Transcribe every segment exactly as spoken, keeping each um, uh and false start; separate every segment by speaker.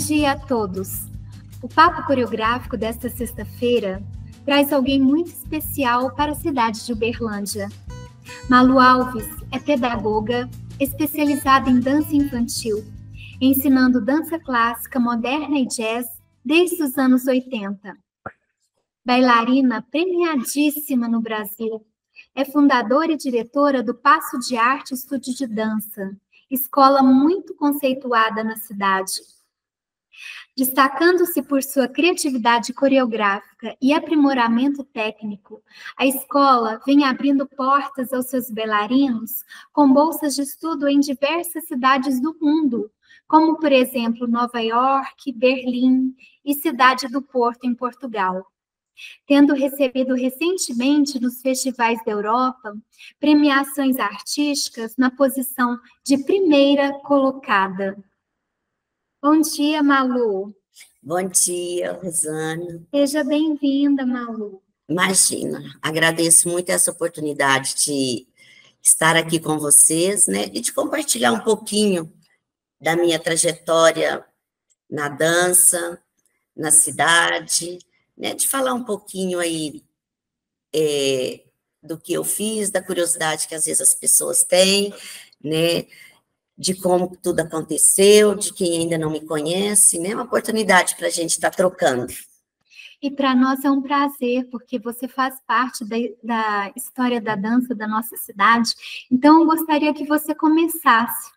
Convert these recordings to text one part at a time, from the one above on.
Speaker 1: dia a todos. O Papo Coreográfico desta sexta-feira traz alguém muito especial para a cidade de Uberlândia. Malu Alves é pedagoga especializada em dança infantil, ensinando dança clássica, moderna e jazz desde os anos oitenta. Bailarina premiadíssima no Brasil, é fundadora e diretora do Passo de Arte Estúdio de Dança, escola muito conceituada na cidade. Destacando-se por sua criatividade coreográfica e aprimoramento técnico, a escola vem abrindo portas aos seus bailarinos com bolsas de estudo em diversas cidades do mundo, como, por exemplo, Nova York, Berlim e Cidade do Porto, em Portugal. Tendo recebido recentemente nos festivais da Europa premiações artísticas na posição de primeira colocada. Bom dia, Malu.
Speaker 2: Bom dia, Rosana.
Speaker 1: Seja bem-vinda, Malu.
Speaker 2: Imagina, agradeço muito essa oportunidade de estar aqui com vocês, né, e de compartilhar um pouquinho da minha trajetória na dança, na cidade, né, de falar um pouquinho aí é, do que eu fiz, da curiosidade que às vezes as pessoas têm, né, de como tudo aconteceu, de quem ainda não me conhece, né, uma oportunidade para a gente estar trocando.
Speaker 1: E para nós é um prazer, porque você faz parte da, da história da dança da nossa cidade, então eu gostaria que você começasse.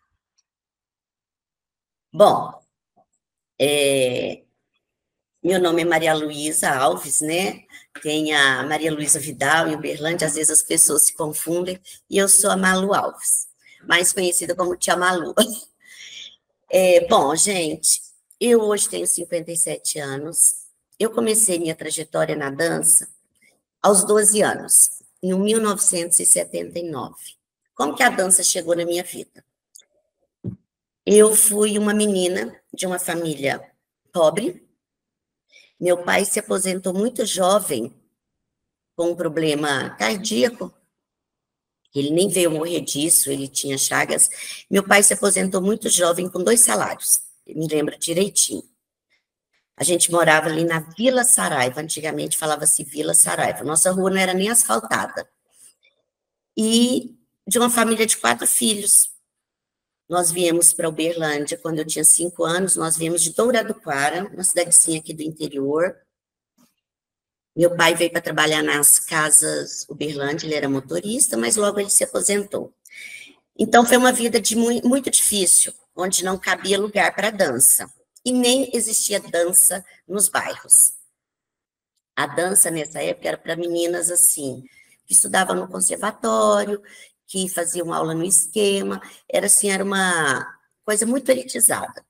Speaker 2: Bom, é... meu nome é Maria Luísa Alves, né? Tem a Maria Luísa Vidal em Uberlândia, às vezes as pessoas se confundem, e eu sou a Malu Alves, mais conhecida como Tia Malu. É, bom, gente, eu hoje tenho cinquenta e sete anos, eu comecei minha trajetória na dança aos doze anos, em mil novecentos e setenta e nove. Como que a dança chegou na minha vida? Eu fui uma menina de uma família pobre. Meu pai se aposentou muito jovem, com um problema cardíaco. Ele nem veio morrer disso, ele tinha chagas. Meu pai se aposentou muito jovem, com dois salários, eu me lembro direitinho. A gente morava ali na Vila Saraiva, antigamente falava-se Vila Saraiva. Nossa rua não era nem asfaltada. E de uma família de quatro filhos. Nós viemos para Uberlândia quando eu tinha cinco anos, nós viemos de Douradoquara, uma cidadezinha aqui do interior. Meu pai veio para trabalhar nas casas Uberlândia, ele era motorista, mas logo ele se aposentou. Então, foi uma vida de muito, muito difícil, onde não cabia lugar para dança. E nem existia dança nos bairros. A dança, nessa época, era para meninas assim, que estudavam no conservatório, que faziam aula no esquema, era assim, era uma coisa muito elitizada.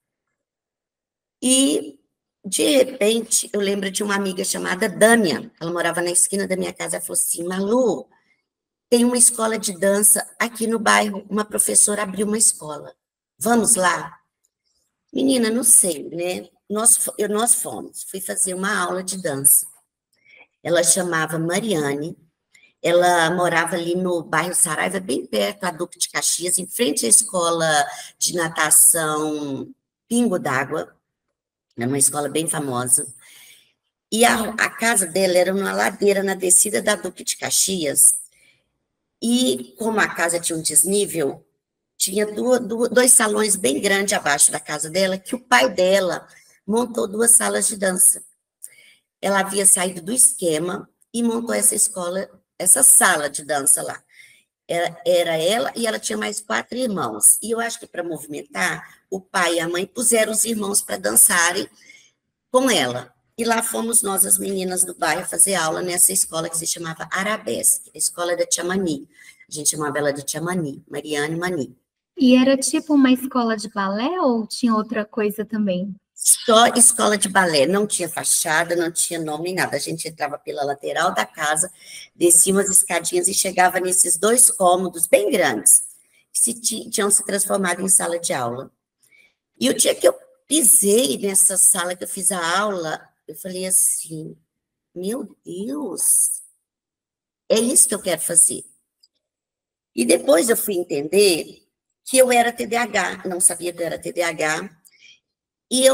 Speaker 2: E, de repente, eu lembro de uma amiga chamada Dânia, ela morava na esquina da minha casa, ela falou assim, Malu, tem uma escola de dança aqui no bairro, uma professora abriu uma escola, vamos lá? Menina, não sei, né? Nós, eu, nós fomos, fui fazer uma aula de dança. Ela chamava Mariane, ela morava ali no bairro Saraiva, bem perto da Duque de Caxias, em frente à escola de natação Pingo d'Água, era uma escola bem famosa. E a, a casa dela era numa ladeira na descida da Duque de Caxias, e como a casa tinha um desnível, tinha duas, duas, dois salões bem grandes abaixo da casa dela, que o pai dela montou duas salas de dança. Ela havia saído do esquema e montou essa escola, essa sala de dança lá. Era, era ela e ela tinha mais quatro irmãos. E eu acho que para movimentar, o pai e a mãe puseram os irmãos para dançarem com ela. E lá fomos nós, as meninas do bairro, fazer aula nessa escola que se chamava Arabesque, a escola da Tia Mani. A gente chamava ela de Tia Mani, Mariane Mani.
Speaker 1: E era tipo uma escola de balé ou tinha outra coisa também?
Speaker 2: Só escola de balé, não tinha fachada, não tinha nome nem nada. A gente entrava pela lateral da casa, descia umas escadinhas e chegava nesses dois cômodos bem grandes, que se tinham se transformado em sala de aula. E o dia que eu pisei nessa sala, que eu fiz a aula, eu falei assim, meu Deus, é isso que eu quero fazer. E depois eu fui entender que eu era T D A H, não sabia que eu era T D A H, e eu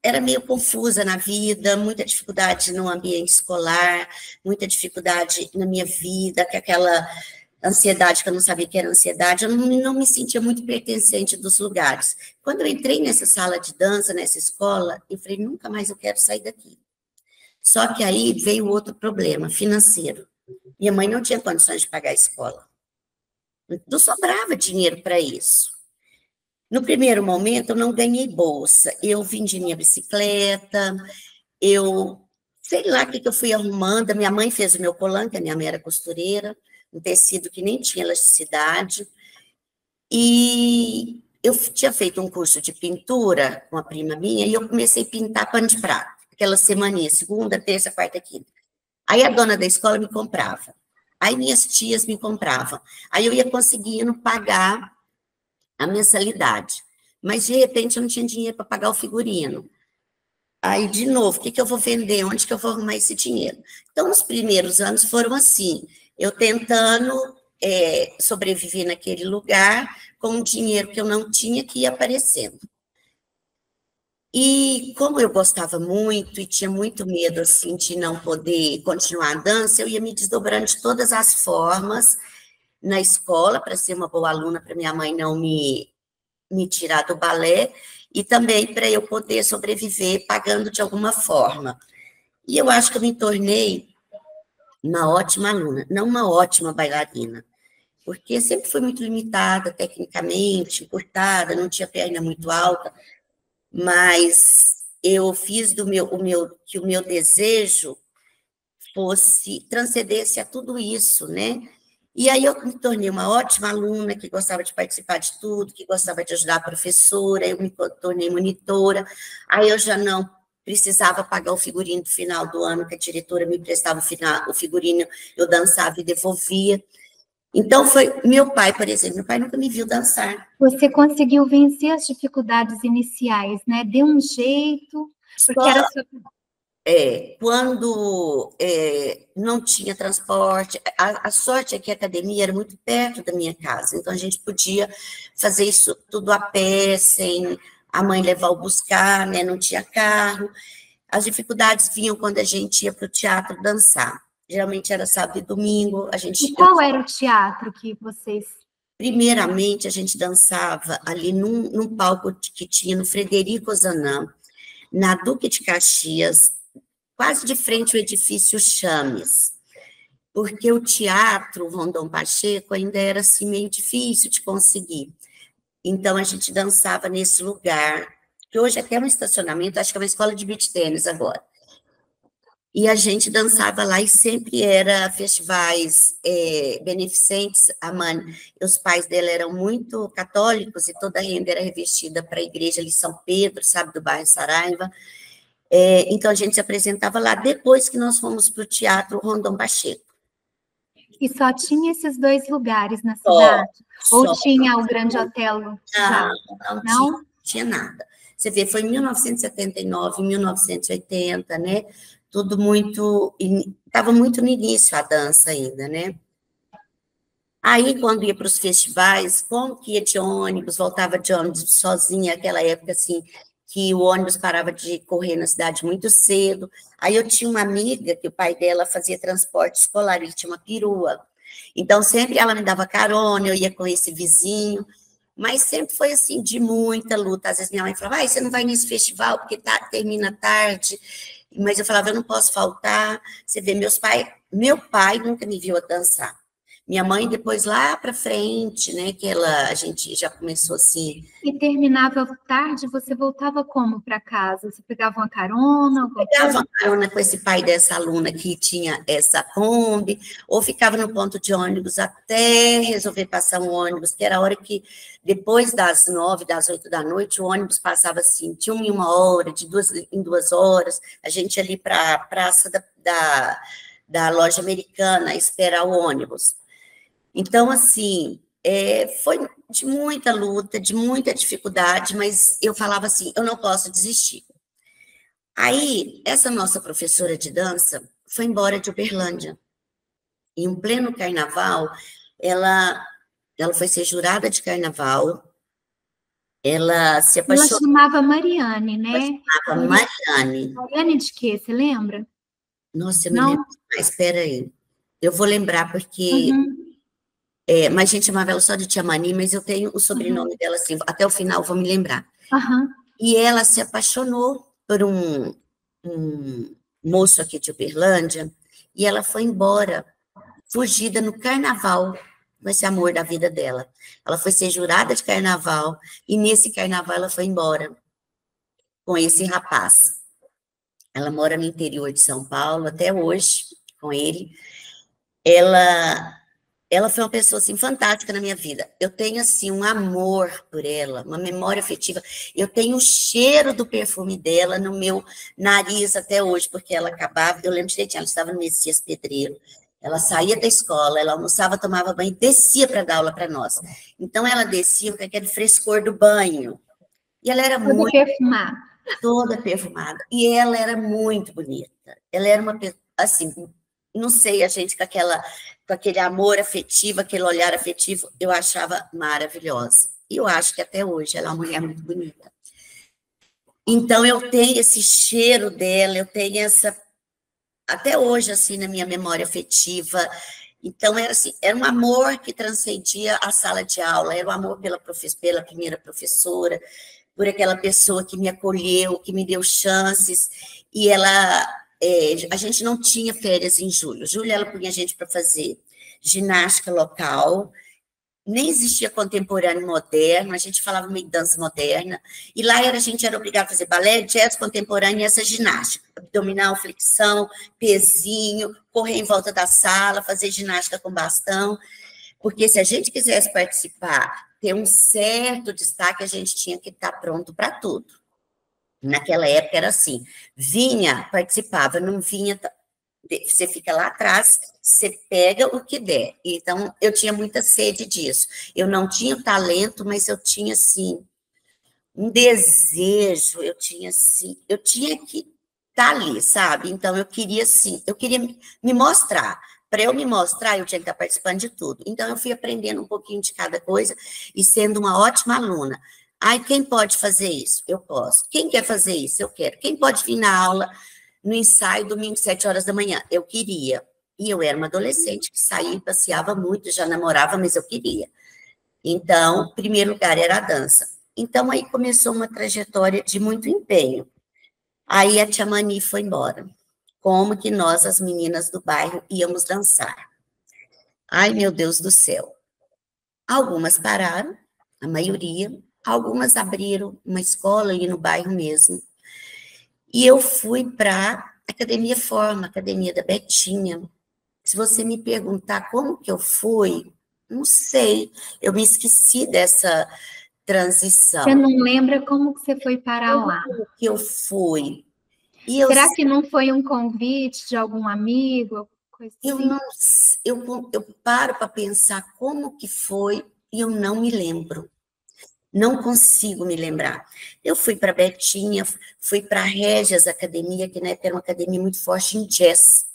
Speaker 2: era meio confusa na vida, muita dificuldade no ambiente escolar, muita dificuldade na minha vida, que aquela ansiedade que eu não sabia que era ansiedade, eu não, não me sentia muito pertencente dos lugares. Quando eu entrei nessa sala de dança, nessa escola, eu falei, nunca mais eu quero sair daqui. Só que aí veio outro problema, financeiro. Minha mãe não tinha condições de pagar a escola. Não sobrava dinheiro para isso. No primeiro momento, eu não ganhei bolsa. Eu vendi minha bicicleta, eu sei lá o que, que eu fui arrumando. A minha mãe fez o meu colã, que a minha mãe era costureira, um tecido que nem tinha elasticidade. E eu tinha feito um curso de pintura com a prima minha, e eu comecei a pintar pano de prato, aquela semaninha, segunda, terça, quarta, quinta. Aí a dona da escola me comprava. Aí minhas tias me compravam. Aí eu ia conseguindo pagar a mensalidade. Mas, de repente, eu não tinha dinheiro para pagar o figurino. Aí, de novo, o que, que eu vou vender? Onde que eu vou arrumar esse dinheiro? Então, os primeiros anos foram assim, eu tentando é, sobreviver naquele lugar com um dinheiro que eu não tinha que ia aparecendo. E como eu gostava muito e tinha muito medo, assim, de não poder continuar a dança, eu ia me desdobrando de todas as formas na escola, para ser uma boa aluna, para minha mãe não me, me tirar do balé, e também para eu poder sobreviver pagando de alguma forma. E eu acho que eu me tornei uma ótima aluna, não uma ótima bailarina, porque sempre fui muito limitada tecnicamente, encurtada, não tinha perna muito alta, mas eu fiz do meu, o meu, que o meu desejo fosse, transcendesse a tudo isso, né? E aí eu me tornei uma ótima aluna, que gostava de participar de tudo, que gostava de ajudar a professora, eu me tornei monitora, aí eu já não precisava pagar o figurino do final do ano, que a diretora me prestava o, final, o figurino, eu dançava e devolvia. Então, foi meu pai, por exemplo, meu pai nunca me viu dançar.
Speaker 1: Você conseguiu vencer as dificuldades iniciais, né? Deu um jeito, porque
Speaker 2: Só,
Speaker 1: era sua...
Speaker 2: é, quando é, não tinha transporte, a, a sorte é que a academia era muito perto da minha casa, então a gente podia fazer isso tudo a pé, sem a mãe levar o buscar, né? Não tinha carro. As dificuldades vinham quando a gente ia para o teatro dançar. Geralmente era sábado e domingo. A gente,
Speaker 1: E qual era o teatro que vocês...
Speaker 2: Primeiramente, a gente dançava ali num, num palco que tinha no Frederico Ozanam, na Duque de Caxias, quase de frente ao edifício Chames, porque o teatro Rondon Pacheco ainda era assim meio difícil de conseguir. Então, a gente dançava nesse lugar, que hoje até é um estacionamento, acho que é uma escola de beach tênis agora. E a gente dançava lá e sempre era festivais é, beneficentes. A mãe, os pais dela eram muito católicos e toda a renda era revestida para a igreja ali São Pedro, sabe, do bairro Saraiva. É, então a gente se apresentava lá depois que nós fomos para o Teatro Rondon Pacheco.
Speaker 1: E só tinha esses dois lugares na
Speaker 2: Só,
Speaker 1: cidade? Ou
Speaker 2: só.
Speaker 1: tinha o Grande Hotel já?
Speaker 2: Não, não,
Speaker 1: Não?
Speaker 2: tinha, tinha nada. Você vê, foi em mil novecentos e setenta e nove, mil novecentos e oitenta, né? Tudo muito, estava muito no início a dança ainda, né? Aí, quando ia para os festivais, como que ia de ônibus, voltava de ônibus sozinha, aquela época, assim, que o ônibus parava de correr na cidade muito cedo. Aí eu tinha uma amiga que o pai dela fazia transporte escolar, ele tinha uma perua. Então, sempre ela me dava carona, eu ia com esse vizinho, mas sempre foi assim, de muita luta. Às vezes minha mãe falava, ah, você não vai nesse festival porque tá, termina tarde. Mas eu falava, eu não posso faltar. Você vê, meus pais, meu pai nunca me viu a dançar. Minha mãe, depois lá para frente, né, que ela, a gente já começou assim.
Speaker 1: E terminava tarde, você voltava como para casa? Você pegava uma carona? Alguma
Speaker 2: Pegava
Speaker 1: coisa?
Speaker 2: uma carona com esse pai dessa aluna que tinha essa Kombi, ou ficava no ponto de ônibus até resolver passar um ônibus, que era a hora que, depois das nove, das oito da noite, o ônibus passava assim, de uma em uma hora, de duas em duas horas, a gente ali para a praça da, da, da loja americana esperar o ônibus. Então, assim, é, foi de muita luta, de muita dificuldade, mas eu falava assim, eu não posso desistir. Aí, essa nossa professora de dança foi embora de Uberlândia. Em um pleno carnaval, ela, ela foi ser jurada de carnaval, Ela se
Speaker 1: Ela
Speaker 2: apaixonou.
Speaker 1: chamava Mariane,
Speaker 2: Ela
Speaker 1: né?
Speaker 2: chamava Mariane.
Speaker 1: Mariane de quê? Você lembra?
Speaker 2: Nossa, eu me
Speaker 1: Não?
Speaker 2: lembro mais, espera aí. Eu vou lembrar porque...
Speaker 1: Uhum,
Speaker 2: É, mas a gente chamava ela só de Tia Mani, mas eu tenho o sobrenome
Speaker 1: uhum,
Speaker 2: dela assim, até o final eu vou me lembrar.
Speaker 1: aham.
Speaker 2: E ela se apaixonou por um, um moço aqui de Uberlândia, e ela foi embora, fugida no carnaval, com esse amor da vida dela. Ela foi ser jurada de carnaval, e nesse carnaval ela foi embora com esse rapaz. Ela mora no interior de São Paulo até hoje, com ele. Ela Ela foi uma pessoa, assim, fantástica na minha vida. Eu tenho, assim, um amor por ela, uma memória afetiva. Eu tenho o cheiro do perfume dela no meu nariz até hoje, porque ela acabava, eu lembro direitinho, ela estava no Messias Pedreiro, ela saía da escola, ela almoçava, tomava banho e descia para dar aula para nós. Então, ela descia com aquele frescor do banho. E ela era
Speaker 1: Toda
Speaker 2: muito,
Speaker 1: perfumada.
Speaker 2: toda perfumada. E ela era muito bonita. Ela era uma pessoa, assim, não sei, a gente com aquela, com aquele amor afetivo, aquele olhar afetivo, eu achava maravilhosa. E eu acho que até hoje ela é uma mulher muito bonita. Então eu tenho esse cheiro dela, eu tenho essa, até hoje, assim, na minha memória afetiva. Então era assim, era um amor que transcendia a sala de aula, era o um amor pela, profe pela primeira professora, por aquela pessoa que me acolheu, que me deu chances, e ela, é, a gente não tinha férias em julho. Julho ela punha a gente para fazer ginástica local, nem existia contemporâneo moderno, a gente falava meio dança moderna, e lá era, a gente era obrigado a fazer balé, jazz contemporâneo e essa ginástica, abdominal, flexão, pezinho, correr em volta da sala, fazer ginástica com bastão, porque se a gente quisesse participar, ter um certo destaque, a gente tinha que estar pronto para tudo. Naquela época era assim, vinha, participava, não vinha, você fica lá atrás, você pega o que der. Então, eu tinha muita sede disso. Eu não tinha o talento, mas eu tinha, assim, um desejo, eu tinha, assim, eu tinha que estar ali, sabe? Então, eu queria, assim, eu queria me mostrar. Para eu me mostrar, eu tinha que estar participando de tudo. Então, eu fui aprendendo um pouquinho de cada coisa e sendo uma ótima aluna. Ai, quem pode fazer isso? Eu posso. Quem quer fazer isso? Eu quero. Quem pode vir na aula no ensaio, domingo, sete horas da manhã? Eu queria. E eu era uma adolescente que saía e passeava muito, já namorava, mas eu queria. Então, em primeiro lugar era a dança. Então, aí começou uma trajetória de muito empenho. Aí a Tia Mani foi embora. Como que nós, as meninas do bairro, íamos dançar? Ai, meu Deus do céu. Algumas pararam, a maioria. Algumas abriram uma escola ali no bairro mesmo. E eu fui para a Academia Forma, Academia da Betinha. Se você me perguntar como que eu fui, não sei. Eu me esqueci dessa
Speaker 1: Você
Speaker 2: transição.
Speaker 1: não lembra como que você foi parar
Speaker 2: Como
Speaker 1: lá?
Speaker 2: que eu fui? E eu,
Speaker 1: Será que não foi um convite de algum amigo, alguma coisa
Speaker 2: eu
Speaker 1: assim?
Speaker 2: não eu, eu paro para pensar como que foi e eu não me lembro. Não consigo me lembrar. Eu fui para Betinha, fui para a Régias Academia, que na época era uma academia muito forte em jazz.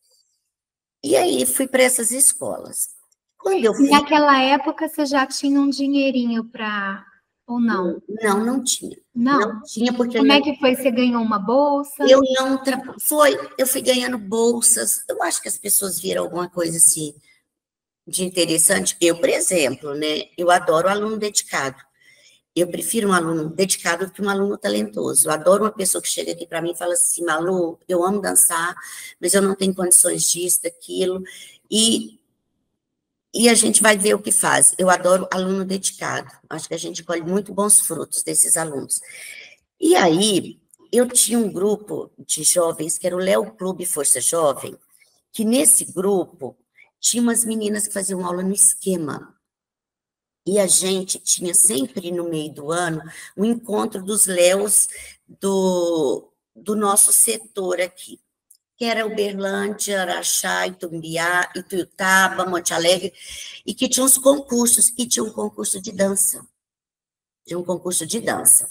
Speaker 2: E aí fui para essas escolas. Quando eu
Speaker 1: E
Speaker 2: fui,
Speaker 1: naquela época você já tinha um dinheirinho para ou não?
Speaker 2: não, não tinha. Não
Speaker 1: Não.
Speaker 2: tinha, porque eu
Speaker 1: Como
Speaker 2: ainda
Speaker 1: é que foi? Você ganhou uma bolsa?
Speaker 2: eu não tra... foi, eu fui ganhando bolsas. Eu acho que as pessoas viram alguma coisa assim de interessante. Eu, por exemplo, né, eu adoro aluno dedicado. Eu prefiro um aluno dedicado do que um aluno talentoso. Eu adoro uma pessoa que chega aqui para mim e fala assim, Malu, eu amo dançar, mas eu não tenho condições disso, daquilo, e, e a gente vai ver o que faz. Eu adoro aluno dedicado. Acho que a gente colhe muito bons frutos desses alunos. E aí, eu tinha um grupo de jovens, que era o Léo Clube Força Jovem, que nesse grupo tinha umas meninas que faziam aula no esquema. E a gente tinha sempre no meio do ano o encontro dos Léos do, do nosso setor aqui, que era Uberlândia, Araxá, Itumbiá, Ituiutaba, Monte Alegre, e que tinha uns concursos, e tinha um concurso de dança. Tinha um concurso de dança.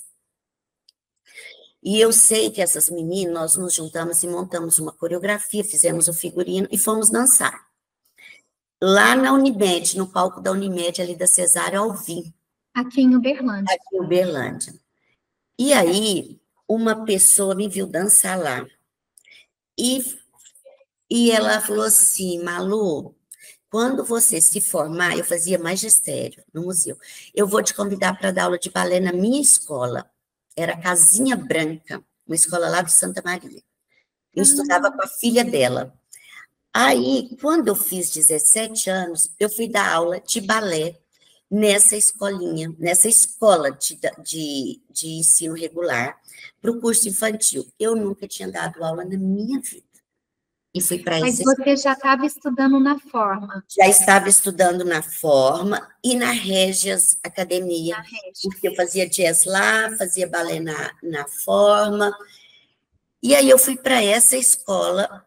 Speaker 2: E eu sei que essas meninas, nós nos juntamos e montamos uma coreografia, fizemos o figurino e fomos dançar. Lá na Unimed, no palco da Unimed, ali da Cesárea Alvim.
Speaker 1: Aqui em Uberlândia.
Speaker 2: Aqui em Uberlândia. E aí, uma pessoa me viu dançar lá. E, e ela falou assim, Malu, quando você se formar, eu fazia magistério no museu, eu vou te convidar para dar aula de balé na minha escola. Era Casinha Branca, uma escola lá de Santa Maria. Eu estudava com a filha dela. Aí, quando eu fiz dezessete anos, eu fui dar aula de balé nessa escolinha, nessa escola de, de, de ensino regular, para o curso infantil. Eu nunca tinha dado aula na minha vida. E fui para
Speaker 1: Mas
Speaker 2: essa
Speaker 1: você já estava estudando na Forma.
Speaker 2: Já estava estudando na Forma e na Régias Academia,
Speaker 1: Na Régias.
Speaker 2: porque eu fazia jazz lá, fazia balé na, na Forma. E aí eu fui para essa escola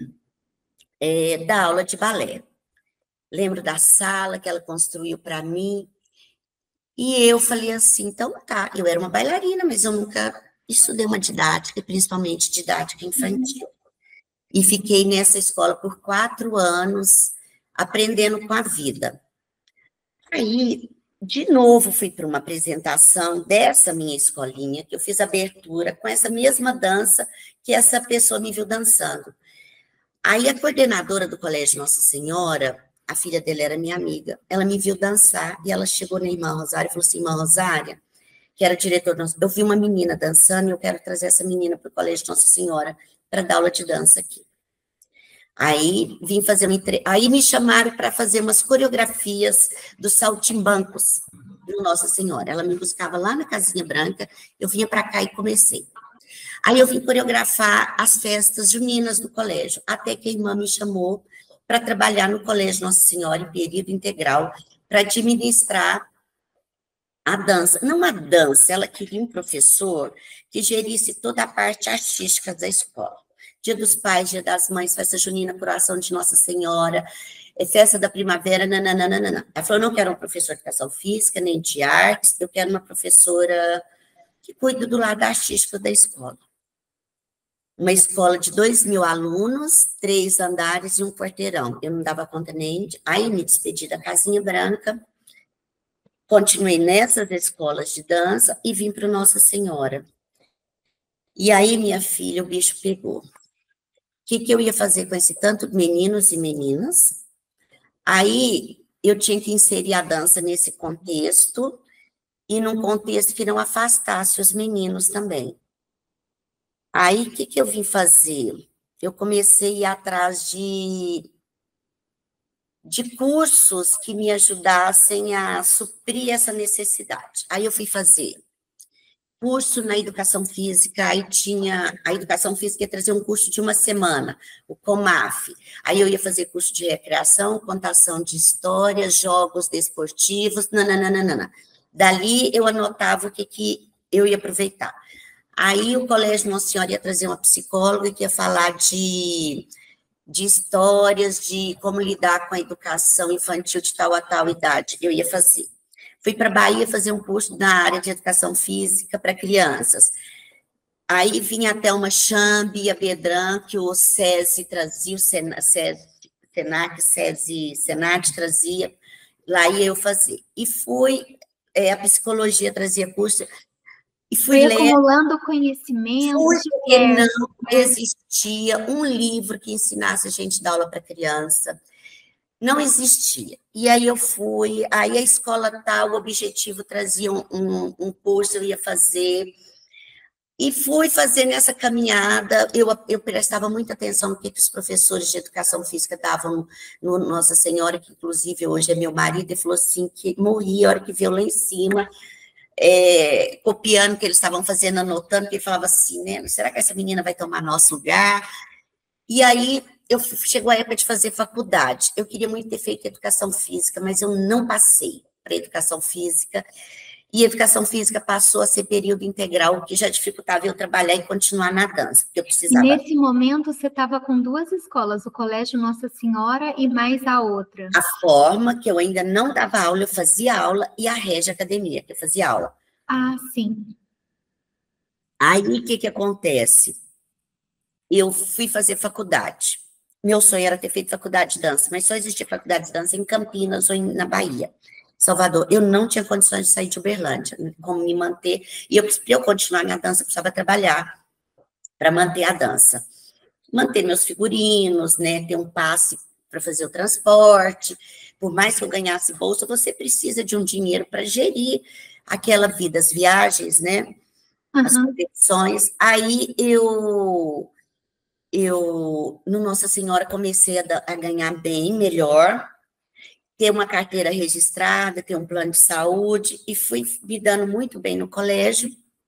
Speaker 2: é, dar aula de balé. Lembro da sala que ela construiu para mim. E eu falei assim, então tá, eu era uma bailarina, mas eu nunca estudei uma didática, principalmente didática infantil. Uhum. E fiquei nessa escola por quatro anos, aprendendo com a vida. Aí, de novo, fui para uma apresentação dessa minha escolinha, que eu fiz abertura com essa mesma dança que essa pessoa me viu dançando. Aí, a coordenadora do Colégio Nossa Senhora, a filha dela era minha amiga, ela me viu dançar e ela chegou na irmã Rosária e falou assim, irmã Rosária, que era diretor, eu vi uma menina dançando e eu quero trazer essa menina para o Colégio Nossa Senhora para dar aula de dança aqui. Aí vim fazer uma entre... aí me chamaram para fazer umas coreografias dos saltimbancos do Nossa Senhora. Ela me buscava lá na Casinha Branca, eu vinha para cá e comecei. Aí eu vim coreografar as festas juninas do colégio, até que a irmã me chamou para trabalhar no Colégio Nossa Senhora em período integral, para administrar a dança. Não a dança, ela queria um professor que gerisse toda a parte artística da escola. Dia dos Pais, Dia das Mães, festa junina, coroação de Nossa Senhora, festa da primavera, nananana. Ela falou, não quero um professor de educação física, nem de artes, eu quero uma professora que cuide do lado artístico da escola. Uma escola de dois mil alunos, três andares e um quarteirão. Eu não dava conta nem de... Aí me despedi da Casinha Branca, continuei nessas escolas de dança e vim para Nossa Senhora. E aí, minha filha, o bicho pegou. O que, que eu ia fazer com esse tanto de meninos e meninas? Aí, eu tinha que inserir a dança nesse contexto e num contexto que não afastasse os meninos também. Aí, o que, que eu vim fazer? Eu comecei a ir atrás de, de cursos que me ajudassem a suprir essa necessidade. Aí, eu fui fazer curso na educação física, aí tinha, a educação física ia trazer um curso de uma semana, o COMAF, aí eu ia fazer curso de recreação, contação de histórias, jogos desportivos, nananana. Dali eu anotava o que, que eu ia aproveitar. Aí o Colégio Nossa Senhora ia trazer uma psicóloga que ia falar de, de histórias, de como lidar com a educação infantil de tal a tal idade, eu ia fazer. Fui para a Bahia fazer um curso na área de educação física para crianças. Aí vinha até uma Chambi, a Bedran, que o SESI trazia, o Sena, SESI, Senac, SESI, Senat trazia, lá ia eu fazer. E fui, é, a psicologia trazia curso, e fui
Speaker 1: Foi
Speaker 2: ler...
Speaker 1: acumulando conhecimento.
Speaker 2: Fui, porque é, não existia um livro que ensinasse a gente a dar aula para criança. Não existia. E aí eu fui, aí a escola tal, o objetivo trazia um, um, um curso, eu ia fazer, e fui fazer nessa caminhada, eu, eu prestava muita atenção no que, que os professores de educação física davam no, no Nossa Senhora, que inclusive hoje é meu marido, e falou assim, que morria a hora que viu lá em cima, é, copiando o que eles estavam fazendo, anotando, que ele falava assim, né, será que essa menina vai tomar nosso lugar? E aí, eu chegou a época de fazer faculdade. Eu queria muito ter feito educação física, mas eu não passei para educação física. E educação física passou a ser período integral, o que já dificultava eu trabalhar e continuar na dança, porque eu precisava...
Speaker 1: E nesse momento, você estava com duas escolas, o Colégio Nossa Senhora e mais a outra.
Speaker 2: A Forma, que eu ainda não dava aula, eu fazia aula, e a Régia Academia, que eu fazia aula.
Speaker 1: Ah, sim.
Speaker 2: Aí, o que que acontece? Eu fui fazer faculdade. Meu sonho era ter feito faculdade de dança, mas só existia faculdade de dança em Campinas ou em, na Bahia. Salvador. Eu não tinha condições de sair de Uberlândia, como me manter. E eu, para eu continuar minha dança, eu precisava trabalhar para manter a dança. Manter meus figurinos, né? Ter um passe para fazer o transporte. Por mais que eu ganhasse bolsa, você precisa de um dinheiro para gerir aquela vida, as viagens, né? As
Speaker 1: Uhum.
Speaker 2: competições. Aí eu, eu, no Nossa Senhora, comecei a, a ganhar bem melhor, ter uma carteira registrada, ter um plano de saúde, e fui me dando muito bem no colégio.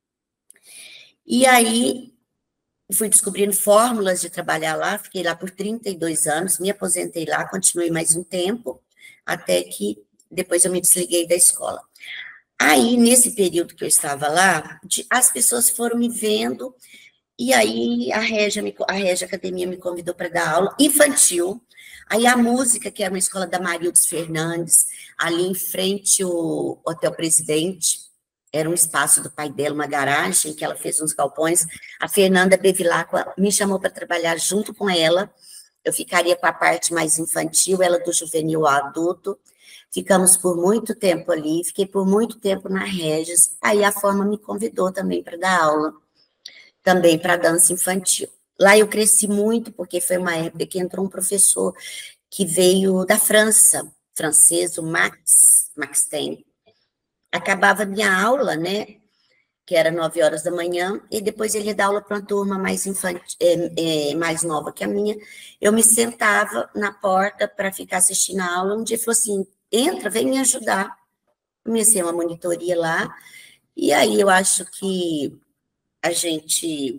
Speaker 2: E aí fui descobrindo fórmulas de trabalhar lá, fiquei lá por trinta e dois anos, me aposentei lá, continuei mais um tempo, até que depois eu me desliguei da escola. Aí, nesse período que eu estava lá, as pessoas foram me vendo, e aí a Régia, me, a Régia Academia me convidou para dar aula infantil. Aí a música, que era uma escola da Marildes Fernandes, ali em frente ao Hotel Presidente, era um espaço do pai dela, uma garagem, que ela fez uns galpões. A Fernanda Bevilacqua me chamou para trabalhar junto com ela. Eu ficaria com a parte mais infantil, ela do juvenil ao adulto. Ficamos por muito tempo ali, fiquei por muito tempo na Regis. Aí a Forma me convidou também para dar aula, também para dança infantil. Lá eu cresci muito, porque foi uma época que entrou um professor que veio da França, francês, o Max, Max Ten. Acabava minha aula, né, que era nove horas da manhã, e depois ele ia dar aula para uma turma mais, infantil, é, é, mais nova que a minha. Eu me sentava na porta para ficar assistindo a aula. Um dia ele falou assim, entra, vem me ajudar. Comecei uma monitoria lá, e aí eu acho que a gente...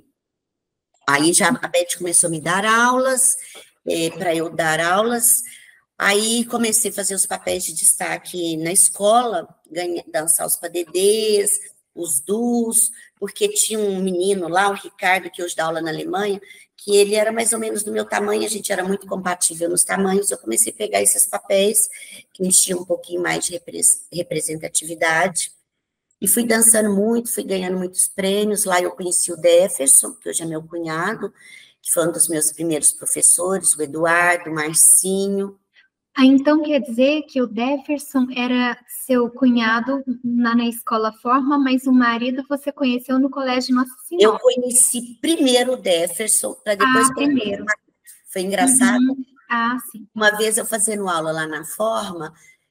Speaker 2: Aí já a Beth começou a me dar aulas, é, para eu dar aulas. Aí comecei a fazer os papéis de destaque na escola, ganhei, dançar os padedês, os dus, porque tinha um menino lá, o Ricardo, que hoje dá aula na Alemanha, que ele era mais ou menos do meu tamanho, a gente era muito compatível nos tamanhos. Eu comecei a pegar esses papéis, que enchiam um pouquinho mais de representatividade, e fui dançando muito, fui ganhando muitos prêmios. Lá eu conheci o Deferson, que hoje é meu cunhado, que foi um dos meus primeiros professores, o Eduardo, o Marcinho.
Speaker 1: Ah, então quer dizer que o Deferson era seu cunhado na, na escola Forma, mas o marido você conheceu no Colégio Nossa Senhora.
Speaker 2: Eu conheci primeiro o Deferson, para depois...
Speaker 1: Ah, primeiro.
Speaker 2: Foi engraçado.
Speaker 1: Uhum. Ah, sim.
Speaker 2: Uma vez eu fazendo aula lá na Forma,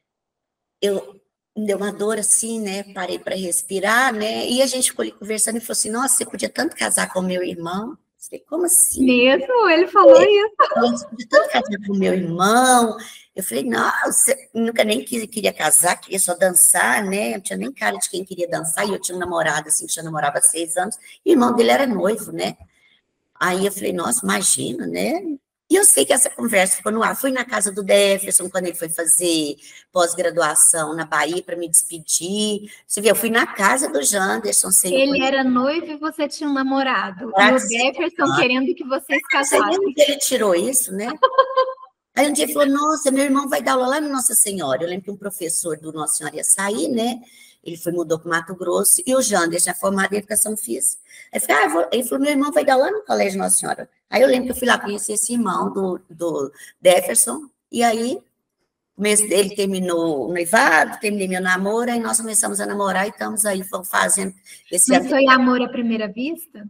Speaker 2: eu me deu uma dor assim, né? Parei para respirar, né? E a gente ficou ali conversando e falou assim, nossa, você podia tanto casar com o meu irmão. Eu falei, como assim?
Speaker 1: Mesmo? Ele falou
Speaker 2: é,
Speaker 1: isso?
Speaker 2: Você podia tanto casar com o meu irmão. Eu falei, nossa, nunca nem quis, queria casar, queria só dançar, né? Eu não tinha nem cara de quem queria dançar, e eu tinha um namorado, assim, que já namorava há seis anos, e o irmão dele era noivo, né? Aí eu falei, nossa, imagina, né? E eu sei que essa conversa ficou no ar. Fui na casa do Deferson, quando ele foi fazer pós-graduação na Bahia, para me despedir. Você vê, eu fui na casa do Janderson. Sem
Speaker 1: ele era noivo e você tinha um namorado. E o Deferson querendo que vocês casassem.
Speaker 2: Não sei nem que ele tirou isso, né? Aí um dia ele falou, nossa, meu irmão vai dar aula lá no Nossa Senhora. Eu lembro que um professor do Nossa Senhora ia sair, né? Ele foi, mudou para o Mato Grosso, e o Janderson é formado em Educação Física. Aí eu falei, ah, vou... ele falou, meu irmão vai dar lá no Colégio Nossa Senhora. Aí eu lembro que eu fui lá conhecer esse irmão do, do Deferson, e aí o mês dele terminou o noivado, terminei meu namoro, aí nós começamos a namorar e estamos aí fazendo esse...
Speaker 1: Mas foi amor à primeira vista?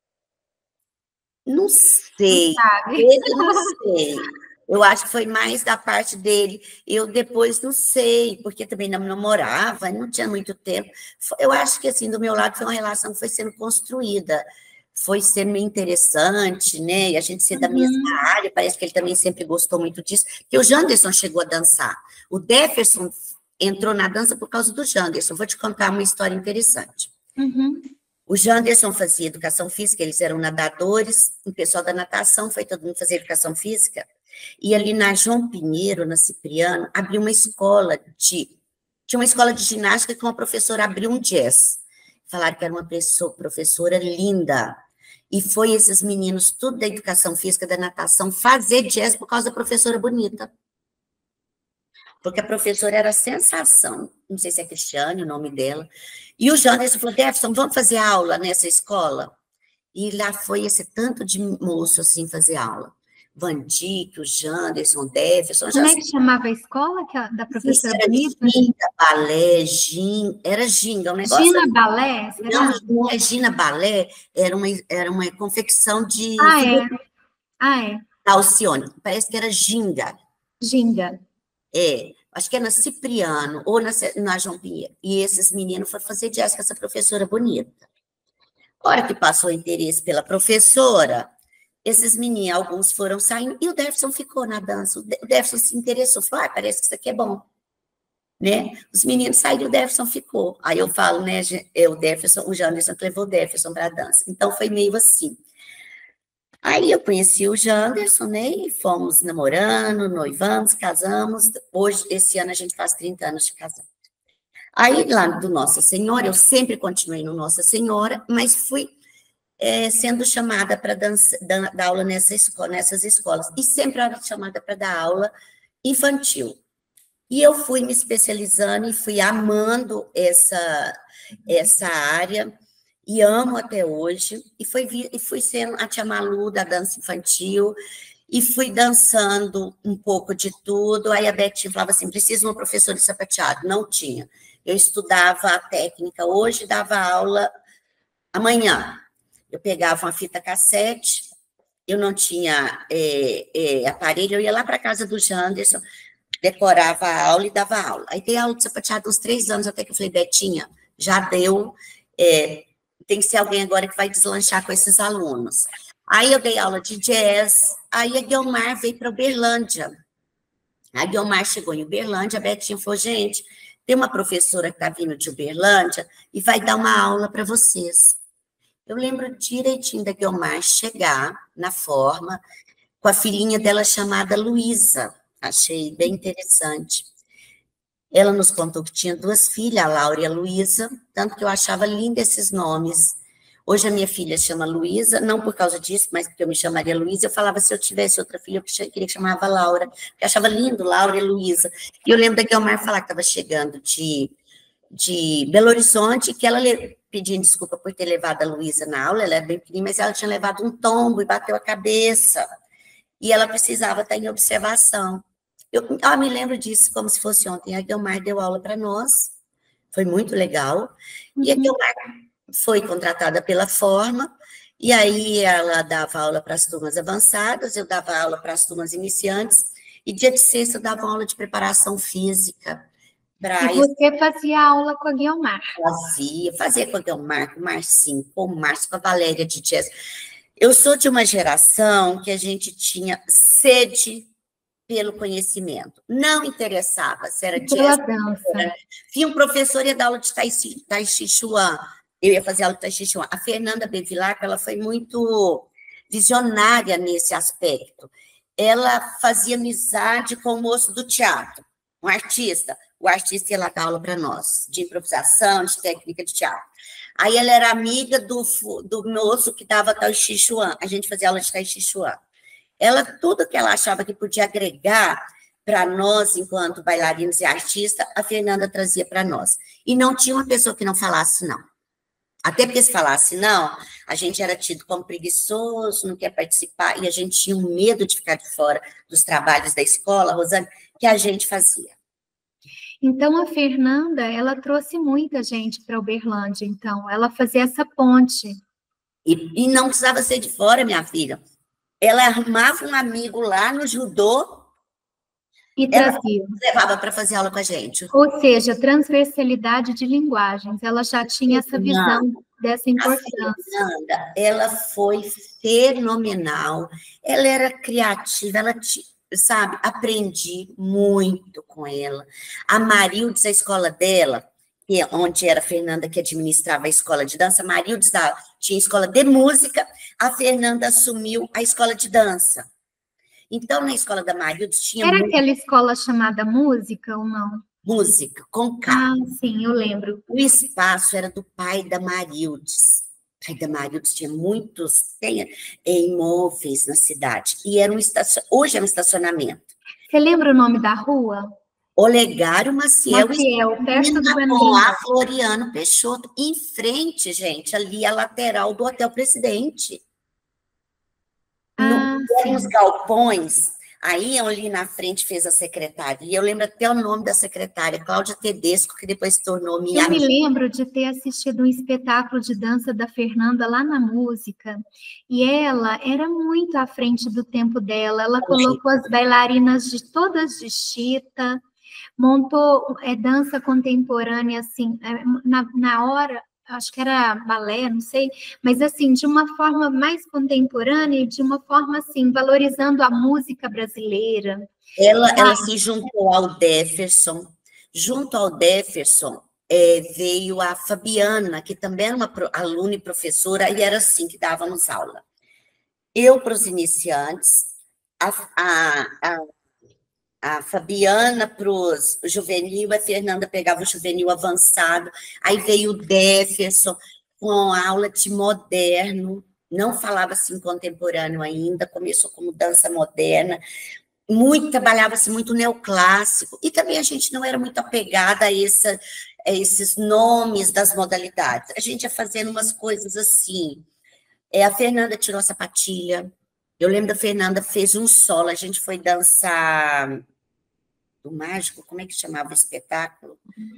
Speaker 2: Não sei,
Speaker 1: não sabe.
Speaker 2: ele não sei. Eu acho que foi mais da parte dele. Eu depois não sei, porque também não namorava, não tinha muito tempo. Eu acho que, assim, do meu lado, foi uma relação que foi sendo construída, foi sendo interessante, né? E a gente ser da
Speaker 1: Uhum.
Speaker 2: mesma área, parece que ele também sempre gostou muito disso. Porque o Janderson chegou a dançar. O Deferson entrou na dança por causa do Janderson. Vou te contar uma história interessante.
Speaker 1: Uhum.
Speaker 2: O Janderson fazia educação física, eles eram nadadores, o pessoal da natação foi todo mundo fazer educação física. E ali na João Pinheiro, na Cipriano, abriu uma escola de... Tinha uma escola de ginástica que uma professora abriu um jazz. Falaram que era uma pessoa, professora linda. E foi esses meninos, tudo da educação física, da natação, fazer jazz por causa da professora bonita. Porque a professora era a sensação. Não sei se é Cristiane o nome dela. E o Janderson falou, Deferson, vamos fazer aula nessa escola? E lá foi esse tanto de moço, assim, fazer aula. Vandique, o Janderson, o Deverson.
Speaker 1: Como
Speaker 2: já...
Speaker 1: é que chamava a escola que a, da professora
Speaker 2: Isso era
Speaker 1: Bonita?
Speaker 2: Ginga, balé, gin, era ginga, um negócio...
Speaker 1: Gina
Speaker 2: ali.
Speaker 1: Balé, será?
Speaker 2: Não, não é Gina Balé, era uma, era uma confecção de
Speaker 1: Ah,
Speaker 2: figurino
Speaker 1: é. Ah, é.
Speaker 2: da Alcione. Parece que era ginga.
Speaker 1: Ginga.
Speaker 2: É, acho que é na Cipriano ou na, na João Pinheiro. E esses meninos foram fazer jazz com essa professora Bonita. A hora que passou o interesse pela professora, esses meninos, alguns foram saindo, e o Deverson ficou na dança. O Deverson se interessou, falou, ah, parece que isso aqui é bom. Né? Os meninos saíram e o Deverson ficou. Aí eu falo, né, o Deverson, o Janderson levou o Deverson para a dança. Então foi meio assim. Aí eu conheci o Janderson, né, e fomos namorando, noivamos, casamos. Hoje, esse ano, a gente faz trinta anos de casamento. Aí, lá do Nossa Senhora, eu sempre continuei no Nossa Senhora, mas fui é, sendo chamada para dar aula nessa escola, nessas escolas. E sempre era chamada para dar aula infantil. E eu fui me especializando e fui amando essa, essa área, e amo até hoje, e fui, e fui sendo a tia Malu da dança infantil, e fui dançando um pouco de tudo. Aí a Betinha falava assim, preciso de uma professora de sapateado. Não tinha. Eu estudava a técnica hoje, dava aula amanhã. Eu pegava uma fita cassete, eu não tinha é, é, aparelho, eu ia lá para a casa do Janderson, decorava a aula e dava aula. Aí dei aula de sapateado uns três anos, até que eu falei, Betinha, já deu, é, tem que ser alguém agora que vai deslanchar com esses alunos. Aí eu dei aula de jazz, aí a Guiomar veio para Uberlândia. A Guiomar chegou em Uberlândia, a Betinha falou, gente, tem uma professora que está vindo de Uberlândia e vai dar uma aula para vocês. Eu lembro direitinho da Guiomar chegar na forma, com a filhinha dela chamada Luísa. Achei bem interessante. Ela nos contou que tinha duas filhas, a Laura e a Luísa, tanto que eu achava lindo esses nomes. Hoje a minha filha chama Luísa, não por causa disso, mas porque eu me chamaria Luísa. Eu falava, se eu tivesse outra filha, eu queria que chamava Laura, porque eu achava lindo, Laura e Luísa. E eu lembro da Guiomar falar que estava chegando de, de Belo Horizonte, que ela pedindo desculpa por ter levado a Luísa na aula, ela era bem pequena, mas ela tinha levado um tombo e bateu a cabeça. E ela precisava estar em observação. Eu, eu me lembro disso como se fosse ontem. A Guiomar deu aula para nós, foi muito legal. E a Guiomar foi contratada pela Forma, e aí ela dava aula para as turmas avançadas, eu dava aula para as turmas iniciantes, e dia de sexta eu dava aula de preparação física.
Speaker 1: E você fazia aula com a Guiomar?
Speaker 2: Fazia, fazia com a Guiomar, com o Marcinho, com o Márcio, com a Valéria de jazz. Eu sou de uma geração que a gente tinha sede pelo conhecimento. Não interessava se era
Speaker 1: pela
Speaker 2: jazz.
Speaker 1: dança.
Speaker 2: Tinha um professor ia dar aula de Tai Chi, Tai Chi Chuan. Eu ia fazer aula de Tai Chi Chuan. A Fernanda Bevilacqua, ela foi muito visionária nesse aspecto. Ela fazia amizade com o moço do teatro, um artista. O artista ia lá dar aula para nós, de improvisação, de técnica de teatro. Aí ela era amiga do, do moço que dava Tai Chi Chuan. A gente fazia aula de Tai Chi Chuan. Ela, tudo que ela achava que podia agregar para nós, enquanto bailarinos e artistas, a Fernanda trazia para nós. E não tinha uma pessoa que não falasse não. Até porque se falasse não, a gente era tido como preguiçoso, não quer participar, e a gente tinha um medo de ficar de fora dos trabalhos da escola, Rosane, que a gente fazia.
Speaker 1: Então, a Fernanda, ela trouxe muita gente para Uberlândia, então, ela fazia essa ponte.
Speaker 2: E, e não precisava ser de fora, minha filha. Ela arrumava um amigo lá no judô
Speaker 1: e trazia.
Speaker 2: Levava para fazer aula com a gente.
Speaker 1: Ou seja, transversalidade de linguagens. Ela já tinha essa visão dessa importância.
Speaker 2: A Fernanda, ela foi fenomenal. Ela era criativa, ela, sabe, aprendi muito com ela. A Marildes, a escola dela, que é onde era a Fernanda que administrava a escola de dança, a Marildes tinha escola de música, a Fernanda assumiu a escola de dança. Então, na escola da Marildes tinha...
Speaker 1: Era música. Aquela escola chamada música ou não?
Speaker 2: Música, com K.
Speaker 1: Ah, sim, eu lembro.
Speaker 2: O espaço era do pai da Marildes. O pai da Marildes tinha muitos tem, imóveis na cidade. E era um estacion... hoje é um estacionamento.
Speaker 1: Você lembra o nome da rua?
Speaker 2: Olegário Maciel,
Speaker 1: Maciel, perto do
Speaker 2: com a Floriano Peixoto, em frente, gente, ali a lateral do Hotel Presidente.
Speaker 1: Ah,
Speaker 2: Eram os galpões, aí ali na frente fez a secretária, e eu lembro até o nome da secretária, Cláudia Tedesco, que depois se tornou minha
Speaker 1: Eu me
Speaker 2: amiga.
Speaker 1: lembro de ter assistido um espetáculo de dança da Fernanda lá na música, e ela era muito à frente do tempo dela. Ela colocou as bailarinas de todas de chita, montou é, dança contemporânea, assim, é, na, na hora, acho que era balé, não sei, mas assim, de uma forma mais contemporânea e de uma forma assim, valorizando a música brasileira.
Speaker 2: Ela, ela se juntou ao Jefferson, junto ao Jefferson é, veio a Fabiana, que também era uma pro, aluna e professora, e era assim que dávamos aula. Eu para os iniciantes, a, a, a a Fabiana para o juvenil, a Fernanda pegava o juvenil avançado, aí veio o Jefferson com aula de moderno, não falava assim contemporâneo ainda, começou como dança moderna, muito, trabalhava-se muito neoclássico, e também a gente não era muito apegada a, essa, a esses nomes das modalidades, a gente ia fazendo umas coisas assim. É, a Fernanda tirou a sapatilha, eu lembro da Fernanda fez um solo, a gente foi dançar do Mágico, como é que chamava o espetáculo?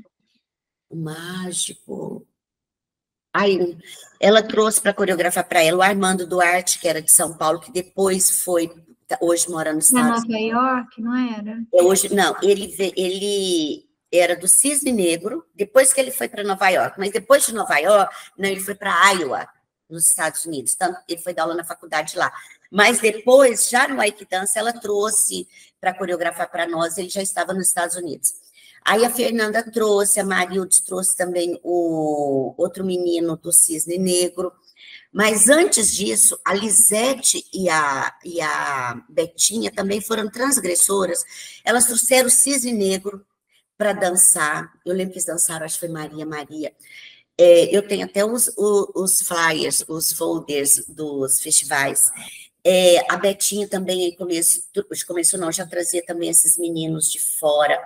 Speaker 2: O Mágico. Aí, ela trouxe para coreografar para ela o Armando Duarte, que era de São Paulo, que depois foi, hoje mora nos
Speaker 1: Na
Speaker 2: Estados
Speaker 1: Nova York, não era?
Speaker 2: Hoje, não, ele, ele era do Cisne Negro, depois que ele foi para Nova York, mas depois de Nova York, não, ele foi para Iowa, nos Estados Unidos, tanto ele foi dar aula na faculdade lá. Mas depois, já no Aikidança, ela trouxe para coreografar para nós, ele já estava nos Estados Unidos. Aí a Fernanda trouxe, a Marilde trouxe também o outro menino do Cisne Negro, mas antes disso, a Lisete e a, e a Betinha também foram transgressoras, elas trouxeram o Cisne Negro para dançar, eu lembro que eles dançaram, acho que foi Maria Maria, é, eu tenho até os, os, os flyers, os folders dos festivais. É, a Betinha também, começo, começou não, já trazia também esses meninos de fora.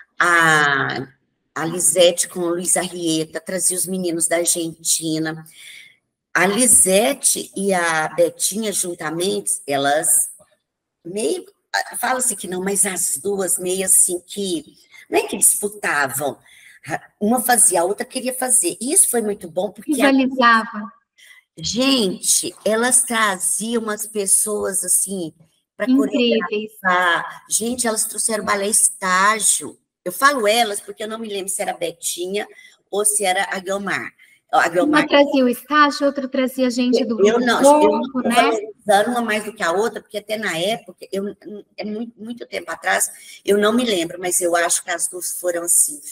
Speaker 2: A, a Lisete com a Luísa Rieta trazia os meninos da Argentina. A Lisete e a Betinha, juntamente, elas meio... Fala-se que não, mas as duas meio assim que... Não é que disputavam. Uma fazia, a outra queria fazer. E isso foi muito bom, porque...
Speaker 1: Visualizava.
Speaker 2: A... Gente, elas traziam umas pessoas, assim, para coreografar. Gente, elas trouxeram balé estágio. Eu falo elas porque eu não me lembro se era a Betinha ou se era a Guilmar. A Guilmar...
Speaker 1: Uma trazia o estágio, outra trazia gente do
Speaker 2: eu
Speaker 1: grupo
Speaker 2: não,
Speaker 1: corpo,
Speaker 2: eu não estou
Speaker 1: né?
Speaker 2: valorizando uma mais do que a outra, porque até na época, eu, é muito, muito tempo atrás, eu não me lembro, mas eu acho que as duas foram, assim,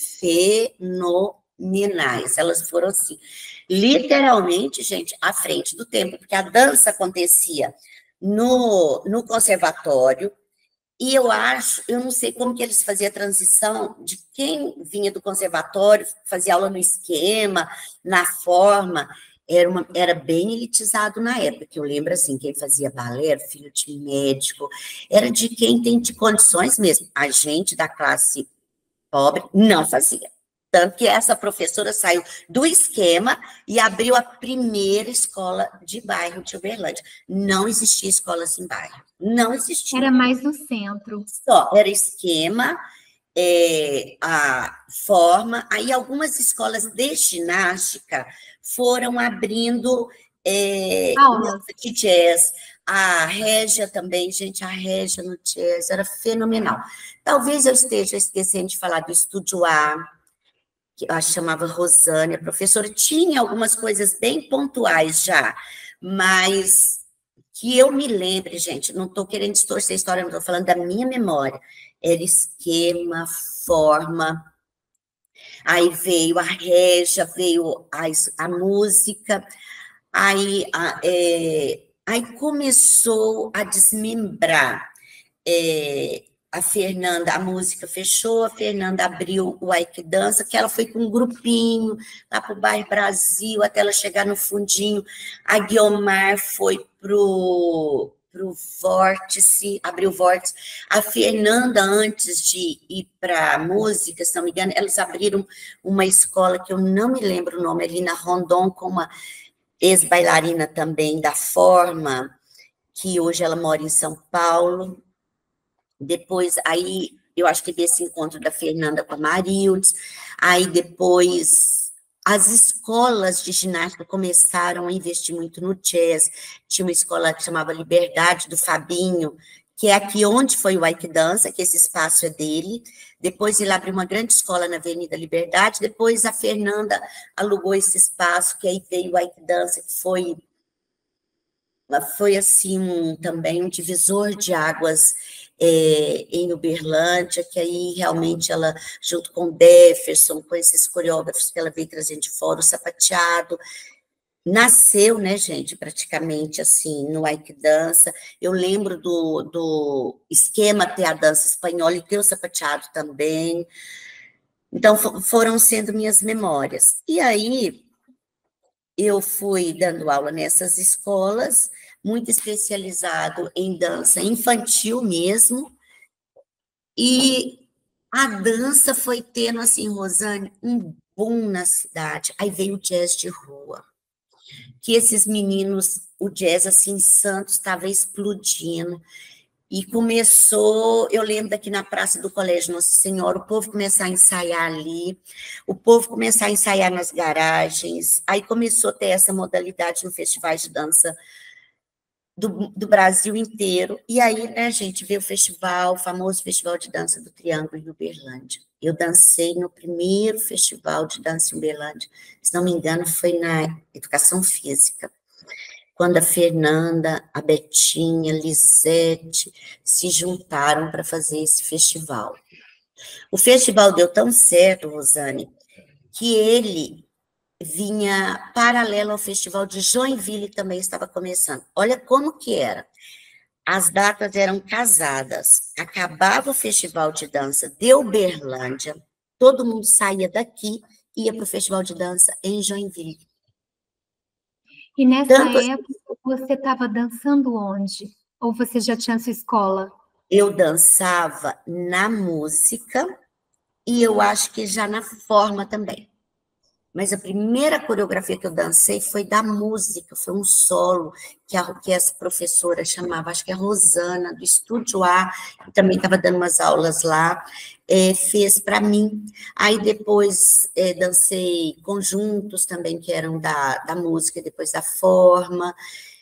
Speaker 2: fenomenais. Elas foram, assim, literalmente, gente, à frente do tempo, porque a dança acontecia no, no conservatório, e eu acho, eu não sei como que eles faziam a transição de quem vinha do conservatório, fazia aula no esquema, na forma, era, uma, era bem elitizado na época, que eu lembro assim, quem fazia balé era filho de médico, era de quem tem de condições mesmo. A gente da classe pobre não fazia. Tanto que essa professora saiu do esquema e abriu a primeira escola de bairro de Uberlândia. Não existia escolas em bairro. Não existia.
Speaker 1: Era mais no centro.
Speaker 2: Só, era esquema, é, a forma. Aí algumas escolas de ginástica foram abrindo é,
Speaker 1: aulas
Speaker 2: de jazz. A Régia também, gente, a Régia no jazz era fenomenal. Talvez eu esteja esquecendo de falar do Estúdio A, que eu chamava Rosane, a professora, tinha algumas coisas bem pontuais já, mas que eu me lembre, gente, não estou querendo distorcer a história, não estou falando da minha memória, era esquema, forma, aí veio a régia, veio a, a música, aí, a, é, aí começou a desmembrar, é, a Fernanda, a música fechou, a Fernanda abriu o Aikidança, que ela foi com um grupinho lá para o bairro Brasil, até ela chegar no fundinho. A Guiomar foi para o Vórtice, abriu o Vórtice. A Fernanda, antes de ir para a música, se não me engano, elas abriram uma escola que eu não me lembro o nome, ali na Rondon, com uma ex-bailarina também da forma, que hoje ela mora em São Paulo. Depois, aí, eu acho que desse encontro da Fernanda com a Marildes, aí depois as escolas de ginástica começaram a investir muito no jazz. Tinha uma escola que chamava Liberdade, do Fabinho, que é aqui onde foi o Ike Dança, que esse espaço é dele. Depois ele abriu uma grande escola na Avenida Liberdade, depois a Fernanda alugou esse espaço, que aí veio o Ike Dança, que foi, foi assim, um, também um divisor de águas é, em Uberlândia, que aí realmente ela, junto com o Jefferson, com esses coreógrafos que ela veio trazendo de fora, o Sapateado, nasceu, né, gente, praticamente assim, no Ike Dança. Eu lembro do, do esquema ter a dança espanhola e ter o Sapateado também. Então, foram sendo minhas memórias. E aí, eu fui dando aula nessas escolas, muito especializado em dança infantil mesmo, e a dança foi tendo, assim, Rosane, um boom na cidade. Aí veio o jazz de rua, que esses meninos, o jazz, assim, em Santos, estava explodindo, e começou, eu lembro daqui na Praça do Colégio Nossa Senhora, o povo começar a ensaiar ali, o povo começar a ensaiar nas garagens, aí começou a ter essa modalidade no Festival de Dança do, do Brasil inteiro, e aí, né, gente, veio o festival, o famoso Festival de Dança do Triângulo em Uberlândia. Eu dancei no primeiro Festival de Dança em Uberlândia, se não me engano, foi na Educação Física, quando a Fernanda, a Betinha, a Lisete se juntaram para fazer esse festival. O festival deu tão certo, Rosane, que ele vinha paralelo ao festival de Joinville, também estava começando. Olha como que era. As datas eram casadas. Acabava o festival de dança de Uberlândia, todo mundo saía daqui e ia para o festival de dança em Joinville.
Speaker 1: E nessa Tanto época, você estava dançando onde? Ou você já tinha sua escola?
Speaker 2: Eu dançava na música e eu acho que já na forma também. Mas a primeira coreografia que eu dancei foi da música, foi um solo que, a, que essa professora chamava, acho que é Rosana, do Estúdio A, que também estava dando umas aulas lá, é, fez para mim. Aí depois é, dancei conjuntos também, que eram da, da música, depois da forma.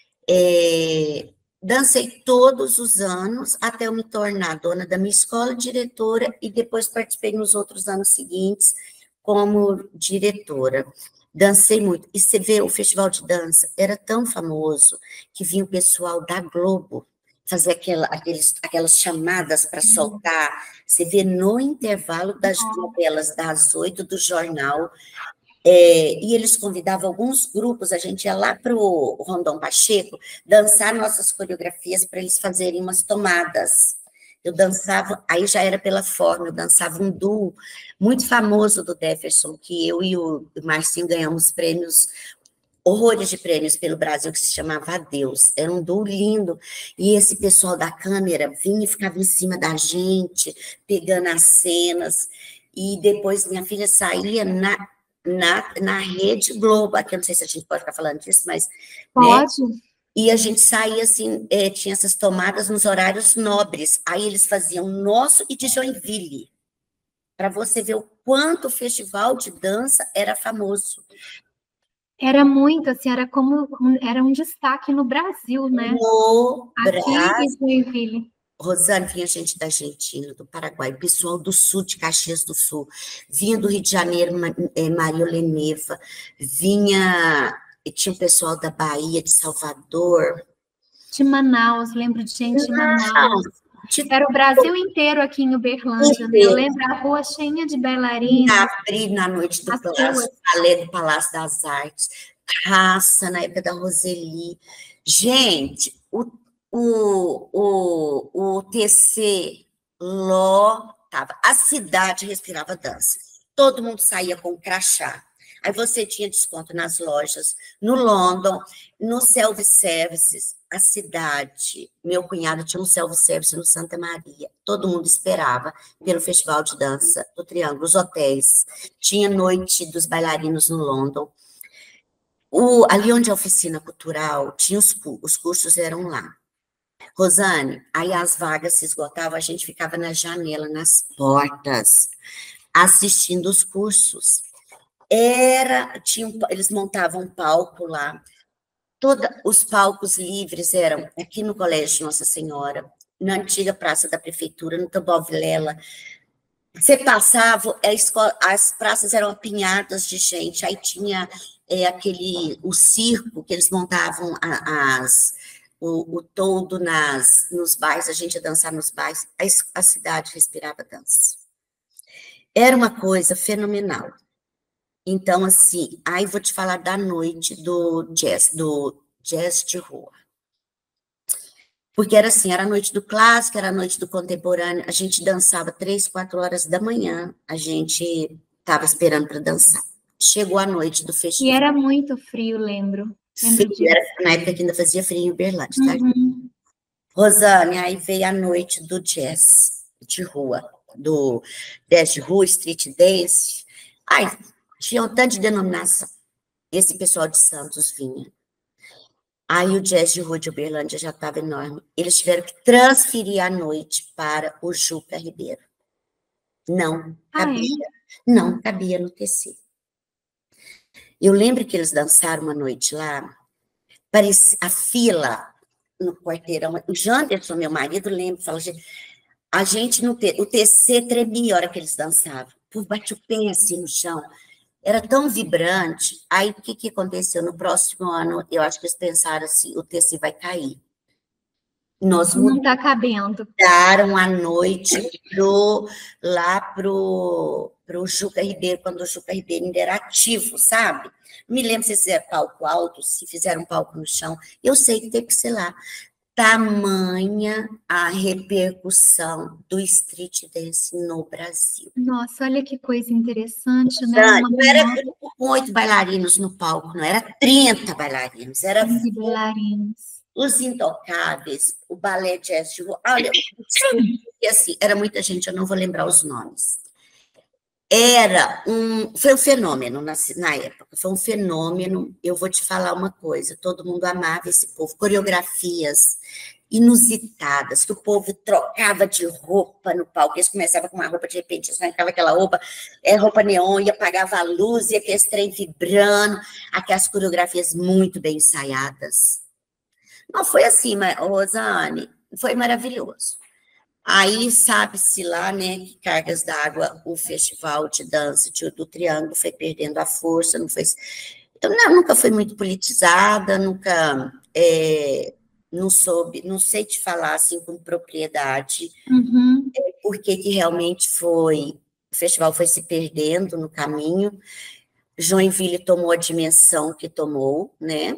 Speaker 2: É, dancei todos os anos, até eu me tornar dona da minha escola, diretora, e depois participei nos outros anos seguintes, como diretora. Dancei muito. E você vê, o festival de dança era tão famoso que vinha o pessoal da Globo fazer aquela, aqueles, aquelas chamadas para soltar. Você vê no intervalo das novelas das oito do jornal, é, e eles convidavam alguns grupos, a gente ia lá para o Rondon Pacheco dançar nossas coreografias para eles fazerem umas tomadas. Eu dançava, aí já era pela forma, eu dançava um duo muito famoso do Jefferson, que eu e o Marcinho ganhamos prêmios, horrores de prêmios pelo Brasil, que se chamava Adeus. Era um duo lindo, e esse pessoal da câmera vinha e ficava em cima da gente, pegando as cenas, e depois minha filha saía na, na, na Rede Globo, aqui eu não sei se a gente pode ficar falando disso, mas...
Speaker 1: Pode.
Speaker 2: Né? E a gente saía assim, é, tinha essas tomadas nos horários nobres. Aí eles faziam nosso e de Joinville, para você ver o quanto o festival de dança era famoso.
Speaker 1: Era muito, assim, era como, era um destaque no Brasil, né?
Speaker 2: No
Speaker 1: Aqui
Speaker 2: Brasil.
Speaker 1: em Joinville.
Speaker 2: Rosane, vinha gente da Argentina, do Paraguai, pessoal do sul, de Caxias do Sul, vinha do Rio de Janeiro, Maria Oleneva, vinha... E tinha o pessoal da Bahia, de Salvador.
Speaker 1: De Manaus, lembro de gente de Manaus. De... Era o Brasil inteiro aqui em Uberlândia, né? Eu lembro a rua cheia de bailarinas.
Speaker 2: Abri na noite do Palácio, Balé do Palácio das Artes, Raça, na época da Roseli. Gente, o, o, o, o T C lotava. A cidade respirava dança. Todo mundo saía com crachá. Aí você tinha desconto nas lojas, no London, no self-services, a cidade. Meu cunhado tinha um self-service no Santa Maria. Todo mundo esperava pelo Festival de Dança do Triângulo, os hotéis. Tinha noite dos bailarinos no London. O, ali onde é a oficina cultural, tinha os, os cursos eram lá. Rosane, aí as vagas se esgotavam, a gente ficava na janela, nas portas, assistindo os cursos. Era, tinha um, eles montavam um palco lá, toda, os palcos livres eram aqui no Colégio Nossa Senhora, na antiga Praça da Prefeitura, no Taboão Vilela. Você passava, a escola, as praças eram apinhadas de gente, aí tinha é, aquele, o circo que eles montavam a, as, o, o todo nas, nos bairros, a gente ia dançar nos bairros, a, a cidade respirava dança. Era uma coisa fenomenal. Então, assim, aí vou te falar da noite do jazz, do jazz de rua. Porque era assim, era a noite do clássico, era a noite do contemporâneo, a gente dançava três, quatro horas da manhã, a gente estava esperando para dançar. Chegou a noite do festival.
Speaker 1: E era muito frio, lembro.
Speaker 2: Frio, era na época que ainda fazia frio em Uberlândia, tá?
Speaker 1: Uhum.
Speaker 2: Rosane, aí veio a noite do jazz de rua, do jazz de rua, street dance. Ai, tinha um tanto de denominação. Esse pessoal de Santos vinha. Aí o jazz de rua de Uberlândia já estava enorme. Eles tiveram que transferir a noite para o Juca Ribeiro. Não cabia, ah, é? Não cabia no T C. Eu lembro que eles dançaram uma noite lá, parecia, a fila no quarteirão, o Janderson, meu marido, lembra, fala, a gente no T C, o T C tremia a hora que eles dançavam, bate o pé assim no chão. Era tão vibrante. Aí, o que, que aconteceu? No próximo ano, eu acho que eles pensaram assim, o T C vai cair. Nós
Speaker 1: não está cabendo.
Speaker 2: Mudaram a noite pro, lá para o Juca Ribeiro, quando o Juca Ribeiro ainda era ativo, sabe? Não me lembro se fizeram palco alto, se fizeram um palco no chão. Eu sei que teve que ser lá. Tamanha a repercussão do street dance no Brasil.
Speaker 1: Nossa, olha que coisa interessante, né?
Speaker 2: Uma não era grupo com oito bailarinos no palco, não era trinta bailarinos, era
Speaker 1: trinta bailarinos.
Speaker 2: Os Intocáveis, o Balé Jazz de Rua. Olha, assim, era muita gente, eu não vou lembrar os nomes. Era um, foi um fenômeno na, na época, foi um fenômeno. Eu vou te falar uma coisa, todo mundo amava esse povo, coreografias inusitadas, que o povo trocava de roupa no palco, eles começavam com uma roupa, de repente, arrancava aquela roupa, é, roupa neon, e apagava a luz, e aquele trem vibrando, aquelas coreografias muito bem ensaiadas. Não foi assim, Rosane, foi maravilhoso. Aí, sabe-se lá, né, que Cargas d'Água, o festival de dança de, do Triângulo foi perdendo a força, não foi... Eu não, nunca fui muito politizada, nunca... É, não soube, não sei te falar, assim, com propriedade,
Speaker 1: uhum.
Speaker 2: é, porque que realmente foi... O festival foi se perdendo no caminho, Joinville tomou a dimensão que tomou, né,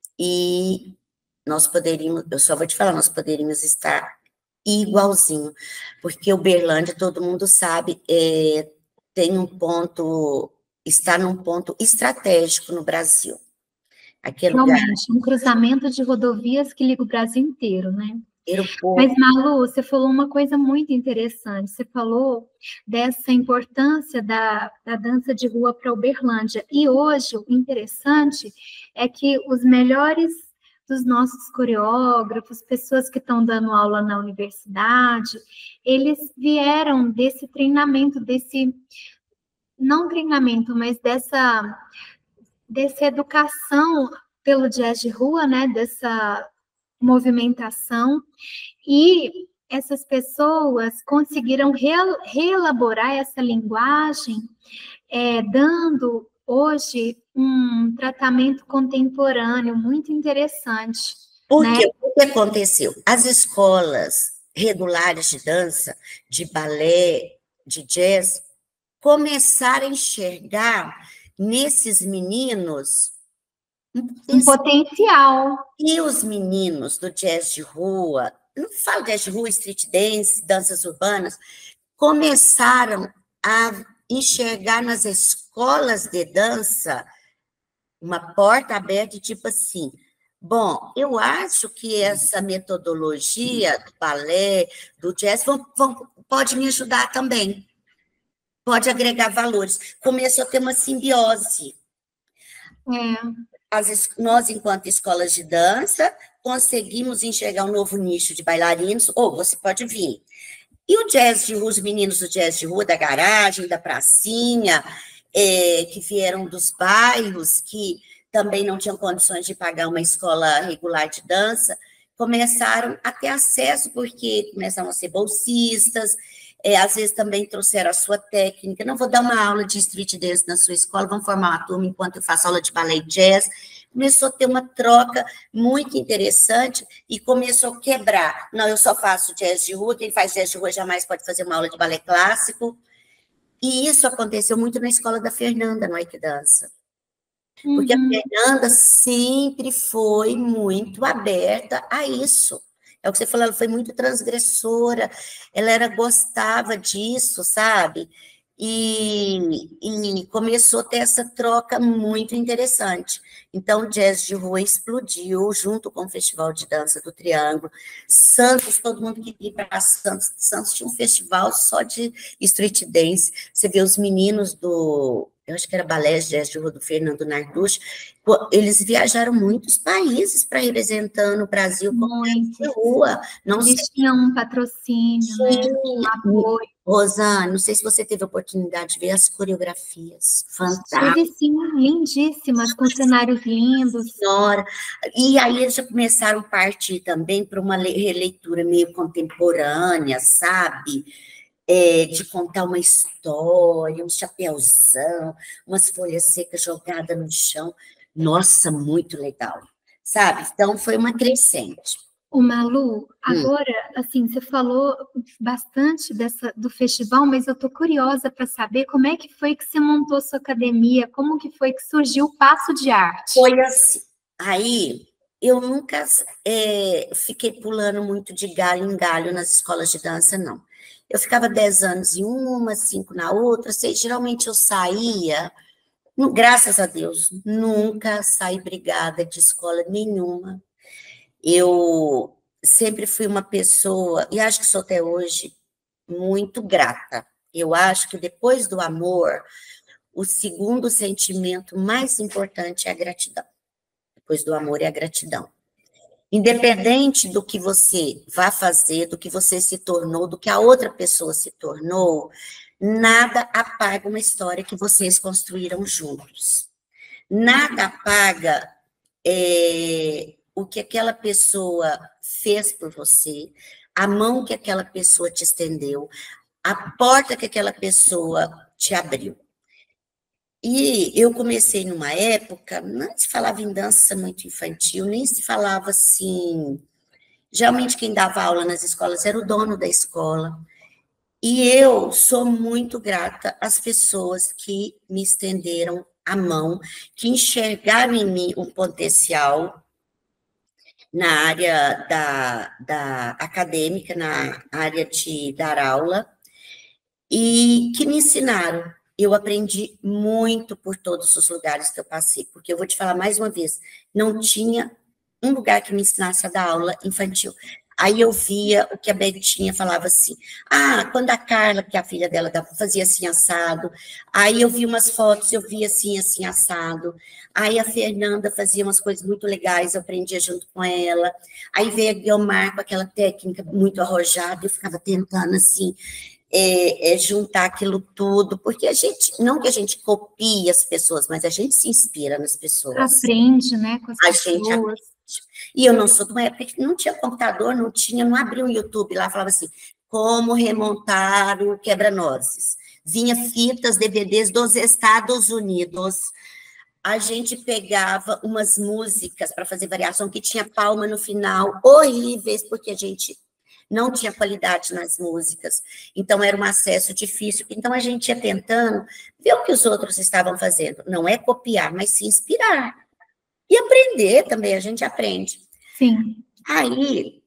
Speaker 2: e nós poderíamos, eu só vou te falar, nós poderíamos estar igualzinho, porque Uberlândia, todo mundo sabe, é, tem um ponto, está num ponto estratégico no Brasil. Aquele
Speaker 1: Realmente, lugar... um cruzamento de rodovias que liga o Brasil inteiro, né? Mas, Malu, você falou uma coisa muito interessante, você falou dessa importância da, da dança de rua para Uberlândia, e hoje o interessante é que os melhores dos nossos coreógrafos, pessoas que estão dando aula na universidade, eles vieram desse treinamento, desse, não treinamento, mas dessa, dessa educação pelo jazz de rua, né, dessa movimentação, e essas pessoas conseguiram re, reelaborar essa linguagem, é, dando hoje um tratamento contemporâneo muito interessante.
Speaker 2: Porque
Speaker 1: né?
Speaker 2: o que aconteceu? As escolas regulares de dança, de balé, de jazz, começaram a enxergar nesses meninos
Speaker 1: um esse... potencial.
Speaker 2: E os meninos do jazz de rua, não falo jazz de rua, street dance, danças urbanas, começaram a enxergar nas escolas de dança uma porta aberta, tipo assim, bom, eu acho que essa metodologia do balé, do jazz, vão, vão, pode me ajudar também, pode agregar valores. Começou a ter uma simbiose.
Speaker 1: É.
Speaker 2: As, nós, enquanto escolas de dança, conseguimos enxergar um novo nicho de bailarinos, ou você pode vir. E o jazz de rua, os meninos do jazz de rua, da garagem, da pracinha, é, que vieram dos bairros, que também não tinham condições de pagar uma escola regular de dança, começaram a ter acesso, porque começaram a ser bolsistas, é, às vezes também trouxeram a sua técnica. Não vou dar uma aula de street dance na sua escola, vamos formar uma turma enquanto eu faço aula de ballet jazz. Começou a ter uma troca muito interessante e começou a quebrar. Não, eu só faço jazz de rua, quem faz jazz de rua jamais pode fazer uma aula de balé clássico. E isso aconteceu muito na escola da Fernanda, no Ike Dança. Porque uhum. a Fernanda sempre foi muito aberta a isso. É o que você falou, ela foi muito transgressora, ela era, gostava disso, sabe? E, e começou a ter essa troca muito interessante. Então, o jazz de rua explodiu junto com o Festival de Dança do Triângulo. Santos, todo mundo que ia para Santos. Santos tinha um festival só de street dance. Você vê os meninos do... eu acho que era balé jazz de rua do Fernando Narducci, eles viajaram muitos países para representando o Brasil como de rua. Não
Speaker 1: eles sei. tinham um patrocínio, Sim. né? Um apoio.
Speaker 2: Rosane, não sei se você teve a oportunidade de ver as coreografias fantásticas.
Speaker 1: Teve sim, lindíssimas, com cenários lindos.
Speaker 2: Senhora. E aí eles já começaram a partir também para uma releitura meio contemporânea, sabe? É, de contar uma história, um chapéuzão, umas folhas secas jogadas no chão. Nossa, muito legal, sabe? Então, foi uma crescente.
Speaker 1: O Malu, agora, hum. assim, você falou bastante dessa, do festival, mas eu estou curiosa para saber como é que foi que você montou sua academia, como que foi que surgiu o Passo de Arte?
Speaker 2: Foi assim, aí eu nunca é, fiquei pulando muito de galho em galho nas escolas de dança, não. Eu ficava dez anos em uma, cinco na outra, sei, geralmente eu saía, graças a Deus, nunca saí brigada de escola nenhuma. Eu sempre fui uma pessoa, e acho que sou até hoje, muito grata. Eu acho que depois do amor, o segundo sentimento mais importante é a gratidão. Depois do amor é a gratidão. Independente do que você vá fazer, do que você se tornou, do que a outra pessoa se tornou, nada apaga uma história que vocês construíram juntos. Nada apaga é, o que aquela pessoa fez por você, a mão que aquela pessoa te estendeu, a porta que aquela pessoa te abriu. E eu comecei numa época, não se falava em dança muito infantil, nem se falava assim... Geralmente quem dava aula nas escolas era o dono da escola. E eu sou muito grata às pessoas que me estenderam a mão, que enxergaram em mim um potencial na área da, da acadêmica, na área de dar aula, e que me ensinaram. Eu aprendi muito por todos os lugares que eu passei, porque eu vou te falar mais uma vez, não tinha um lugar que me ensinasse a dar aula infantil. Aí eu via o que a Betinha falava assim, ah, quando a Carla, que é a filha dela, fazia assim assado, aí eu vi umas fotos, eu via assim, assim assado, aí a Fernanda fazia umas coisas muito legais, eu aprendia junto com ela, aí veio a Guiomar com aquela técnica muito arrojada, eu ficava tentando assim, É, é juntar aquilo tudo, porque a gente, não que a gente copie as pessoas, mas a gente se inspira nas pessoas.
Speaker 1: Aprende, né, com as
Speaker 2: a
Speaker 1: pessoas.
Speaker 2: Gente aprende. E eu não sou de uma época que não tinha computador, não tinha, não abria um YouTube lá, falava assim, como remontar o quebra-nozes. Vinha fitas, D V Ds dos Estados Unidos. A gente pegava umas músicas para fazer variação, que tinha palma no final, horríveis, porque a gente... não tinha qualidade nas músicas, então era um acesso difícil. Então, a gente ia tentando ver o que os outros estavam fazendo. Não é copiar, mas se inspirar. E aprender também, a gente aprende.
Speaker 1: Sim.
Speaker 2: Aí,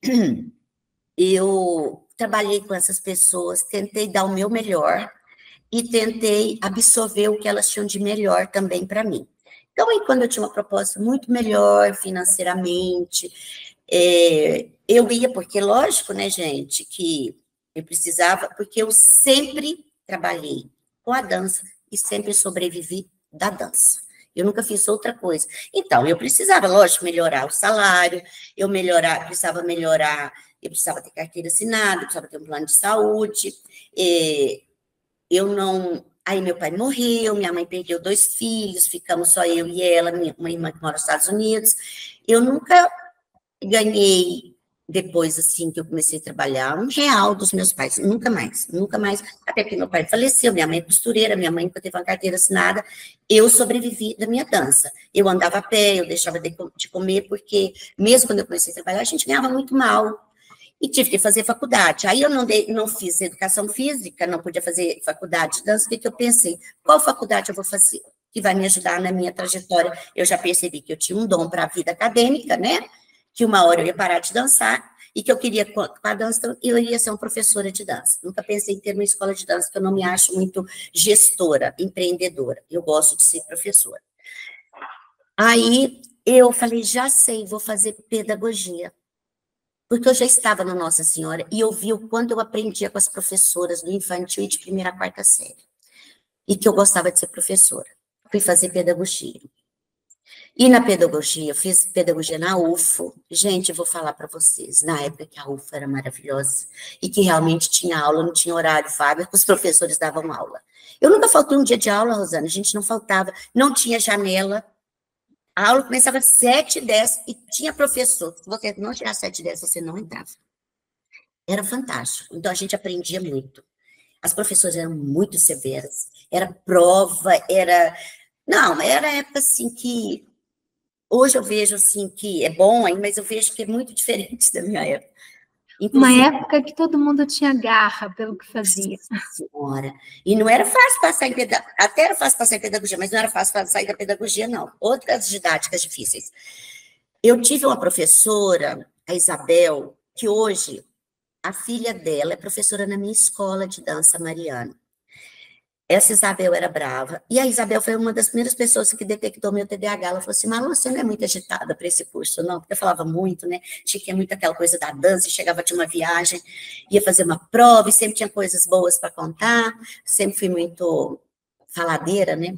Speaker 2: eu trabalhei com essas pessoas, tentei dar o meu melhor e tentei absorver o que elas tinham de melhor também para mim. Então, aí, quando eu tinha uma proposta muito melhor financeiramente... É, eu ia, porque lógico, né, gente, que eu precisava, porque eu sempre trabalhei com a dança e sempre sobrevivi da dança. Eu nunca fiz outra coisa. Então, eu precisava, lógico, melhorar o salário, eu melhorar, precisava melhorar, eu precisava ter carteira assinada, eu precisava ter um plano de saúde, e eu não... Aí meu pai morreu, minha mãe perdeu dois filhos, ficamos só eu e ela, minha, uma irmã que mora nos Estados Unidos. Eu nunca ganhei, depois assim que eu comecei a trabalhar, um real dos meus pais, nunca mais, nunca mais, até que meu pai faleceu, minha mãe é costureira, minha mãe nunca teve uma carteira assinada, eu sobrevivi da minha dança. Eu andava a pé, eu deixava de, de comer, porque mesmo quando eu comecei a trabalhar, a gente ganhava muito mal. E tive que fazer faculdade. Aí eu não, dei, não fiz educação física, não podia fazer faculdade de dança, o que, que eu pensei? Qual faculdade eu vou fazer que vai me ajudar na minha trajetória? Eu já percebi que eu tinha um dom para a vida acadêmica, né? Que uma hora eu ia parar de dançar e que eu queria, com a dança, eu ia ser uma professora de dança. Nunca pensei em ter uma escola de dança, porque eu não me acho muito gestora, empreendedora. Eu gosto de ser professora. Aí eu falei, já sei, vou fazer pedagogia. Porque eu já estava no Nossa Senhora e eu vi o quanto eu aprendia com as professoras do infantil e de primeira a quarta série. E que eu gostava de ser professora. Fui fazer pedagogia. E na pedagogia, eu fiz pedagogia na U F O. Gente, eu vou falar para vocês, na época que a U F O era maravilhosa e que realmente tinha aula, não tinha horário vago, os professores davam aula. Eu nunca faltei um dia de aula, Rosana, a gente não faltava, não tinha janela. A aula começava às sete e dez e tinha professor. Se você não tirasse sete e dez, você não entrava. Era fantástico. Então, a gente aprendia muito. As professoras eram muito severas. Era prova, era... Não, era época, assim, que... Hoje eu vejo, assim, que é bom, mas eu vejo que é muito diferente da minha época.
Speaker 1: Inclusive, uma época que todo mundo tinha garra pelo que fazia.
Speaker 2: Senhora. E não era fácil passar em pedagogia, até era fácil passar em pedagogia, mas não era fácil sair da pedagogia, não. Outras didáticas difíceis. Eu tive uma professora, a Isabel, que hoje a filha dela é professora na minha escola de dança mariana. Essa Isabel era brava, e a Isabel foi uma das primeiras pessoas que detectou meu T D A H. Ela falou assim, Malu, você não é muito agitada para esse curso, não? Porque eu falava muito, né? Tinha muito aquela coisa da dança, chegava de uma viagem, ia fazer uma prova, e sempre tinha coisas boas para contar, sempre fui muito faladeira, né?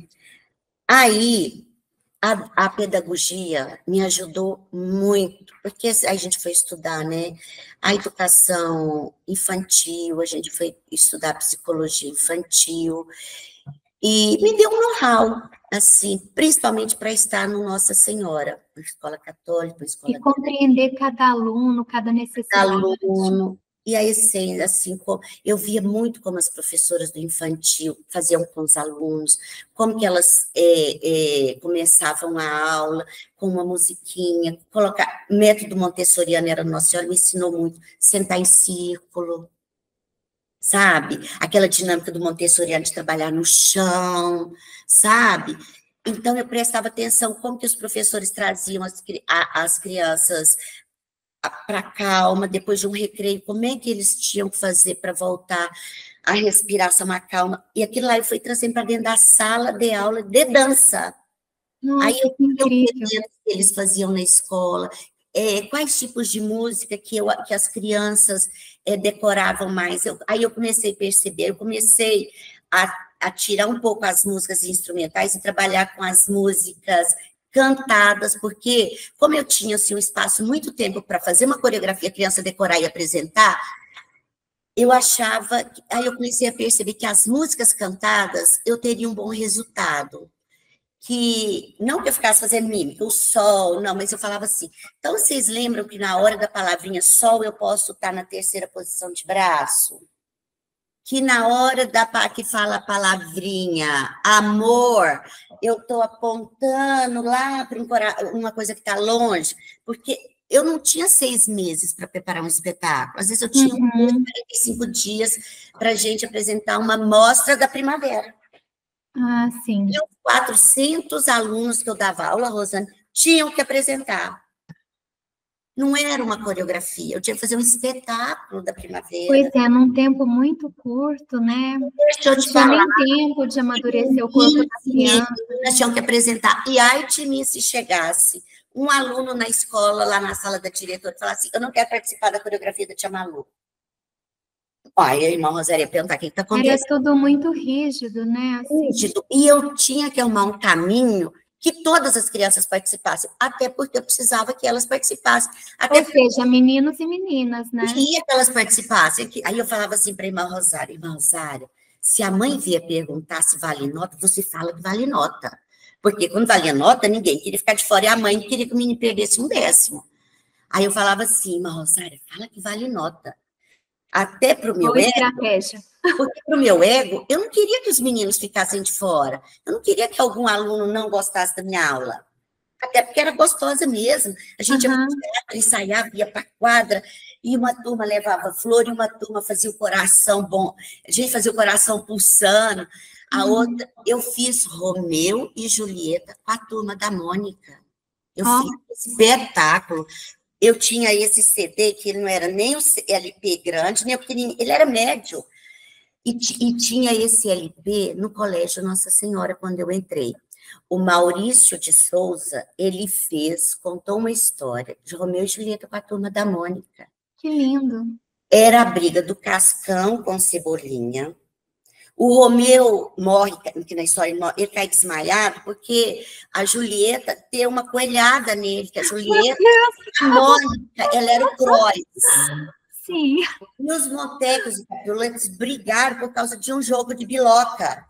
Speaker 2: Aí, a, a pedagogia me ajudou muito, porque a gente foi estudar, né? A educação infantil, a gente foi estudar psicologia infantil, e me deu um know-how, assim, principalmente para estar no Nossa Senhora, na escola católica, na escola...
Speaker 1: E compreender cada aluno, cada necessidade.
Speaker 2: Cada aluno, e a essência, assim, eu via muito como as professoras do infantil faziam com os alunos, como que elas é, é, começavam a aula com uma musiquinha, colocar, método montessoriano era Nossa Senhora, me ensinou muito, sentar em círculo, sabe? Aquela dinâmica do montessoriano de trabalhar no chão, sabe? Então, eu prestava atenção como que os professores traziam as, as crianças para calma, depois de um recreio, como é que eles tinham que fazer para voltar a respiração, a calma, e aquilo lá eu fui trazendo para dentro da sala de aula de dança.
Speaker 1: Nossa,
Speaker 2: aí eu
Speaker 1: que incrível.
Speaker 2: que eles faziam na escola, é, quais tipos de música que, eu, que as crianças é, decoravam mais, eu, aí eu comecei a perceber, eu comecei a, a tirar um pouco as músicas instrumentais e trabalhar com as músicas cantadas, porque como eu tinha assim, um espaço, muito tempo para fazer uma coreografia, criança decorar e apresentar, eu achava, aí eu comecei a perceber que as músicas cantadas, eu teria um bom resultado, que, não que eu ficasse fazendo mímica, o sol, não, mas eu falava assim, então vocês lembram que na hora da palavrinha sol, eu posso estar na terceira posição de braço? Que na hora da que fala a palavrinha amor, eu estou apontando lá para uma coisa que está longe, porque eu não tinha seis meses para preparar um espetáculo, às vezes eu tinha uhum. uns quarenta e cinco dias para a gente apresentar uma mostra da primavera.
Speaker 1: Ah, sim.
Speaker 2: E os quatrocentos alunos que eu dava aula, Rosane, tinham que apresentar. Não era uma coreografia, eu tinha que fazer um espetáculo da primavera.
Speaker 1: Pois é, num tempo muito curto, né?
Speaker 2: Deixa eu te
Speaker 1: falar.
Speaker 2: nem
Speaker 1: tempo de amadurecer o corpo da criança.
Speaker 2: Nós tínhamos que apresentar. E ai de mim se chegasse um aluno na escola, lá na sala da diretora, e falasse assim, eu não quero participar da coreografia da Tia Malu. Olha, a irmã Rosária ia perguntar o que está acontecendo.
Speaker 1: Era tudo muito rígido, né?
Speaker 2: Assim. Rígido. E eu tinha que arrumar um caminho que todas as crianças participassem, até porque eu precisava que elas participassem. Até
Speaker 1: Ou seja, meninos e meninas, né?
Speaker 2: queria que elas participassem. Aí eu falava assim para a irmã Rosária, irmã Rosária, se a mãe vier perguntar se vale nota, você fala que vale nota. Porque quando valia nota, ninguém queria ficar de fora, e a mãe queria que o menino perdesse um décimo. Aí eu falava assim, irmã Rosária, fala que vale nota. Até para o meu
Speaker 1: Boa
Speaker 2: ego,
Speaker 1: estratégia.
Speaker 2: porque para o meu ego, eu não queria que os meninos ficassem de fora. Eu não queria que algum aluno não gostasse da minha aula. Até porque era gostosa mesmo. A gente ia
Speaker 1: Uhum.
Speaker 2: para o teatro, ensaiava, ia para a quadra, e uma turma levava flor, e uma turma fazia o coração bom. A gente fazia o coração pulsando. A
Speaker 1: Uhum.
Speaker 2: outra, eu fiz Romeu e Julieta com a turma da Mônica. Eu
Speaker 1: Oh.
Speaker 2: fiz esse espetáculo. Eu tinha esse C D, que não era nem o L P grande, nem o pequenininho, ele era médio. E, e tinha esse L P no Colégio Nossa Senhora, quando eu entrei. O Maurício de Souza, ele fez, contou uma história de Romeu e Julieta com a turma da Mônica.
Speaker 1: Que lindo.
Speaker 2: Era a briga do Cascão com Cebolinha. O Romeu morre, que na história ele cai desmaiado, porque a Julieta tem uma coelhada nele, que a Julieta, a Mônica, ela era o Croix.
Speaker 1: Sim.
Speaker 2: E os Montecos e Capuletos brigaram por causa de um jogo de biloca.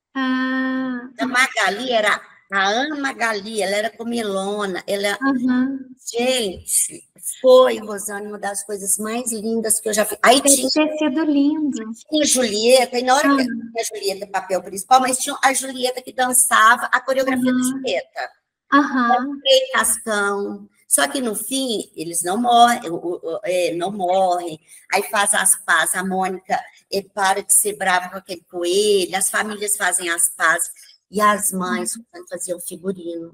Speaker 1: Ah.
Speaker 2: A Magali era a Ana Magali, ela era comelona, ela...
Speaker 1: Uhum.
Speaker 2: Gente, foi, Rosane, uma das coisas mais lindas que eu já fiz. Aí
Speaker 1: Deve
Speaker 2: tinha,
Speaker 1: ter sido lindo.
Speaker 2: tinha a Julieta, e na hora
Speaker 1: Ah.
Speaker 2: que tinha a Julieta papel principal, mas tinha a Julieta que dançava a coreografia
Speaker 1: Uhum.
Speaker 2: da Julieta.
Speaker 1: Aham.
Speaker 2: Rei Cascão. Só que no fim, eles não morrem, não morrem. Aí faz as pazes, a Mônica para de ser brava com aquele coelho, as famílias fazem as pazes, e as mães faziam figurino.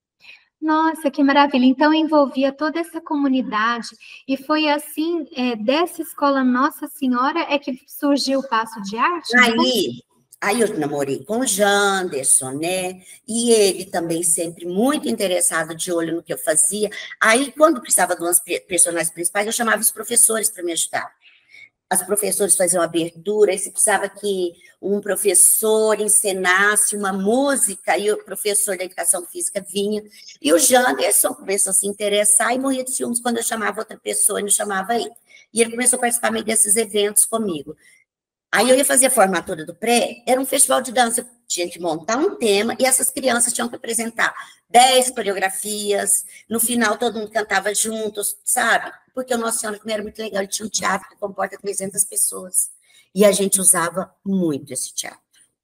Speaker 1: Nossa, que maravilha. Então, envolvia toda essa comunidade, e foi assim, é, dessa escola Nossa Senhora é que surgiu o Passo de Arte?
Speaker 2: Aí, aí eu namorei com o Janderson, né? E ele também sempre muito interessado, de olho no que eu fazia. Aí, quando precisava de umas personagens principais, eu chamava os professores para me ajudar. As professores faziam abertura, e se precisava que um professor encenasse uma música, e o professor da educação física vinha, e o Janderson começou a se interessar e morria de ciúmes quando eu chamava outra pessoa e não chamava ele. E ele começou a participar meio desses eventos comigo. Aí eu ia fazer a formatura do pré, era um festival de dança, tinha que montar um tema, e essas crianças tinham que apresentar dez coreografias, no final todo mundo cantava juntos, sabe? Porque o Nossa Senhora, como era muito legal, ele tinha um teatro que comporta trezentas pessoas, e a gente usava muito esse teatro.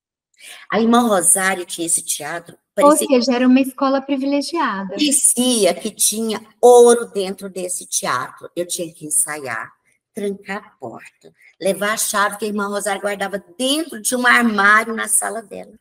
Speaker 2: A irmã Rosária tinha esse teatro,
Speaker 1: parecia... Ou seja, era uma escola privilegiada.
Speaker 2: Parecia que tinha ouro dentro desse teatro, eu tinha que ensaiar, trancar a porta, levar a chave que a irmã Rosária guardava dentro de um armário na sala dela.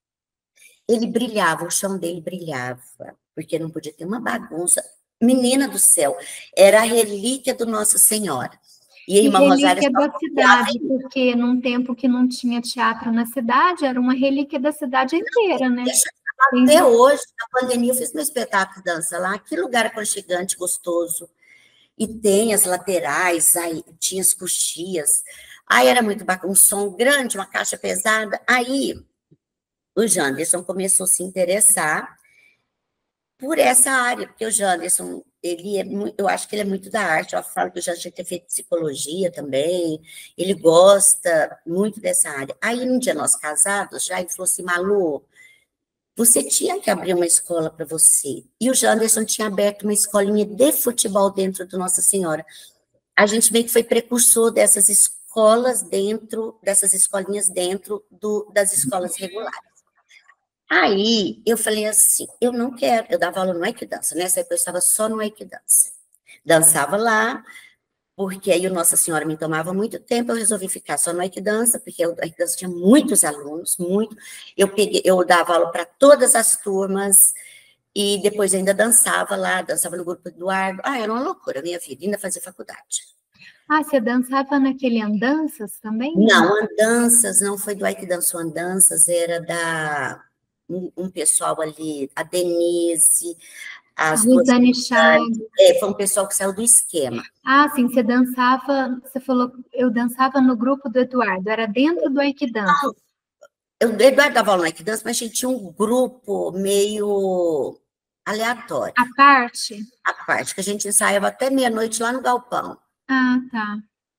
Speaker 2: Ele brilhava, o chão dele brilhava, porque não podia ter uma bagunça. Menina do céu, era a relíquia do Nossa Senhora.
Speaker 1: E a irmã e Rosária... relíquia da cidade, porque num tempo que não tinha teatro na cidade, era uma relíquia da cidade inteira, né?
Speaker 2: Até hoje, na pandemia, eu fiz meu espetáculo de dança lá, que lugar aconchegante, gostoso. E tem as laterais, aí tinha as coxias, aí era muito bacana, um som grande, uma caixa pesada. Aí o Janderson começou a se interessar por essa área, porque o Janderson, ele é muito, eu acho que ele é muito da arte, eu falo que eu já tinha feito psicologia também, ele gosta muito dessa área. Aí, um dia nós casados, já ele falou assim, Malu, você tinha que abrir uma escola para você. E o Janderson tinha aberto uma escolinha de futebol dentro do Nossa Senhora. A gente meio que foi precursor dessas escolas dentro, dessas escolinhas dentro do, das escolas regulares. Aí, eu falei assim, eu não quero, eu dava aula no Equidança, nessa época eu estava só no Equidança. Dançava lá, porque aí o Nossa Senhora me tomava muito tempo, eu resolvi ficar só no Equidança, porque o Equidança tinha muitos alunos, muito. Eu, peguei, eu dava aula para todas as turmas, e depois ainda dançava lá, dançava no grupo do Eduardo. Ah, era uma loucura a minha vida, ainda fazia faculdade.
Speaker 1: Ah, você dançava naquele Andanças também?
Speaker 2: Não, Andanças, não foi do Ike Dançou Andanças, era da um, um pessoal ali, a Denise, as duas... É, foi um pessoal que saiu do esquema.
Speaker 1: Ah, sim, você dançava, você falou, eu dançava no grupo do Eduardo, era dentro do Ike Dança.
Speaker 2: Eu, Eduardo dava aula no Ike Dance, mas a gente tinha um grupo meio aleatório.
Speaker 1: A parte?
Speaker 2: A parte, que a gente ensaiava até meia-noite lá no galpão.
Speaker 1: Ah, tá.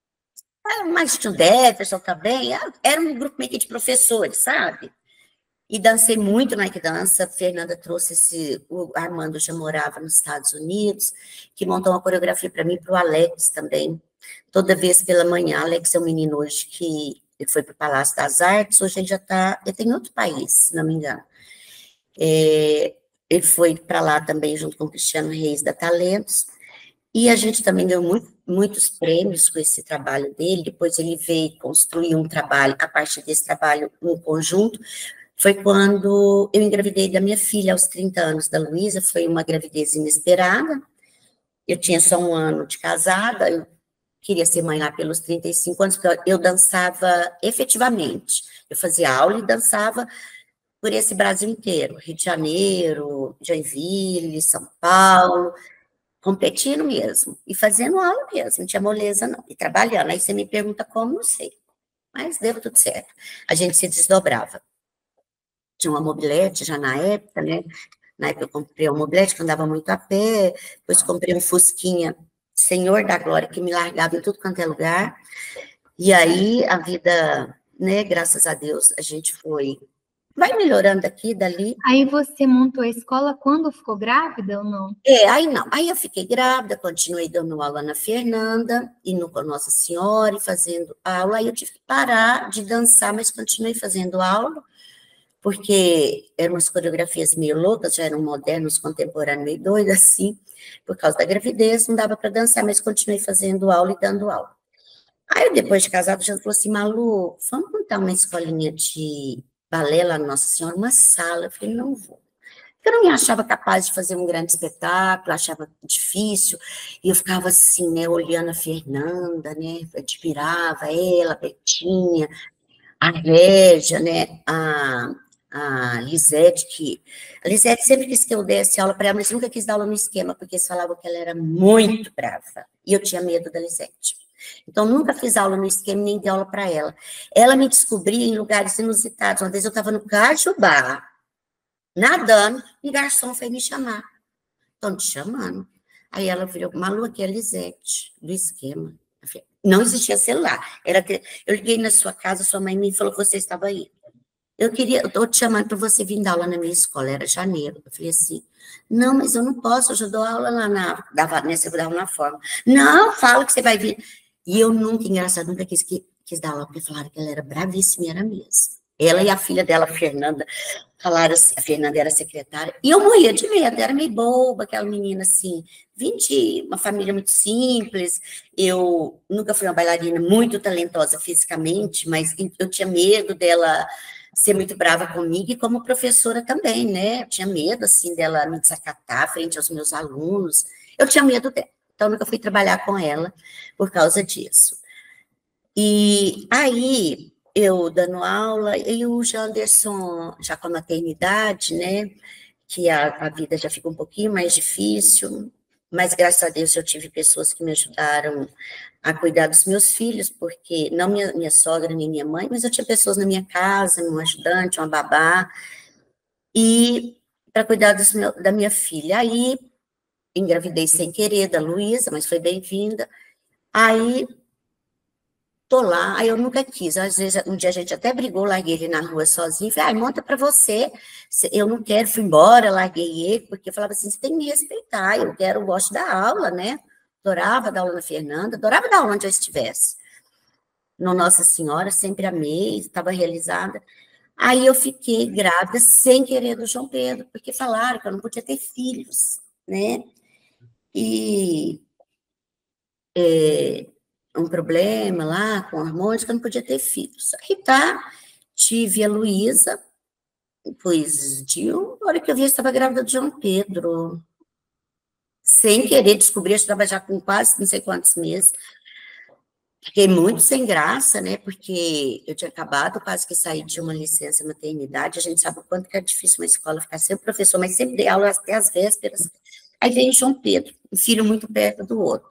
Speaker 2: Mas tinha o Jefferson também, era um grupo meio que de professores, sabe? E dancei muito no Ike Dance. A Fernanda trouxe esse... O Armando já morava nos Estados Unidos, que montou uma coreografia para mim e para o Alex também. Toda vez pela manhã. Alex é um menino hoje que ele foi para o Palácio das Artes, hoje ele já está... Ele tem outro país, se não me engano. É, ele foi para lá também, junto com o Cristiano Reis, da Talentos, e a gente também ganhou muito, muitos prêmios com esse trabalho dele. Depois ele veio construir um trabalho, a partir desse trabalho, um conjunto. Foi quando eu engravidei da minha filha, aos trinta anos, da Luísa. Foi uma gravidez inesperada. Eu tinha só um ano de casada, eu queria ser mãe lá pelos trinta e cinco anos, porque eu dançava efetivamente. Eu fazia aula e dançava por esse Brasil inteiro, Rio de Janeiro, Joinville, São Paulo, competindo mesmo, e fazendo aula mesmo, não tinha moleza não, e trabalhando. Aí você me pergunta como, não sei, mas deu tudo certo. A gente se desdobrava. Tinha uma mobilete já na época, né? Na época eu comprei uma mobilete que andava muito a pé, depois comprei um Fusquinha Senhor da Glória, que me largava em tudo quanto é lugar, e aí a vida, né, graças a Deus, a gente foi... Vai melhorando daqui, dali.
Speaker 1: Aí você montou a escola quando ficou grávida ou não?
Speaker 2: É, aí não. Aí eu fiquei grávida, continuei dando aula na Fernanda, indo com a Nossa Senhora e fazendo aula. Aí eu tive que parar de dançar, mas continuei fazendo aula, porque eram umas coreografias meio loucas, já eram modernos, contemporâneos, meio doidas, assim. Por causa da gravidez, não dava para dançar, mas continuei fazendo aula e dando aula. Aí, depois de casado, já falou assim, Malu, vamos montar uma escolinha de balé lá na Nossa Senhora, uma sala. Eu falei, não vou. Eu não me achava capaz de fazer um grande espetáculo, achava difícil, e eu ficava assim, né, olhando a Fernanda, né, admirava ela, a Betinha, a Régia, né, a, a Lisete, que... A Lisete sempre quis que eu desse aula para ela, mas nunca quis dar aula no esquema, porque eles falavam que ela era muito brava, e eu tinha medo da Lisete. Então, nunca fiz aula no esquema, nem dei aula para ela. Ela me descobria em lugares inusitados. Uma vez eu estava no Cajubá, nadando, e o garçom foi me chamar. Estão te chamando. Aí ela virou, Malu, aqui é a Lisete, do esquema. Falei, não existia celular. Era que... Eu liguei na sua casa, sua mãe me falou que você estava aí. Eu queria, eu estou te chamando para você vir dar aula na minha escola, era janeiro. Eu falei assim, não, mas eu não posso, eu já dou aula lá na, dava, nessa, eu dava na forma. Não, fala que você vai vir. E eu nunca, engraçado, nunca quis, quis dar aula, porque falaram que ela era bravíssima, e era mesmo. Ela e a filha dela, a Fernanda, falaram assim, a Fernanda era secretária, e eu morria de medo, era meio boba, aquela menina assim, vim de uma família muito simples, eu nunca fui uma bailarina muito talentosa fisicamente, mas eu tinha medo dela ser muito brava comigo, e como professora também, né, eu tinha medo, assim, dela me desacatar frente aos meus alunos, eu tinha medo dela, então eu nunca fui trabalhar com ela por causa disso. E aí, eu dando aula, e o Janderson, já com a maternidade, né, que a, a vida já fica um pouquinho mais difícil, mas graças a Deus eu tive pessoas que me ajudaram a cuidar dos meus filhos, porque não minha, minha sogra nem minha mãe, mas eu tinha pessoas na minha casa, um ajudante, uma babá, e para cuidar dos meu, da minha filha. Aí, engravidei sem querer da Luísa, mas foi bem-vinda. Aí, tô lá, aí eu nunca quis, às vezes, um dia a gente até brigou, larguei ele na rua sozinho, falei, ah, monta para você, eu não quero, fui embora, larguei ele, porque eu falava assim, você tem que me respeitar, eu quero, eu gosto da aula, né, adorava dar aula na Fernanda, adorava dar aula onde eu estivesse, no Nossa Senhora, sempre amei, estava realizada. Aí eu fiquei grávida sem querer do João Pedro, porque falaram que eu não podia ter filhos, né, e... É, um problema lá com hormônios, que eu não podia ter filhos. Aí tá, tive a Luísa, depois de uma hora que eu vi, eu estava grávida de João Pedro. Sem querer descobrir, eu estava já com quase não sei quantos meses. Fiquei muito sem graça, né, porque eu tinha acabado quase que sair de uma licença maternidade, a gente sabe o quanto que é difícil uma escola ficar sem o professor, mas sempre dei aula até as vésperas. Aí veio João Pedro, um filho muito perto do outro.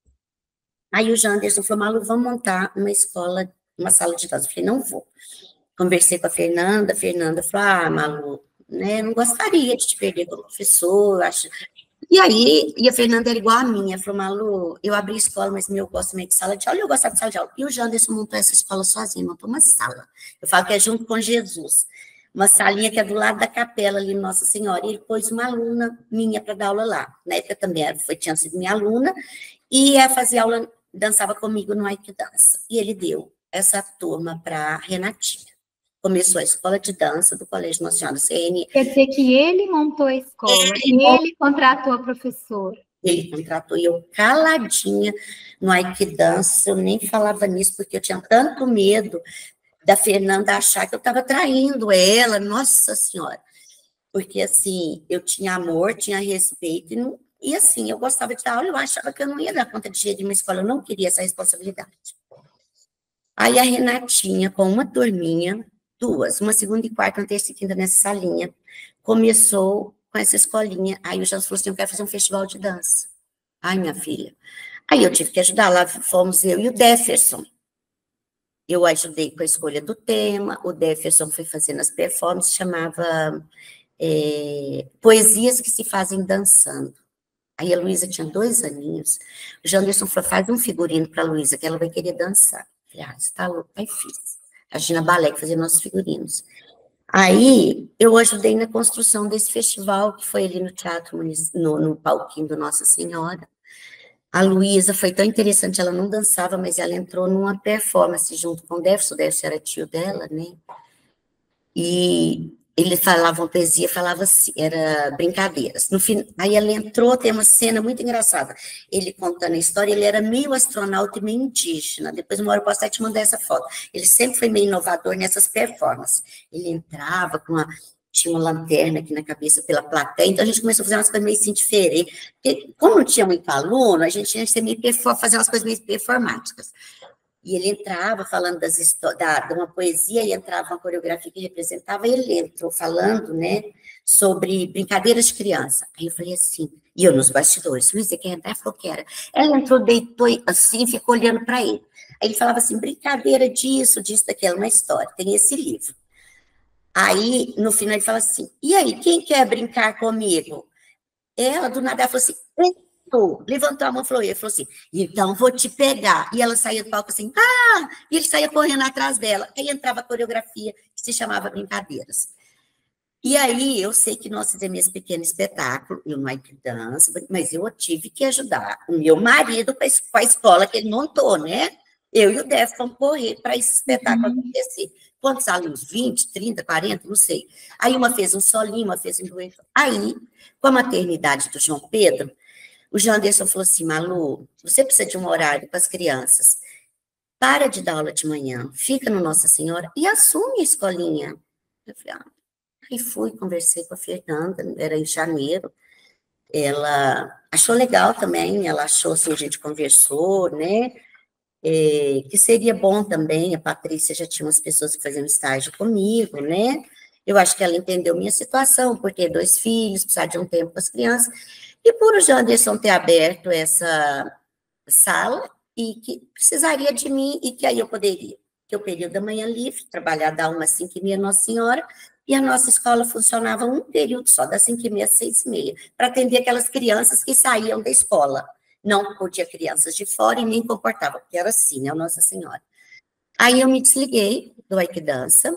Speaker 2: Aí o Janderson falou, Malu, vamos montar uma escola, uma sala de dança. Eu falei, não vou. conversei com a Fernanda, a Fernanda falou, ah, Malu, né, não gostaria de te perder como professor, acho... E aí, e a Fernanda era igual a minha, falou, Malu, eu abri escola, mas eu gosto meio de sala de aula, eu gostava de sala de aula. E o Janderson montou essa escola sozinho, montou uma sala. Eu falo que é junto com Jesus. Uma salinha que é do lado da capela ali, Nossa Senhora. E ele pôs uma aluna minha para dar aula lá. Na época também era, foi, tinha sido minha aluna, e ela fazia aula, dançava comigo no Ike Dança. E ele deu essa turma para a Renatinha. Começou a escola de dança do Colégio Nacional do C N.
Speaker 1: Quer dizer que ele montou a escola, ele, ele contratou a professora.
Speaker 2: Ele contratou e eu caladinha no Aikidança, eu nem falava nisso, porque eu tinha tanto medo da Fernanda achar que eu estava traindo ela, nossa senhora. Porque, assim, eu tinha amor, tinha respeito, e, não, e assim, eu gostava de dar aula, eu achava que eu não ia dar conta de gerir uma escola, eu não queria essa responsabilidade. Aí a Renatinha, com uma turminha, duas, uma segunda e quarta, uma terça e quinta nessa salinha, começou com essa escolinha. Aí o Janderson falou assim, eu quero fazer um festival de dança. Ai, minha filha. Aí eu tive que ajudar, lá fomos eu e o Jefferson. Eu ajudei com a escolha do tema, o Jefferson foi fazendo as performances, chamava é, Poesias que se fazem dançando. Aí a Luísa tinha dois aninhos, o Janderson falou, faz um figurino para a Luísa, que ela vai querer dançar. Falei, ah, você tá louco? Aí fiz. A Gina Balé, que fazia nossos figurinos. Aí, eu ajudei na construção desse festival, que foi ali no teatro, no, no palquinho do Nossa Senhora. A Luísa foi tão interessante, ela não dançava, mas ela entrou numa performance junto com o Jefferson, o Jefferson era tio dela, né? E ele falava uma poesia, falava assim, era brincadeiras. No fim, aí ela entrou, tem uma cena muito engraçada. Ele contando a história, ele era meio astronauta e meio indígena. Depois, uma hora eu posso até te mandar essa foto. Ele sempre foi meio inovador nessas performances. Ele entrava com uma... tinha uma lanterna aqui na cabeça pela plateia, então a gente começou a fazer umas coisas meio assim diferentes. Porque, como não tinha muito aluno, a gente tinha que ser meio fazer umas coisas meio performáticas. E ele entrava falando das da, de uma poesia e entrava uma coreografia que representava, e ele entrou falando, né, sobre brincadeiras de criança. Aí eu falei assim, e eu nos bastidores, Luísa, quer entrar? Ela falou que era. Ela entrou, deitou assim, ficou olhando para ele. Aí ele falava assim, brincadeira disso, disso, daquilo, uma história, tem esse livro. Aí, no final, ele fala assim, e aí, quem quer brincar comigo? Ela, do nada, ela falou assim, levantou a mão e falou, ele falou assim, então vou te pegar. E ela saía do palco assim, ah! E ele saía correndo atrás dela. Aí entrava a coreografia que se chamava Brincadeiras. E aí eu sei que nós fizemos esse pequeno espetáculo, eu não Ike Dança, mas eu tive que ajudar o meu marido com a escola que ele montou, né? Eu e o Def fomos correr para esse espetáculo uhum. acontecer. Quantos alunos? vinte, trinta, quarenta? Não sei. Aí uma fez um solinho, uma fez um dueto. Aí, com a maternidade do João Pedro, o Janderson falou assim, Malu, você precisa de um horário para as crianças. Para de dar aula de manhã, fica no Nossa Senhora e assume a escolinha. Eu falei, ah, aí fui, conversei com a Fernanda, era em janeiro. Ela achou legal também, ela achou assim, a gente conversou, né? É, que seria bom também, a Patrícia já tinha umas pessoas que faziam estágio comigo, né? Eu acho que ela entendeu minha situação, porque dois filhos, precisar de um tempo com as crianças. E por o Janderson ter aberto essa sala e que precisaria de mim e que aí eu poderia ter o período da manhã livre, trabalhar da uma às cinco e meia Nossa Senhora, e a nossa escola funcionava um período só, das cinco e meia às seis e meia, para atender aquelas crianças que saíam da escola. Não podia crianças de fora e nem comportava, porque era assim, né, Nossa Senhora. Aí eu me desliguei do Ike Dança,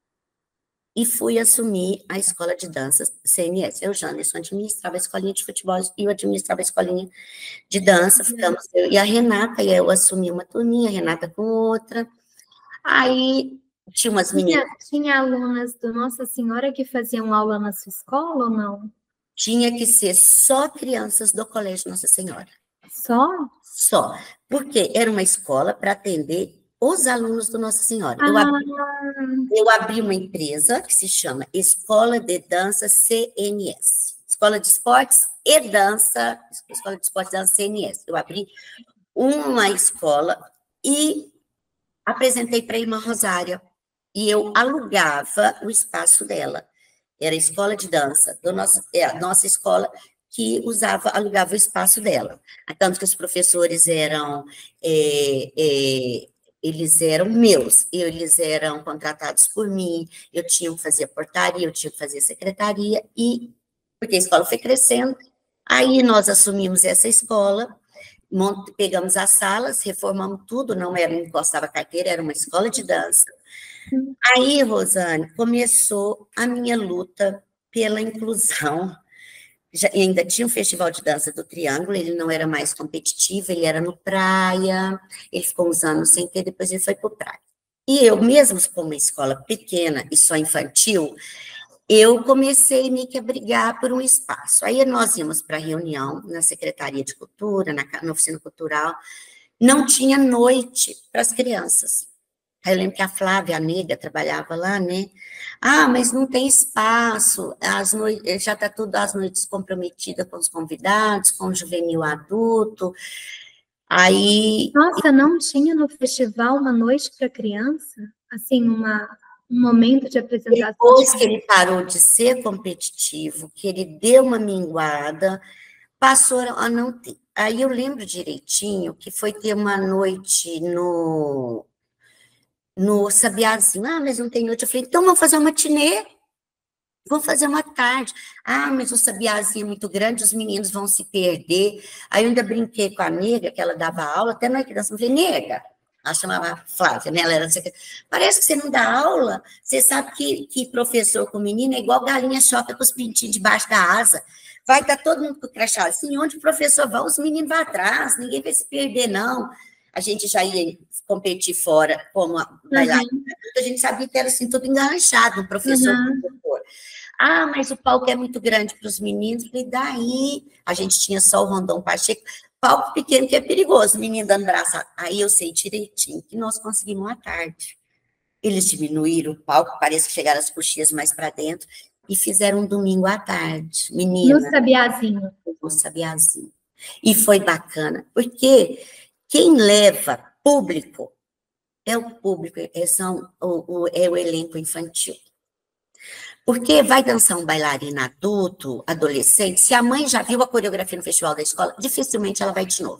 Speaker 2: e fui assumir a escola de dança C N S. Eu, Janderson, administrava a escolinha de futebol e eu administrava a escolinha de dança. Ficamos eu e a Renata, e eu assumi uma turminha, a Renata com outra. Aí tinha umas meninas.
Speaker 1: Tinha, tinha alunas do Nossa Senhora que faziam aula na sua escola ou não?
Speaker 2: Tinha que ser só crianças do Colégio Nossa Senhora.
Speaker 1: Só?
Speaker 2: Só. Porque era uma escola para atender os alunos do Nossa Senhora.
Speaker 1: Ah.
Speaker 2: Eu, abri, eu abri uma empresa que se chama Escola de Dança C N S. Escola de Esportes e Dança, Escola de Esportes e Dança C N S. Eu abri uma escola e apresentei para a irmã Rosária. E eu alugava o espaço dela. Era a escola de dança, do nosso, é, a nossa escola que usava, alugava o espaço dela. Tanto que os professores eram... É, é, eles eram meus, eles eram contratados por mim, eu tinha que fazer portaria, eu tinha que fazer secretaria, e porque a escola foi crescendo, aí nós assumimos essa escola, mont, pegamos as salas, reformamos tudo, não era, não encostava carteira, era uma escola de dança. Aí, Rosane, começou a minha luta pela inclusão. Já, ainda tinha um festival de dança do Triângulo, ele não era mais competitivo, ele era no praia, ele ficou uns anos sem ter, depois ele foi para o praia. E eu, mesmo com uma escola pequena e só infantil, eu comecei meio que a brigar por um espaço. Aí nós íamos para a reunião na Secretaria de Cultura, na, na Oficina Cultural, não tinha noite para as crianças. Aí eu lembro que a Flávia, a nega, trabalhava lá, né? Ah, mas não tem espaço, as noites, já está tudo as noites comprometida com os convidados, com o juvenil adulto. Aí...
Speaker 1: Nossa, não tinha no festival uma noite para criança? Assim, uma, um momento de apresentação?
Speaker 2: Depois que ele parou de ser competitivo, que ele deu uma minguada, passou a não ter. Aí eu lembro direitinho que foi ter uma noite no... no Sabiazinho, ah, mas não tem noite. Eu falei, então vamos fazer uma matinê, vamos fazer uma tarde. Ah, mas o Sabiazinho é muito grande, os meninos vão se perder. Aí eu ainda brinquei com a nega, que ela dava aula, até na criança, eu falei, nega, ela chamava Flávia, né? Ela era parece que você não dá aula, você sabe que, que professor com menino é igual galinha choca com os pintinhos debaixo da asa. Vai estar todo mundo com o crachá assim, onde o professor vai, os meninos vão atrás, ninguém vai se perder, não. A gente já ia competir fora como bailarina, uhum. A gente sabia que era assim, tudo enganchado, o professor. Uhum. Ah, mas o palco é muito grande para os meninos, e daí a gente tinha só o Rondon Pacheco, palco pequeno que é perigoso, menino dando braço. Aí eu sei direitinho que nós conseguimos uma tarde. Eles diminuíram o palco, parece que chegaram as coxias mais para dentro, e fizeram um domingo à tarde, menina.
Speaker 1: No Sabiazinho.
Speaker 2: No Sabiazinho. E foi bacana, porque quem leva público é o público, é, são, o, o, é o elenco infantil. Porque vai dançar um bailarino adulto, adolescente, se a mãe já viu a coreografia no festival da escola, dificilmente ela vai de novo.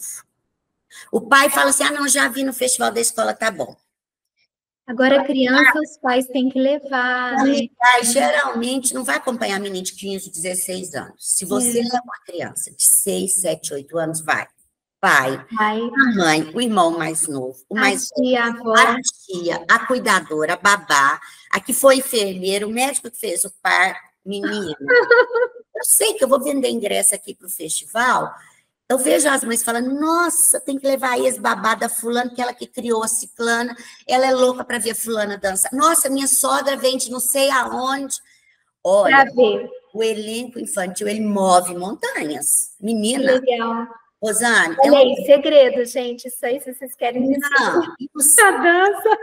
Speaker 2: O pai fala assim, ah, não, já vi no festival da escola, tá bom.
Speaker 1: Agora, a criança, os pais têm que levar, né?
Speaker 2: Pai, geralmente, não vai acompanhar menino de quinze, dezesseis anos. Se você é uma criança de seis, sete, oito anos, vai. Pai,
Speaker 1: pai,
Speaker 2: a mãe, o irmão mais novo, o mais
Speaker 1: a tia,
Speaker 2: novo,
Speaker 1: a avó,
Speaker 2: a tia, a cuidadora, a babá, a que foi enfermeira, o médico que fez o par, menina. Eu sei que eu vou vender ingresso aqui para o festival, eu vejo as mães falando, nossa, tem que levar a ex-babá da fulana, que ela que criou a ciclana, ela é louca para ver a fulana dançar. Nossa, minha sogra vem de não sei aonde. Olha, o elenco infantil, ele move montanhas. Menina.
Speaker 1: Que legal.
Speaker 2: Rosane,
Speaker 1: olha aí, é um... segredo, gente, isso aí, se vocês querem dizer.
Speaker 2: Não,
Speaker 1: a dança.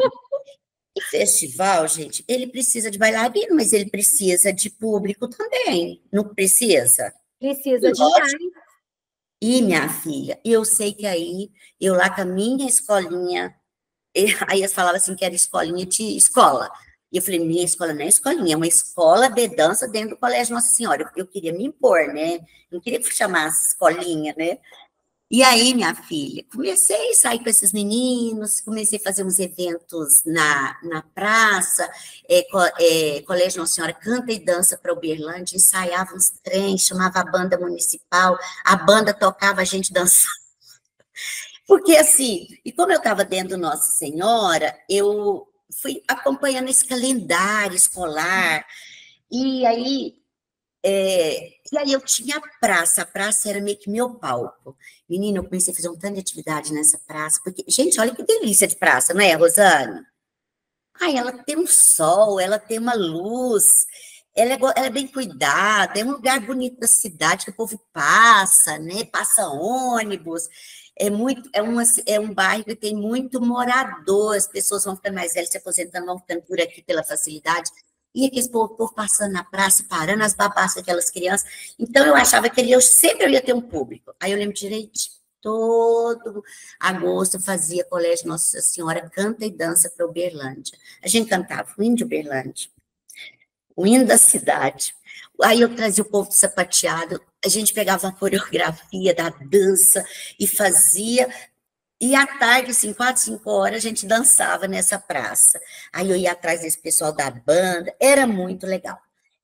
Speaker 2: E festival, gente, ele precisa de bailarino, mas ele precisa de público também, não precisa?
Speaker 1: Precisa demais.
Speaker 2: E, minha filha, eu sei que aí, eu lá com a minha escolinha, aí eles falavam assim que era escolinha de escola. E eu falei, minha escola não é escolinha, é uma escola de dança dentro do Colégio Nossa Senhora. Eu, eu queria me impor, né? Não queria que chamasse escolinha, né? E aí, minha filha, comecei a sair com esses meninos, comecei a fazer uns eventos na, na praça, é, é, Colégio Nossa Senhora Canta e Dança para Uberlândia, ensaiava uns trens, chamava a banda municipal, a banda tocava, a gente dançava. Porque assim, e como eu estava dentro do Nossa Senhora, eu fui acompanhando esse calendário escolar, e aí... É, e aí eu tinha a praça, a praça era meio que meu palco. Menina, eu comecei a fazer um tanto de atividade nessa praça, porque, gente, olha que delícia de praça, não é, Rosane? Ai, ela tem um sol, ela tem uma luz, ela é, ela é bem cuidada, é um lugar bonito da cidade, que o povo passa, né? Passa ônibus, é, muito, é, uma, é um bairro que tem muito morador, as pessoas vão ficando mais velhas, se aposentando, vão ficando por aqui pela facilidade. E aqueles povo, povo passando na praça, parando as babás daquelas crianças. Então, eu achava que eu sempre eu ia ter um público. Aí eu lembro direitinho, todo agosto eu fazia Colégio Nossa Senhora Canta e Dança para Uberlândia. A gente cantava o hino de Uberlândia, o hino da cidade. Aí eu trazia o povo sapateado, a gente pegava a coreografia da dança e fazia... E à tarde, assim, quatro, cinco horas, a gente dançava nessa praça. Aí eu ia atrás desse pessoal da banda, era muito legal.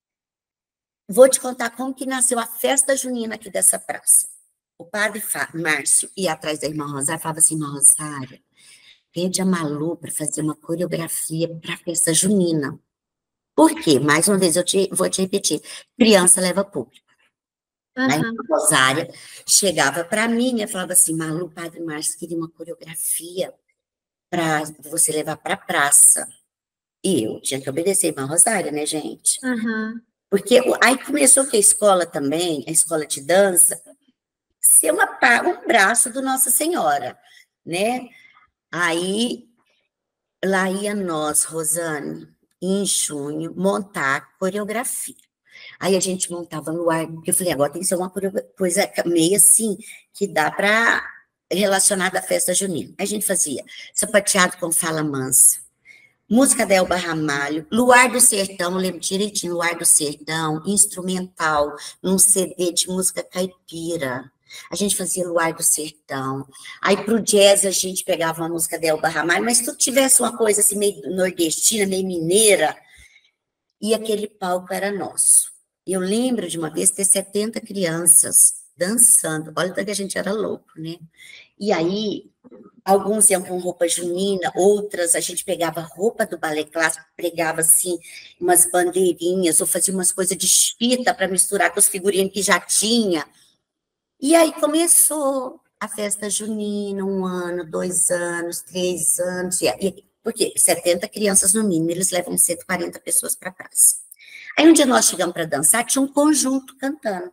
Speaker 2: Vou te contar como que nasceu a festa junina aqui dessa praça. O padre Márcio ia atrás da irmã Rosária e falava assim, irmã Rosária, pede a Malu para fazer uma coreografia para a festa junina. Por quê? Mais uma vez, eu te, vou te repetir. Criança leva público. Uhum. Aí a Rosária chegava para mim e falava assim, Malu, o padre Márcio queria uma coreografia para você levar para a praça. E eu tinha que obedecer a irmã Rosária, né, gente?
Speaker 1: Uhum.
Speaker 2: Porque aí começou que a escola também, a escola de dança, ser uma, um braço do Nossa Senhora, né? Aí, lá ia nós, Rosane, em junho, montar a coreografia. Aí a gente montava no ar, porque eu falei, agora tem que ser uma coisa meio assim, que dá para relacionar da festa junina. Aí a gente fazia sapateado com fala mansa, música da Elba Ramalho, Luar do Sertão, lembro direitinho, Luar do Sertão, instrumental, num C D de música caipira. A gente fazia Luar do Sertão. Aí, pro jazz, a gente pegava uma música da Elba Ramalho, mas se tu tivesse uma coisa assim, meio nordestina, meio mineira, e aquele palco era nosso. Eu lembro de uma vez ter setenta crianças dançando. Olha que a gente era louco, né? E aí, alguns iam com roupa junina, outras a gente pegava roupa do balé clássico, pregava assim umas bandeirinhas, ou fazia umas coisas de fita para misturar com os figurinos que já tinha. E aí começou a festa junina, um ano, dois anos, três anos, e, e, porque setenta crianças no mínimo, eles levam cento e quarenta pessoas para a praça. Aí um dia nós chegamos para dançar, tinha um conjunto cantando.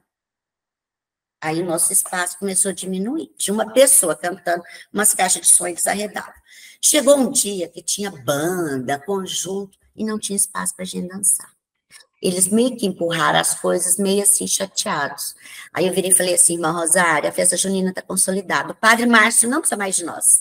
Speaker 2: Aí o nosso espaço começou a diminuir. Tinha uma pessoa cantando, umas caixas de som desarredadas. Chegou um dia que tinha banda, conjunto, e não tinha espaço para a gente dançar. Eles meio que empurraram as coisas, meio assim, chateados. Aí eu virei e falei assim, irmã Rosária, a festa junina está consolidada. O padre Márcio não precisa mais de nós.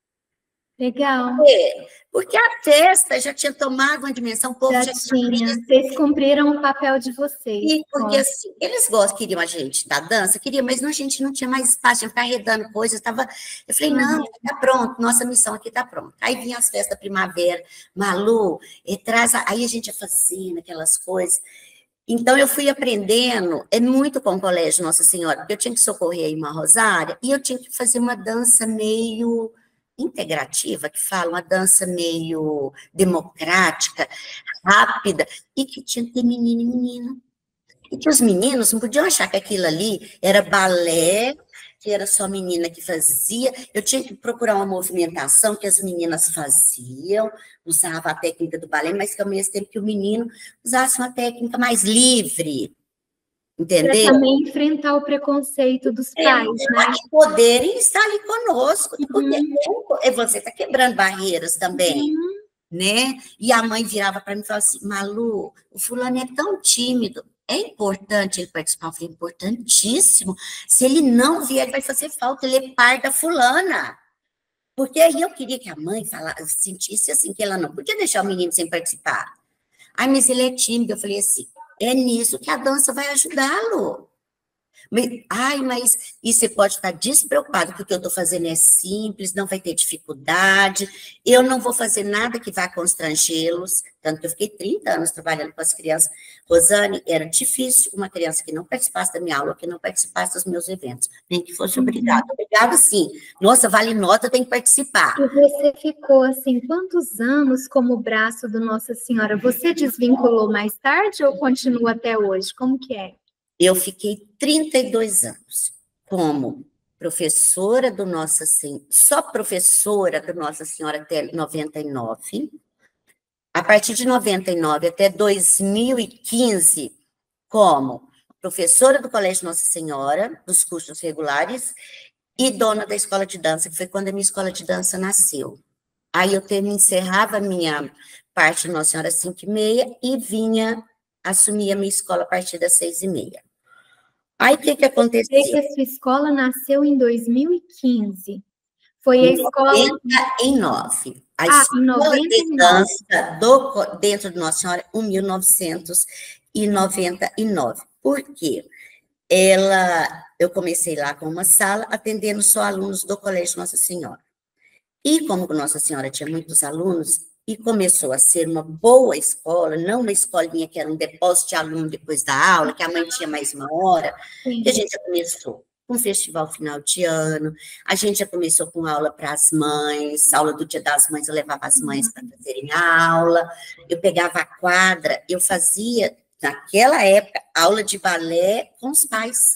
Speaker 1: Legal.
Speaker 2: Por quê? Porque a festa já tinha tomado uma dimensão, o povo
Speaker 1: já,
Speaker 2: já
Speaker 1: tinha. Vocês cumpriram o papel de vocês.
Speaker 2: E porque, assim, eles gostam, queriam a gente da dança, queriam, mas não, a gente não tinha mais espaço, tinha que ficar arredando coisas, tava... Eu falei, não, tá pronto, nossa missão aqui tá pronta. Aí vinha as festas da primavera, Malu, e traz... A... Aí a gente ia fazendo aquelas coisas. Então, eu fui aprendendo, é muito com o Colégio Nossa Senhora, porque eu tinha que socorrer a irmã Rosária, e eu tinha que fazer uma dança meio integrativa, que fala, uma dança meio democrática, rápida, e que tinha que ter menino e menina. E que os meninos não podiam achar que aquilo ali era balé, que era só menina que fazia. Eu tinha que procurar uma movimentação que as meninas faziam, usava a técnica do balé, mas que ao mesmo tempo que o menino usasse uma técnica mais livre. Entendeu?
Speaker 1: Para também enfrentar o preconceito dos
Speaker 2: é,
Speaker 1: pais, né?
Speaker 2: De poderem estar ali conosco, porque uhum. você está quebrando barreiras também. Uhum. Né? E a mãe virava para mim e falava assim, Malu, o fulano é tão tímido, é importante ele participar? Eu falei, importantíssimo. Se ele não vier, ele vai fazer falta, ele é pai da fulana. Porque aí eu queria que a mãe falasse, sentisse assim, que ela não podia deixar o menino sem participar. Ai, mas ele é tímido. Eu falei assim, é nisso que a dança vai ajudá-lo. Ai, mas e você pode ficar despreocupado, porque o que eu estou fazendo é simples, não vai ter dificuldade, eu não vou fazer nada que vá constrangê-los, tanto que eu fiquei trinta anos trabalhando com as crianças. Rosane, era difícil uma criança que não participasse da minha aula, que não participasse dos meus eventos, nem que fosse obrigada. Obrigada, sim. Nossa, vale nota, tem que participar.
Speaker 1: E você ficou, assim, quantos anos como braço do Nossa Senhora? Você desvinculou mais tarde ou continua até hoje? Como que é?
Speaker 2: Eu fiquei trinta e dois anos como professora do Nossa Senhora, só professora do Nossa Senhora até noventa e nove. A partir de noventa e nove até dois mil e quinze, como professora do Colégio Nossa Senhora, dos cursos regulares, e dona da escola de dança, que foi quando a minha escola de dança nasceu. Aí eu term- encerrava a minha parte do Nossa Senhora às cinco e meia e vinha assumir a minha escola a partir das seis e meia. Aí, o que que aconteceu?
Speaker 1: Eu sei que a sua escola nasceu em dois mil e quinze. Foi a escola...
Speaker 2: noventa e nove. A
Speaker 1: ah,
Speaker 2: escola
Speaker 1: em noventa e nove.
Speaker 2: de dança do, dentro do Nossa Senhora, em mil novecentos e noventa e nove. Por quê? Ela, eu comecei lá com uma sala, atendendo só alunos do Colégio Nossa Senhora. E como Nossa Senhora tinha muitos alunos, e começou a ser uma boa escola, não uma escolinha que era um depósito de aluno depois da aula, que a mãe tinha mais uma hora,
Speaker 1: Sim.
Speaker 2: que a gente já começou com um festival final de ano, a gente já começou com aula para as mães, aula do Dia das Mães, eu levava as mães para fazerem aula, eu pegava a quadra, eu fazia, naquela época, aula de balé com os pais.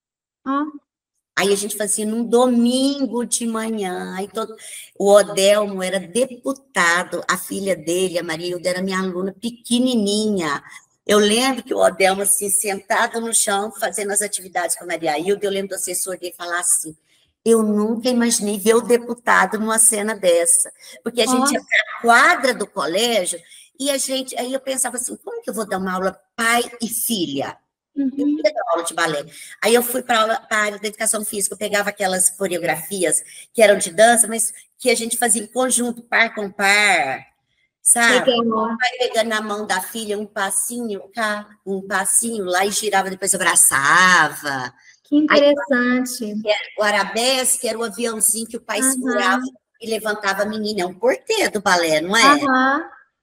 Speaker 1: Oh.
Speaker 2: Aí a gente fazia num domingo de manhã. Aí todo... O Odelmo era deputado, a filha dele, a Maria Hilda, era minha aluna pequenininha. Eu lembro que o Odelmo, assim, sentado no chão, fazendo as atividades com a Maria Hilda, eu lembro do assessor dele falar assim, eu nunca imaginei ver o deputado numa cena dessa. Porque a gente ia para a quadra do colégio e a gente... Aí eu pensava assim, como que eu vou dar uma aula pai e filha? Eu queria dar aula de balé. Aí eu fui para a área da educação física, eu pegava aquelas coreografias que eram de dança, mas que a gente fazia em conjunto, par com par, sabe? Vai pegando na mão da filha um passinho cá, um passinho lá e girava, depois abraçava.
Speaker 1: Que interessante.
Speaker 2: Aí, o arabesque era o aviãozinho que o pai uhum. segurava e levantava a menina, é um portê do balé, não é?
Speaker 1: Uhum.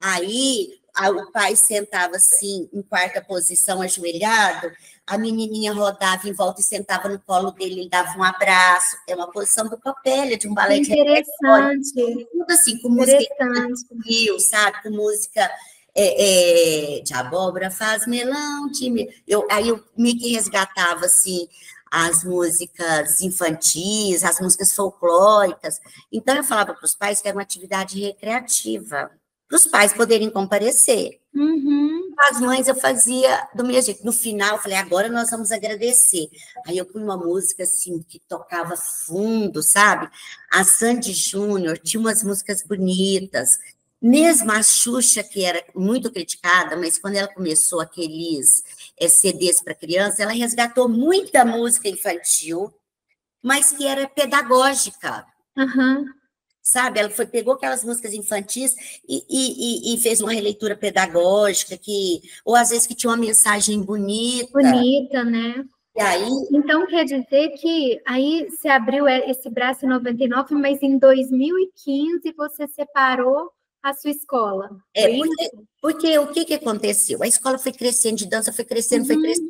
Speaker 2: Aí o pai sentava assim, em quarta posição, ajoelhado, a menininha rodava em volta e sentava no colo dele, ele dava um abraço. É uma posição do Copélia, de um balé de
Speaker 1: interessante.
Speaker 2: Tudo assim, com música infantil, sabe? Com música é, é, de abóbora faz melão, de... Eu, aí eu meio que resgatava, assim, as músicas infantis, as músicas folclóricas. Então, eu falava para os pais que era uma atividade recreativa, para os pais poderem comparecer.
Speaker 1: Uhum.
Speaker 2: As mães eu fazia do mesmo jeito. No final, eu falei, agora nós vamos agradecer. Aí eu pus uma música, assim, que tocava fundo, sabe? A Sandy Júnior tinha umas músicas bonitas. Mesmo a Xuxa, que era muito criticada, mas quando ela começou aqueles é, C Ds para criança, ela resgatou muita música infantil, mas que era pedagógica.
Speaker 1: Uhum.
Speaker 2: Sabe, ela foi, pegou aquelas músicas infantis e, e, e fez uma releitura pedagógica, que, ou às vezes que tinha uma mensagem bonita.
Speaker 1: Bonita, né?
Speaker 2: E aí...
Speaker 1: Então, quer dizer que aí você abriu esse braço em noventa e nove, mas em dois mil e quinze você separou a sua escola.
Speaker 2: É, porque, porque o que, que aconteceu? A escola foi crescendo, de dança foi crescendo, uhum. foi crescendo.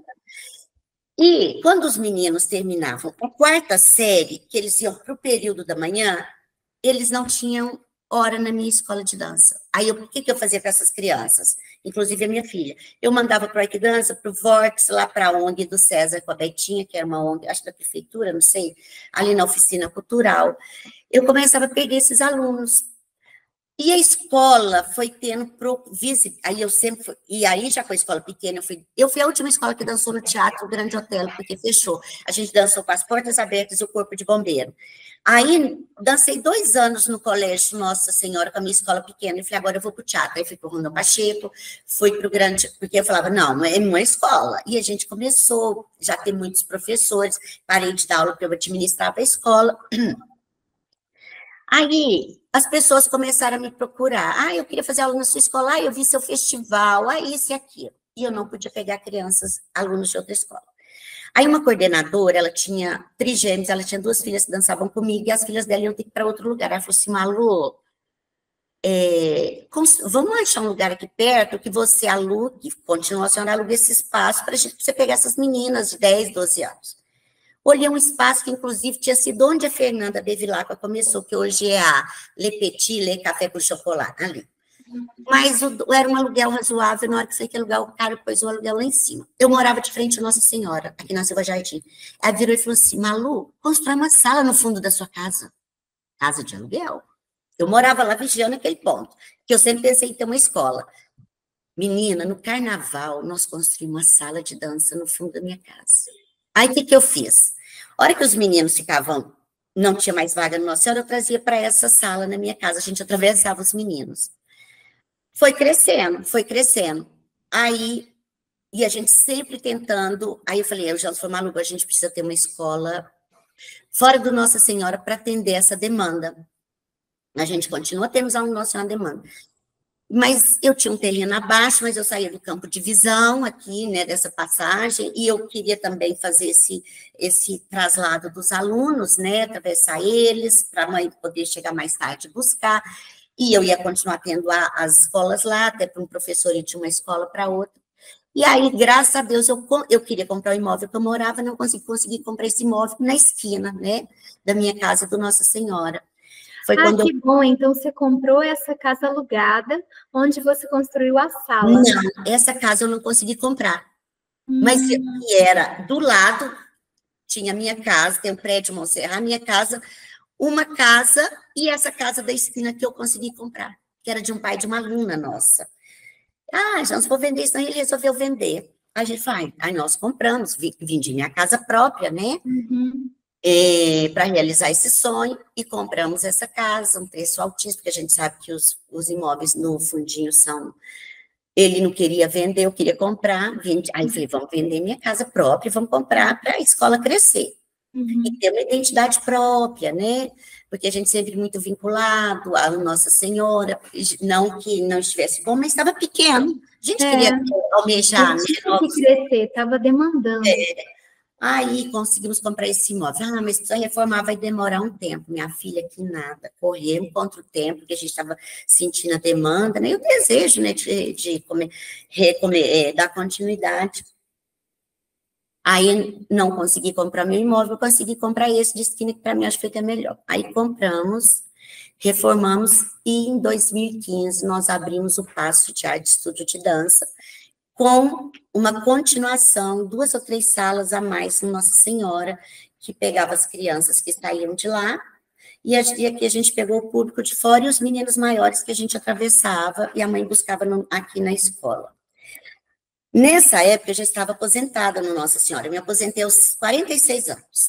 Speaker 2: E quando os meninos terminavam a quarta série, que eles iam para o período da manhã, eles não tinham hora na minha escola de dança. Aí, eu, o que, que eu fazia com essas crianças? Inclusive a minha filha. Eu mandava para o Ike Dança, para o Vortex, lá para a ONG do César com a Betinha, que era uma ONG, acho da prefeitura, não sei, ali na oficina cultural. Eu começava a pegar esses alunos. E a escola foi tendo pro, visita, aí eu sempre fui, e aí já com a escola pequena, eu fui, eu fui a última escola que dançou no Teatro Grande Hotel, porque fechou. A gente dançou com as portas abertas e o corpo de bombeiro. Aí, dancei dois anos no colégio Nossa Senhora, com a minha escola pequena, e falei, agora eu vou para o teatro. Aí fui para o Rondon Pacheco, fui para o Grande... Porque eu falava, não, não é uma escola. E a gente começou, já tem muitos professores, parei de dar aula porque eu administrava a escola. Aí, as pessoas começaram a me procurar. Ah, eu queria fazer aula na sua escola, ah, eu vi seu festival, ah, isso e aquilo. E eu não podia pegar crianças, alunos de outra escola. Aí uma coordenadora, ela tinha trigêmeos, ela tinha duas filhas que dançavam comigo, e as filhas dela iam ter que ir para outro lugar. Ela falou assim, Malu, é, vamos achar um lugar aqui perto que você alugue, continua a senhora aluga esse espaço para você pegar essas meninas de dez, doze anos. Olhei um espaço que, inclusive, tinha sido onde a Fernanda Bevilacqua começou, que hoje é a Le Petit, Le Café com Chocolate, ali. Mas o, era um aluguel razoável, na hora que foi que alugar o cara, pôs o aluguel lá em cima. Eu morava de frente à Nossa Senhora, aqui na Silva Jardim. Ela virou e falou assim, Malu, constrói uma sala no fundo da sua casa. Casa de aluguel. Eu morava lá vigiando aquele ponto, que eu sempre pensei em ter uma escola. Menina, no carnaval, nós construímos uma sala de dança no fundo da minha casa. Aí, o que, que eu fiz? A hora que os meninos ficavam, não tinha mais vaga no Nossa Senhora, eu trazia para essa sala na minha casa, a gente atravessava os meninos. Foi crescendo, foi crescendo. Aí, e a gente sempre tentando, aí eu falei, eu já falei, Malu, a gente precisa ter uma escola fora do Nossa Senhora para atender essa demanda. A gente continua tendo alunos Nossa Senhora demanda. Mas eu tinha um terreno abaixo, mas eu saía do campo de visão aqui, né, dessa passagem, e eu queria também fazer esse, esse traslado dos alunos, né, atravessar eles, para a mãe poder chegar mais tarde e buscar, e eu ia continuar tendo a, as escolas lá, até para um professor ir de uma escola para outra. E aí, graças a Deus, eu, eu queria comprar o imóvel que eu morava, não consegui, consegui comprar esse imóvel na esquina, né, da minha casa, do Nossa Senhora.
Speaker 1: Foi ah, que eu... bom, então você comprou essa casa alugada, onde você construiu a sala.
Speaker 2: Não, essa casa eu não consegui comprar. Hum. Mas era do lado, tinha a minha casa, tem o prédio Montserrat, a minha casa, uma casa, e essa casa da esquina que eu consegui comprar, que era de um pai de uma aluna nossa. Ah, já não vou vender isso, ele resolveu vender. A gente vai, aí nós compramos, vendi minha casa própria, né? Uhum. É, para realizar esse sonho, e compramos essa casa, um preço altíssimo, porque a gente sabe que os, os imóveis no fundinho são... Ele não queria vender, eu queria comprar, vendi, aí eu falei, vamos vender minha casa própria, vamos comprar para a escola crescer, uhum. E ter uma identidade própria, né? Porque a gente sempre muito vinculado à Nossa Senhora, não que não estivesse bom, mas estava pequeno, a gente é. queria almejar, né?
Speaker 1: Tinha que crescer, estava demandando.
Speaker 2: É. Aí conseguimos comprar esse imóvel. Ah, mas precisa reformar, vai demorar um tempo. Minha filha, que nada, corremos contra o tempo, porque a gente estava sentindo a demanda, né? E o desejo, né, de, de comer, recomer, é, dar continuidade. Aí não consegui comprar meu imóvel, consegui comprar esse de esquina, que para mim acho que foi até melhor. Aí compramos, reformamos, e em dois mil e quinze nós abrimos o Passo de Arte Estúdio de Dança, com uma continuação, duas ou três salas a mais no Nossa Senhora, que pegava as crianças que saíam de lá, e aqui a gente pegou o público de fora e os meninos maiores que a gente atravessava, e a mãe buscava no, aqui na escola. Nessa época, eu já estava aposentada no Nossa Senhora, eu me aposentei aos quarenta e seis anos.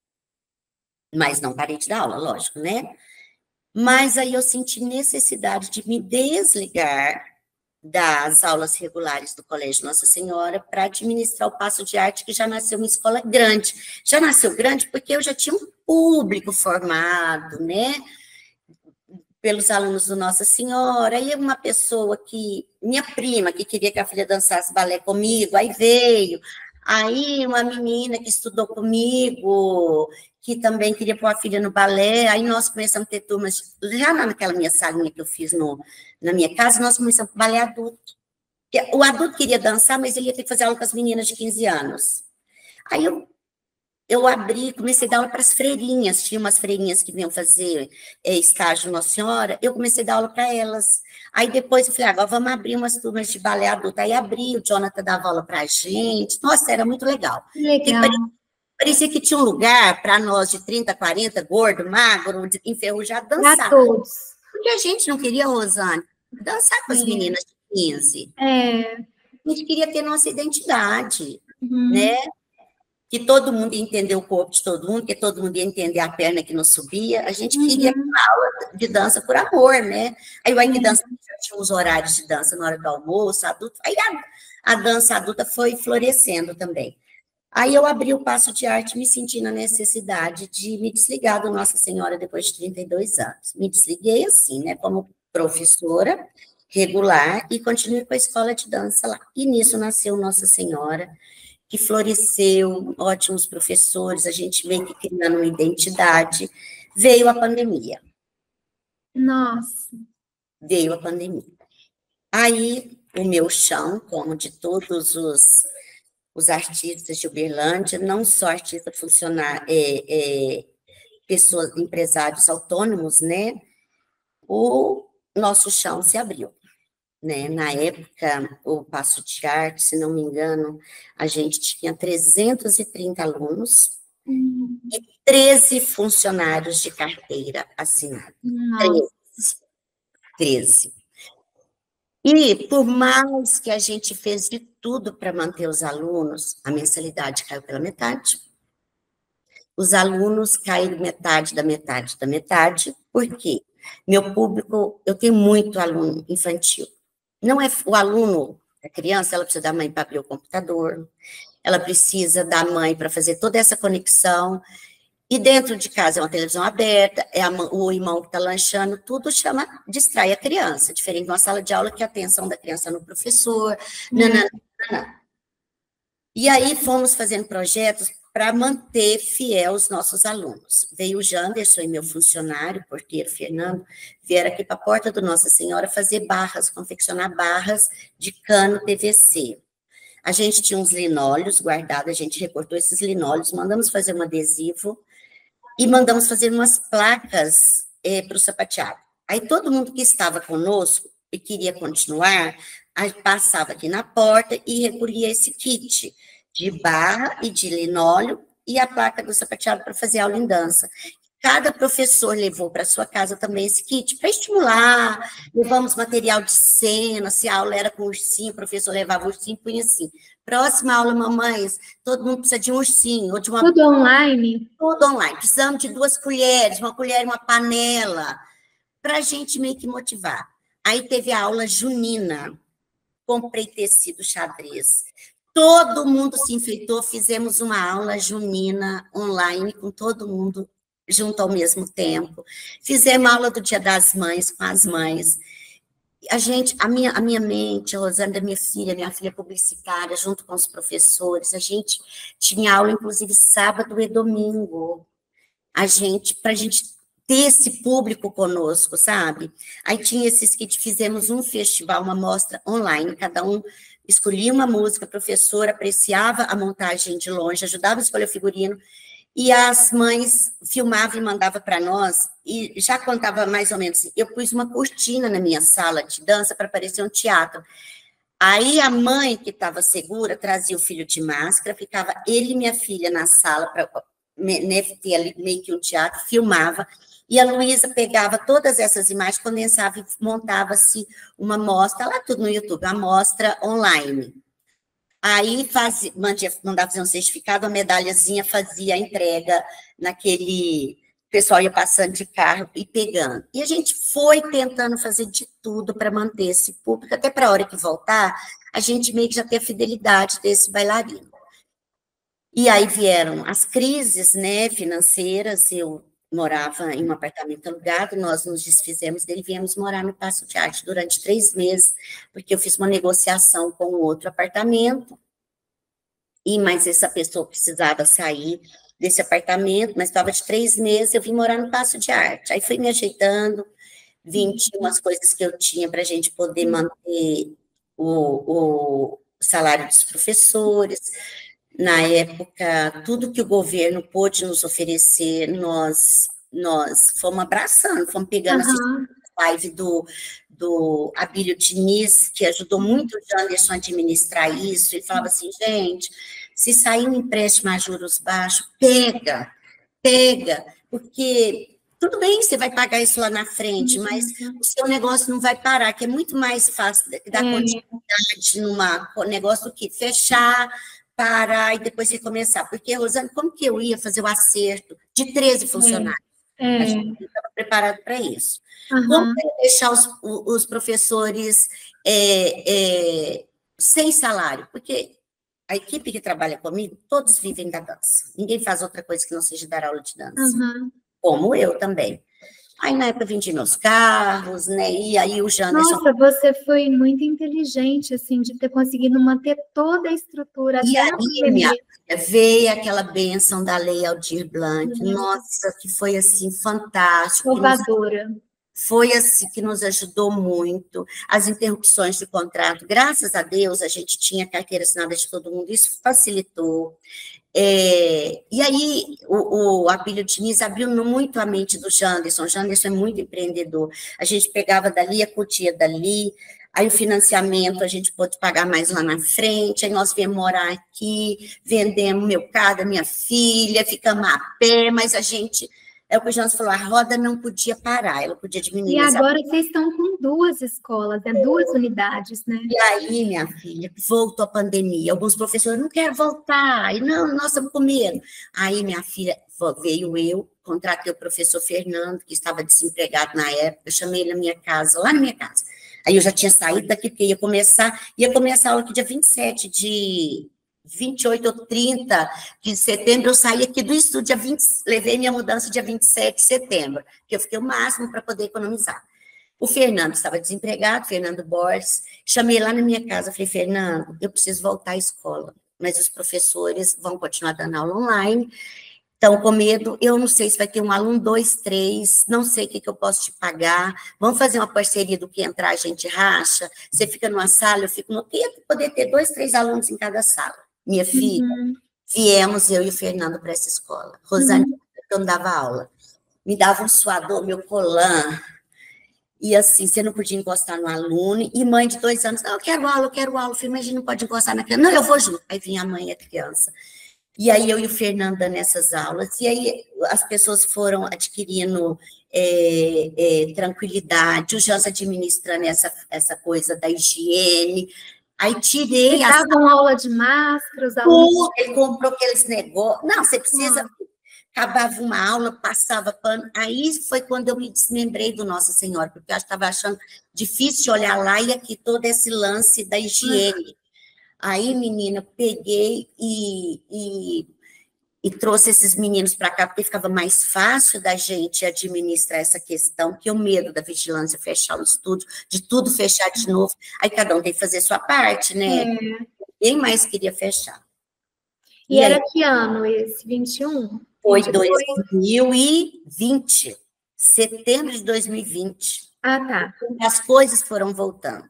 Speaker 2: Mas não parei de dar aula, lógico, né? Mas aí eu senti necessidade de me desligar das aulas regulares do Colégio Nossa Senhora para administrar o Passo de Arte, que já nasceu uma escola grande. Já nasceu grande porque eu já tinha um público formado, né, pelos alunos do Nossa Senhora, aí uma pessoa que, minha prima, que queria que a filha dançasse balé comigo, aí veio, aí uma menina que estudou comigo, que também queria pôr a filha no balé, aí nós começamos a ter turmas, já naquela minha salinha que eu fiz no, na minha casa, nós começamos a balé adulto. O adulto queria dançar, mas ele ia ter que fazer aula com as meninas de quinze anos. Aí eu, eu abri, comecei a dar aula para as freirinhas, tinha umas freirinhas que vinham fazer é, estágio Nossa Senhora, eu comecei a dar aula para elas. Aí depois eu falei, agora vamos abrir umas turmas de balé adulto. Aí abri, o Jonathan dava aula para a gente, nossa, era muito legal.
Speaker 1: Legal.
Speaker 2: Parecia que tinha um lugar para nós de trinta, quarenta, gordo, magro, enferrujado, dançar.
Speaker 1: Para todos.
Speaker 2: Porque a gente não queria, Rosane, dançar com as é. meninas de quinze.
Speaker 1: É.
Speaker 2: A gente queria ter nossa identidade,
Speaker 1: uhum.
Speaker 2: né? Que todo mundo ia entender o corpo de todo mundo, que todo mundo ia entender a perna que não subia. A gente queria uhum. aula de dança por amor, né? Aí o Wing uhum. Dança já tinha uns horários de dança na hora do almoço, adulto. Aí a, a dança adulta foi florescendo também. Aí eu abri o Passo de Arte, me senti na necessidade de me desligar do Nossa Senhora depois de trinta e dois anos. Me desliguei assim, né, como professora regular, e continuei com a escola de dança lá. E nisso nasceu Nossa Senhora, que floresceu, ótimos professores, a gente meio que criando uma identidade. Veio a pandemia.
Speaker 1: Nossa.
Speaker 2: Veio a pandemia. Aí o meu chão, como de todos os... os artistas de Uberlândia, não só artistas funcionários, é, é, pessoas, empresários autônomos, né? O nosso chão se abriu, né? Na época, o Passo de Arte, se não me engano, a gente tinha trezentos e trinta alunos
Speaker 1: uhum.
Speaker 2: e treze funcionários de carteira assinados. treze. treze. E, por mais que a gente fez de tudo para manter os alunos, a mensalidade caiu pela metade. Os alunos caíram metade da metade da metade. Por quê? Meu público, eu tenho muito aluno infantil. Não é o aluno, a criança, ela precisa da mãe para abrir o computador, ela precisa da mãe para fazer toda essa conexão. E dentro de casa é uma televisão aberta, é a, o irmão que está lanchando, tudo chama, distrai a criança, diferente de uma sala de aula que é a atenção da criança no professor, nanana, nanana. E aí fomos fazendo projetos para manter fiel os nossos alunos. Veio o Janderson e meu funcionário, porteiro Fernando, vieram aqui para a porta do Nossa Senhora fazer barras, confeccionar barras de cano P V C. A gente tinha uns linóleos guardados, a gente recortou esses linóleos, mandamos fazer um adesivo e mandamos fazer umas placas é, para o sapateado. Aí todo mundo que estava conosco e queria continuar, aí passava aqui na porta e recolhia esse kit de barra e de linóleo e a placa do sapateado para fazer aula em dança. Cada professor levou para sua casa também esse kit para estimular, levamos material de cena, se a aula era com ursinho, o professor levava ursinho, punha assim, próxima aula, mamães, todo mundo precisa de um ursinho, ou de uma...
Speaker 1: Tudo online?
Speaker 2: Tudo online, precisamos de duas colheres, uma colher e uma panela, para a gente meio que motivar. Aí teve a aula junina, comprei tecido xadrez, todo mundo se enfeitou, fizemos uma aula junina online com todo mundo junto ao mesmo tempo. Fizemos a aula do Dia das Mães com as mães. A gente, a minha, a minha mente, a Rosana, minha filha, minha filha publicitária, junto com os professores, a gente tinha aula, inclusive, sábado e domingo. A gente, para a gente ter esse público conosco, sabe? Aí tinha esses que fizemos um festival, uma mostra online, cada um escolhia uma música, a professora apreciava a montagem de longe, ajudava a escolher o figurino, e as mães filmavam e mandavam para nós, e já contava mais ou menos, eu pus uma cortina na minha sala de dança para parecer um teatro. Aí a mãe, que estava segura, trazia o filho de máscara, ficava ele e minha filha na sala, para né, ter ali meio que um teatro, filmava, e a Luísa pegava todas essas imagens, condensava e montava-se uma mostra, lá tudo no YouTube, a mostra online. Aí fazia, mandava fazer um certificado, uma medalhazinha, fazia a entrega naquele... O pessoal ia passando de carro e pegando. E a gente foi tentando fazer de tudo para manter esse público, até para a hora que voltar, a gente meio que já ter a fidelidade desse bailarino. E aí vieram as crises, né, financeiras, eu morava em um apartamento alugado, nós nos desfizemos dele, viemos morar no Paço de Arte durante três meses, porque eu fiz uma negociação com outro apartamento, e mas essa pessoa precisava sair desse apartamento, mas estava de três meses, eu vim morar no Paço de Arte. Aí fui me ajeitando, vinte umas coisas que eu tinha para a gente poder manter o, o salário dos professores. Na época, tudo que o governo pôde nos oferecer, nós, nós fomos abraçando, fomos pegando
Speaker 1: Uhum.
Speaker 2: a live do, do Abílio Diniz, que ajudou muito o Janderson a administrar isso, ele falava assim, gente, se sair um empréstimo a juros baixos, pega, pega, porque tudo bem, você vai pagar isso lá na frente, mas o seu negócio não vai parar, que é muito mais fácil dar
Speaker 1: É.
Speaker 2: continuidade num negócio do que fechar, parar e depois recomeçar. Porque, Rosana, como que eu ia fazer o acerto de treze funcionários?
Speaker 1: É.
Speaker 2: A gente não estava preparado para isso.
Speaker 1: Uhum.
Speaker 2: Como que eu ia deixar os, os professores é, é, sem salário? Porque a equipe que trabalha comigo, todos vivem da dança. Ninguém faz outra coisa que não seja dar aula de dança.
Speaker 1: Uhum.
Speaker 2: Como eu também. Aí, na época, vendi meus carros, né? E aí o Janderson...
Speaker 1: Nossa, você foi muito inteligente, assim, de ter conseguido manter toda a estrutura.
Speaker 2: E
Speaker 1: até
Speaker 2: aí, minha filha, veio aquela bênção da Lei Aldir Blanc.
Speaker 1: Uhum.
Speaker 2: Nossa, que foi, assim, fantástico.
Speaker 1: Salvadora.
Speaker 2: Foi, assim, que nos ajudou muito. As interrupções de contrato, graças a Deus, a gente tinha carteira assinada de todo mundo, isso facilitou. É, e aí, o, o Abílio Diniz abriu muito a mente do Janderson. O Janderson é muito empreendedor. A gente pegava dali, acudia dali, aí o financiamento a gente pôde pagar mais lá na frente, aí nós viemos morar aqui, vendemos meu carro, minha filha, ficamos a pé, mas a gente... É o que o Janderson falou, a roda não podia parar, ela podia diminuir.
Speaker 1: E agora vocês estão com duas escolas, né? Duas unidades, né?
Speaker 2: E aí, minha filha, voltou a pandemia. Alguns professores, não quero voltar. E não, nós estamos com medo. Aí, minha filha, veio eu, contratei o professor Fernando, que estava desempregado na época, eu chamei ele na minha casa, lá na minha casa. Aí eu já tinha saído daqui, porque ia começar, ia começar a aula aqui dia vinte e sete de vinte e oito ou trinta de setembro, eu saí aqui do estúdio, dia vinte, levei minha mudança dia vinte e sete de setembro, que eu fiquei o máximo para poder economizar. O Fernando estava desempregado, Fernando Borges, chamei lá na minha casa, falei, Fernando, eu preciso voltar à escola, mas os professores vão continuar dando aula online, estão com medo, eu não sei se vai ter um aluno, dois, três, não sei o que, que eu posso te pagar, vamos fazer uma parceria do que entrar, a gente racha, você fica numa sala, eu fico no quinto, poder ter dois, três alunos em cada sala. Minha filha,
Speaker 1: Uhum.
Speaker 2: viemos eu e o Fernando para essa escola. Rosane, uhum. Eu não dava aula, me dava um suador, meu colã, e assim, você não podia encostar no aluno, e mãe de dois anos, não, eu quero aula, eu quero aula, eu falei, mas a gente não pode encostar na criança, não, eu vou junto, aí vinha a mãe e a criança. E aí eu e o Fernando dando essas aulas, e aí as pessoas foram adquirindo é, é, tranquilidade, o Jans administrando essa, essa coisa da higiene, aí tirei...
Speaker 1: Eles davam
Speaker 2: as...
Speaker 1: aula de máscara, os alunos...
Speaker 2: Ele comprou aqueles negócios, não, você precisa... Hum. Acabava uma aula, passava pano, aí foi quando eu me desmembrei do Nossa Senhora, porque eu estava achando difícil olhar lá, e aqui todo esse lance da higiene. Hum. Aí, menina, peguei e, e, e trouxe esses meninos para cá, porque ficava mais fácil da gente administrar essa questão, que o medo da vigilância fechar o estúdio, de tudo fechar de novo. Aí cada um tem que fazer sua parte, né? É. Ninguém mais queria fechar.
Speaker 1: E, e era aí, que ano esse? vinte e um?
Speaker 2: Foi dois mil e vinte, setembro de dois mil e vinte.
Speaker 1: Ah, tá.
Speaker 2: As coisas foram voltando.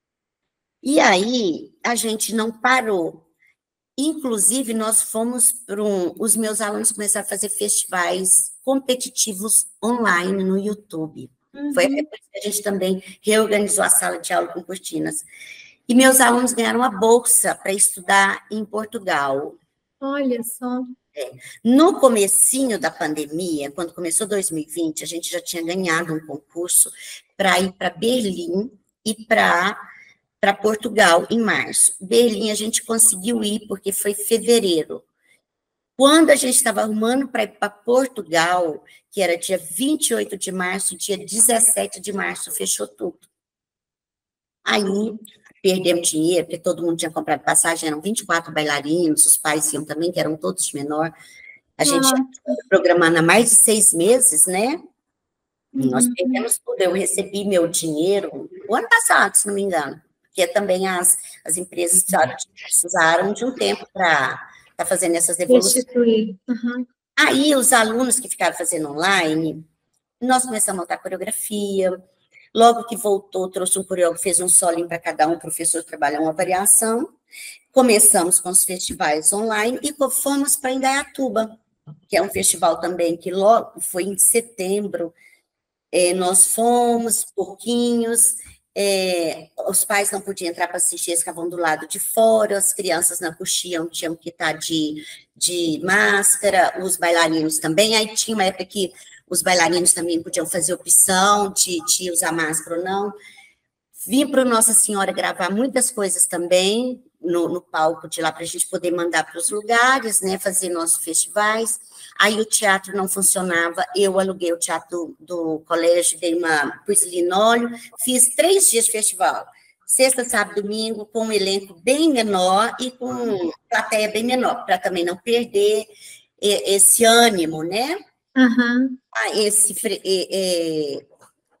Speaker 2: E aí, a gente não parou. Inclusive, nós fomos para um... Os meus alunos começaram a fazer festivais competitivos online no YouTube. Uhum. Foi até por isso que a gente também reorganizou a sala de aula com cortinas. E meus alunos ganharam uma bolsa para estudar em Portugal.
Speaker 1: Olha só.
Speaker 2: É. No comecinho da pandemia, quando começou dois mil e vinte, a gente já tinha ganhado um concurso para ir para Berlim e para... para Portugal, em março. Berlim, a gente conseguiu ir, porque foi fevereiro. Quando a gente estava arrumando para ir para Portugal, que era dia vinte e oito de março, dia dezessete de março, fechou tudo. Aí, perdemos dinheiro, porque todo mundo tinha comprado passagem, eram vinte e quatro bailarinos, os pais iam também, que eram todos de menor. A gente já estava programando há mais de seis meses, né? Uhum. Nós perdemos tudo. Eu recebi meu dinheiro o ano passado, se não me engano. Porque também as, as empresas precisaram, precisaram de um tempo para estar fazendo essas devoluções.
Speaker 1: Uhum.
Speaker 2: Aí, os alunos que ficaram fazendo online, nós começamos a montar coreografia. Logo que voltou, trouxe um coreógrafo, fez um solinho para cada um, o professor trabalhar uma variação. Começamos com os festivais online e fomos para Indaiatuba, que é um festival também que logo foi em setembro. É, nós fomos, pouquinhos... É, os pais não podiam entrar para assistir, eles ficavam do lado de fora, as crianças não coxiam, tinham que estar de, de máscara, os bailarinos também, aí tinha uma época que os bailarinos também podiam fazer opção de, de usar máscara ou não. Vim para o Nossa Senhora gravar muitas coisas também, no, no palco de lá, para a gente poder mandar para os lugares, né, fazer nossos festivais. Aí o teatro não funcionava, eu aluguei o teatro do, do colégio, dei uma, pus linóleo, fiz três dias de festival, sexta, sábado, domingo, com um elenco bem menor e com plateia bem menor, para também não perder esse ânimo, né?
Speaker 1: Uhum.
Speaker 2: Esse, é, é,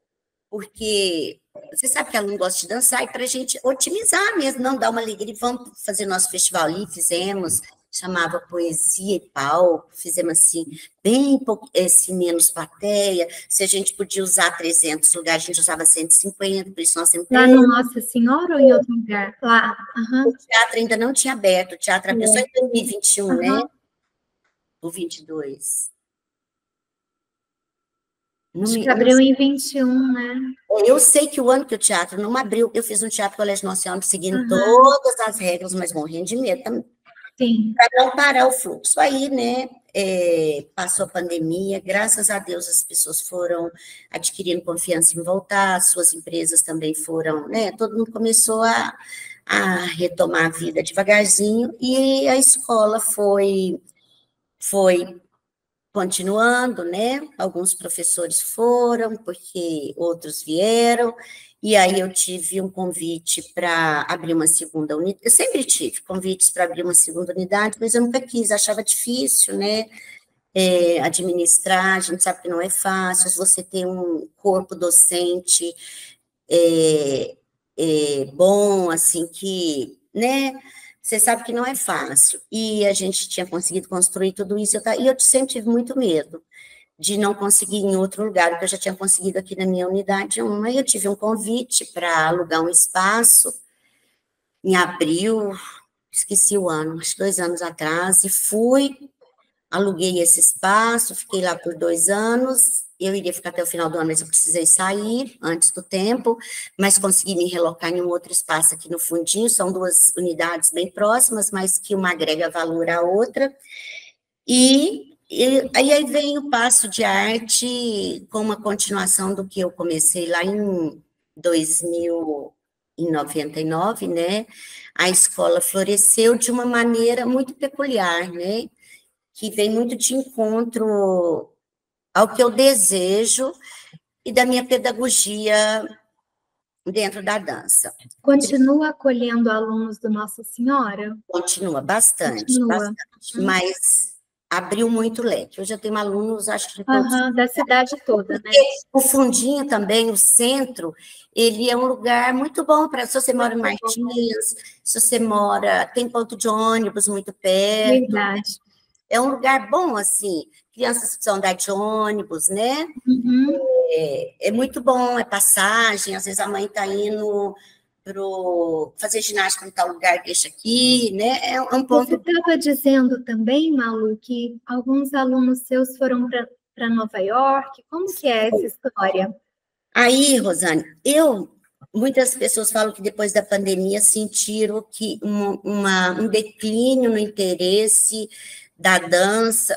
Speaker 2: porque você sabe que aluno gosta de dançar, e para a gente otimizar mesmo, não dar uma alegria, vamos fazer nosso festival ali, fizemos... chamava Poesia e Palco, fizemos assim, bem assim, menos plateia, se a gente podia usar trezentos lugares, a gente usava cento e cinquenta, por isso nós temos...
Speaker 1: Lá no Nossa Senhora ou em outro lugar? Lá. Uhum.
Speaker 2: O teatro ainda não tinha aberto, o teatro abriu só em dois mil e vinte e um, uhum. Né? Ou vinte e dois.
Speaker 1: Não Acho me... que abriu em vinte e um, né?
Speaker 2: Eu sei que o ano que o teatro não abriu, eu fiz um teatro Colégio Nossa Senhora, seguindo uhum. todas as regras, mas morrendo de medo também.
Speaker 1: Sim.
Speaker 2: Para não parar o fluxo. Aí, né, é, passou a pandemia, graças a Deus as pessoas foram adquirindo confiança em voltar, suas empresas também foram, né, todo mundo começou a, a retomar a vida devagarzinho, e a escola foi, foi continuando, né, alguns professores foram, porque outros vieram, E aí eu tive um convite para abrir uma segunda unidade. Eu sempre tive convites para abrir uma segunda unidade, mas eu nunca quis, achava difícil, né? É, administrar, a gente sabe que não é fácil, você ter um corpo docente é, é, bom, assim, que, né? Você sabe que não é fácil. E a gente tinha conseguido construir tudo isso, eu, e eu sempre tive muito medo de não conseguir em outro lugar, porque eu já tinha conseguido aqui na minha unidade uma, e eu tive um convite para alugar um espaço em abril, esqueci o ano, acho que dois anos atrás, e fui, aluguei esse espaço, fiquei lá por dois anos, eu iria ficar até o final do ano, mas eu precisei sair antes do tempo, mas consegui me relocar em um outro espaço aqui no fundinho, são duas unidades bem próximas, mas que uma agrega valor à outra, e E aí vem o Passo de Arte com uma continuação do que eu comecei lá em dois mil e noventa e nove, né? A escola floresceu de uma maneira muito peculiar, né? Que vem muito de encontro ao que eu desejo e da minha pedagogia dentro da dança.
Speaker 1: Continua acolhendo alunos do Nossa Senhora?
Speaker 2: Continua bastante,
Speaker 1: Continua.
Speaker 2: bastante, hum. mas abriu muito leque. Hoje eu tenho alunos, acho que de todos...
Speaker 1: Uhum, da cidade toda, né?
Speaker 2: O fundinho também, o centro, ele é um lugar muito bom para... Se você mora em Martins, se você mora... Tem ponto de ônibus muito perto.
Speaker 1: Verdade.
Speaker 2: É um lugar bom, assim. Crianças precisam andar de ônibus, né?
Speaker 1: Uhum.
Speaker 2: É, é muito bom, é passagem. Às vezes a mãe está indo para fazer ginástica em tal lugar, deixa aqui, né? É um ponto...
Speaker 1: Você estava dizendo também, Malu, que alguns alunos seus foram para Nova York. Como que é essa história?
Speaker 2: Aí, Rosane, eu... Muitas pessoas falam que depois da pandemia sentiram que um, uma, um declínio no interesse da dança.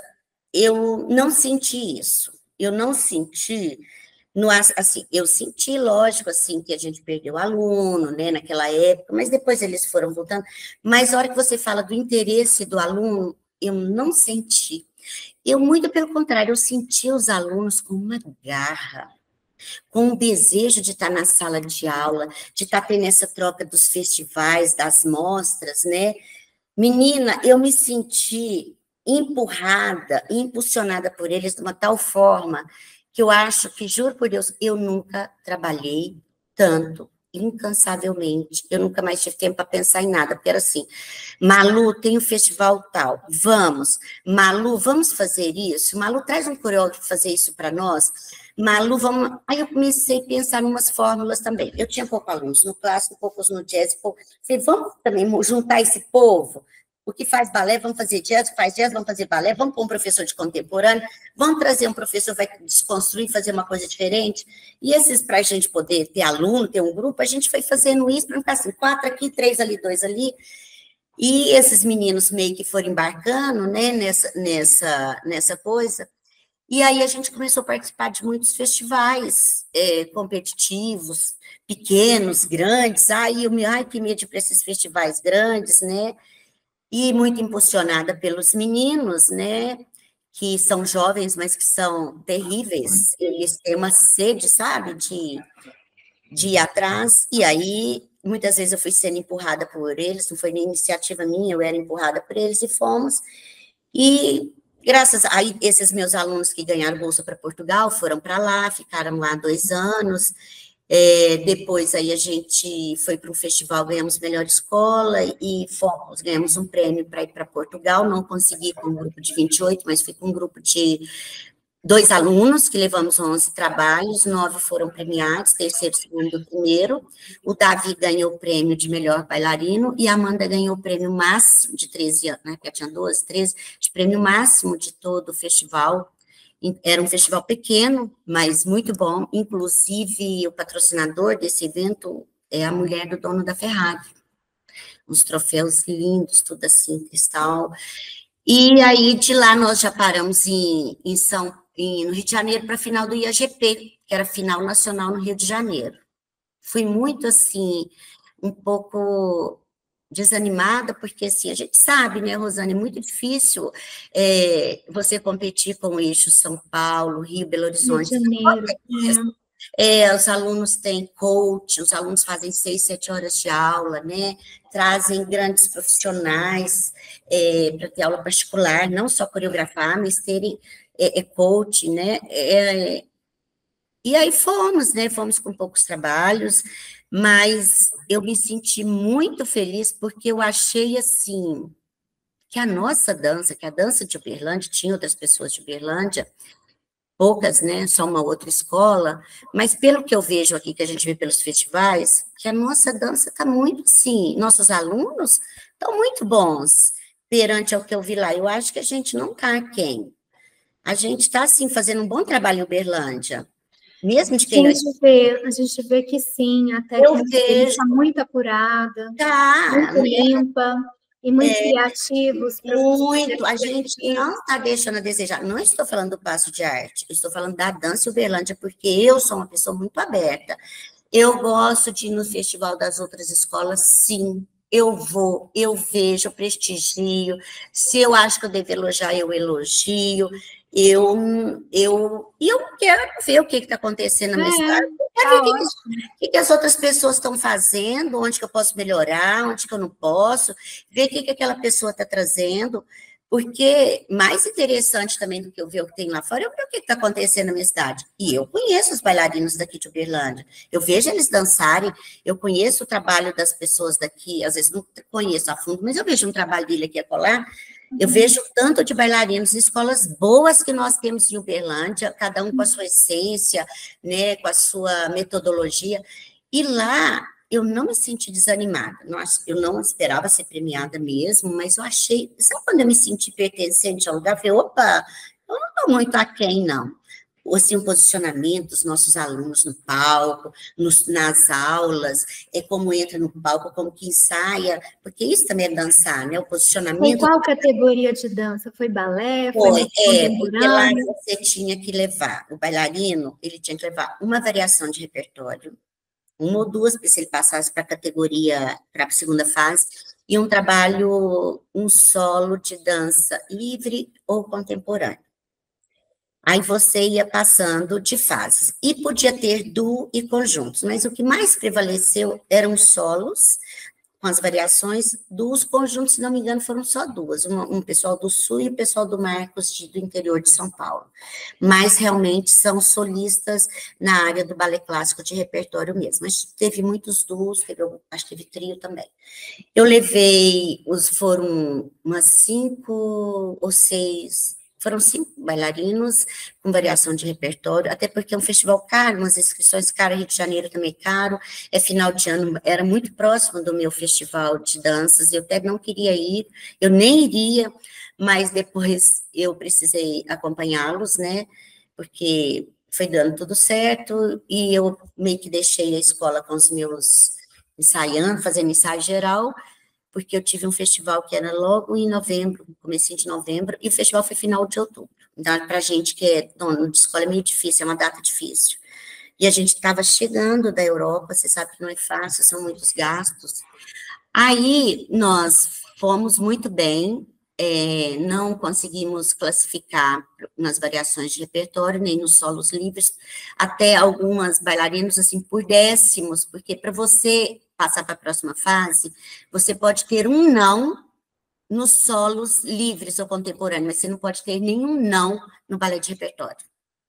Speaker 2: Eu não senti isso. Eu não senti... No, assim, eu senti, lógico, assim, que a gente perdeu aluno, né, naquela época, mas depois eles foram voltando. Mas a hora que você fala do interesse do aluno, eu não senti. Eu, muito pelo contrário, eu senti os alunos com uma garra, com um desejo de estar na sala de aula, de estar tendo essa troca dos festivais, das mostras, né? Menina, eu me senti empurrada, impulsionada por eles de uma tal forma que eu acho que, juro por Deus, eu nunca trabalhei tanto, incansavelmente. Eu nunca mais tive tempo para pensar em nada, porque era assim, Malu, tem um festival tal, vamos. Malu, vamos fazer isso? Malu, traz um coreógrafo para fazer isso para nós. Malu, vamos... Aí eu comecei a pensar em umas fórmulas também. Eu tinha poucos alunos no clássico, poucos no jazz. Poucos... Falei, vamos também juntar esse povo? O que faz balé, vamos fazer jazz, o que faz jazz, vamos fazer balé, vamos pôr um professor de contemporâneo, vamos trazer um professor que vai desconstruir, fazer uma coisa diferente. E esses, para a gente poder ter aluno, ter um grupo, a gente foi fazendo isso para ficar assim, quatro aqui, três ali, dois ali. E esses meninos meio que foram embarcando, né, nessa, nessa, nessa coisa. E aí a gente começou a participar de muitos festivais é, competitivos, pequenos, grandes. Aí eu me, ai, que medo de ir para esses festivais grandes, né? E muito impulsionada pelos meninos, né, que são jovens, mas que são terríveis, eles têm uma sede, sabe, de, de ir atrás, e aí, muitas vezes eu fui sendo empurrada por eles, não foi nem iniciativa minha, eu era empurrada por eles, e fomos, e graças a aí, esses meus alunos que ganharam bolsa para Portugal, foram para lá, ficaram lá dois anos, É, depois aí a gente foi para um festival, ganhamos melhor escola e fomos, ganhamos um prêmio para ir para Portugal, não consegui com um grupo de vinte e oito, mas fui com um grupo de dois alunos, que levamos onze trabalhos, nove foram premiados, terceiro, segundo e primeiro, o Davi ganhou o prêmio de melhor bailarino e a Amanda ganhou o prêmio máximo de treze anos, né, porque ela tinha doze, treze, de prêmio máximo de todo o festival. Era um festival pequeno, mas muito bom. Inclusive, o patrocinador desse evento é a mulher do dono da Ferrari. Uns troféus lindos, tudo assim, cristal. E aí, de lá, nós já paramos em, em São, em, no Rio de Janeiro para a final do I A G P, que era a final nacional no Rio de Janeiro. Fui muito, assim, um pouco... desanimada, porque assim, a gente sabe, né, Rosane, é muito difícil é, você competir com o eixo São Paulo, Rio, Belo Horizonte.
Speaker 1: Rio de Janeiro.
Speaker 2: É, os alunos têm coach, os alunos fazem seis, sete horas de aula, né? Trazem grandes profissionais é, para ter aula particular, não só coreografar, mas terem é, é coach, né? É, e aí fomos, né? Fomos com poucos trabalhos, mas eu me senti muito feliz porque eu achei assim que a nossa dança, que a dança de Uberlândia, tinha outras pessoas de Uberlândia, poucas, né, só uma outra escola, mas pelo que eu vejo aqui, que a gente vê pelos festivais, que a nossa dança está muito, sim, nossos alunos estão muito bons perante ao que eu vi lá. Eu acho que a gente não está aquém. A gente está, sim, fazendo um bom trabalho em Uberlândia, mesmo de
Speaker 1: A
Speaker 2: quem não...
Speaker 1: gente vê, a gente vê que sim, a
Speaker 2: Eu
Speaker 1: técnica deles
Speaker 2: vejo,
Speaker 1: está muito apurada,
Speaker 2: tá,
Speaker 1: muito limpa e muito
Speaker 2: é,
Speaker 1: criativos para fazer
Speaker 2: muito, a gente
Speaker 1: exercícios.
Speaker 2: não está deixando a desejar. Não estou falando do passo de arte, eu estou falando da dança em Uberlândia, porque eu sou uma pessoa muito aberta. Eu gosto de ir no festival das outras escolas, sim. Eu vou, eu vejo, eu prestigio. Se eu acho que eu devo elogiar, eu elogio. Eu, eu, e eu quero ver o que está acontecendo na minha cidade.
Speaker 1: É,
Speaker 2: Eu quero ver
Speaker 1: tá
Speaker 2: o que, que,
Speaker 1: ótimo.
Speaker 2: o que que as outras pessoas estão fazendo, onde que eu posso melhorar, onde que eu não posso, ver o que, que aquela pessoa está trazendo. Porque mais interessante também do que eu ver o que tem lá fora, eu ver o que está acontecendo na minha cidade. E eu conheço os bailarinos daqui de Uberlândia. Eu vejo eles dançarem, eu conheço o trabalho das pessoas daqui, às vezes não conheço a fundo, mas eu vejo um trabalho dele aqui e acolá. Eu vejo tanto de bailarinos, escolas boas que nós temos em Uberlândia, cada um com a sua essência, né, com a sua metodologia. E lá eu não me senti desanimada. Eu não esperava ser premiada mesmo, mas eu achei... Sabe quando eu me senti pertencente ao lugar? Eu falei, opa, eu não estou muito aquém, não. Assim, o posicionamento dos nossos alunos no palco, nos, nas aulas, é como entra no palco, como que ensaia, porque isso também é dançar, né? O
Speaker 1: Foi
Speaker 2: posicionamento...
Speaker 1: qual categoria de dança? Foi balé? Foi
Speaker 2: Foi,
Speaker 1: música
Speaker 2: é, porque lá
Speaker 1: contemporânea?
Speaker 2: você tinha que levar, o bailarino, ele tinha que levar uma variação de repertório, uma ou duas, se ele passasse para a categoria, para a segunda fase, e um trabalho, um solo de dança livre ou contemporâneo. Aí você ia passando de fases. E podia ter duo e conjuntos, mas o que mais prevaleceu eram solos, com as variações dos conjuntos, se não me engano, foram só duas, um, um pessoal do Sul e o pessoal do Marcos, de, do interior de São Paulo. Mas realmente são solistas na área do balé clássico de repertório mesmo. Mas teve muitos duos, teve, acho que teve trio também. Eu levei, os, foram umas cinco ou seis... Foram cinco bailarinos com variação de repertório, até porque é um festival caro, umas inscrições caras, Rio de Janeiro também é caro, é final de ano, era muito próximo do meu festival de danças, eu até não queria ir, eu nem iria, mas depois eu precisei acompanhá-los, né, porque foi dando tudo certo, e eu meio que deixei a escola com os meus ensaiando, fazendo ensaio geral, porque eu tive um festival que era logo em novembro, comecinho de novembro, e o festival foi final de outubro. Então, para a gente que é dono de escola é meio difícil, é uma data difícil. E a gente estava chegando da Europa, você sabe que não é fácil, são muitos gastos. Aí, nós fomos muito bem, é, não conseguimos classificar nas variações de repertório, nem nos solos livres, até algumas bailarinos, assim, por décimos, porque para você passar para a próxima fase, você pode ter um não nos solos livres ou contemporâneos, mas você não pode ter nenhum não no balé de repertório.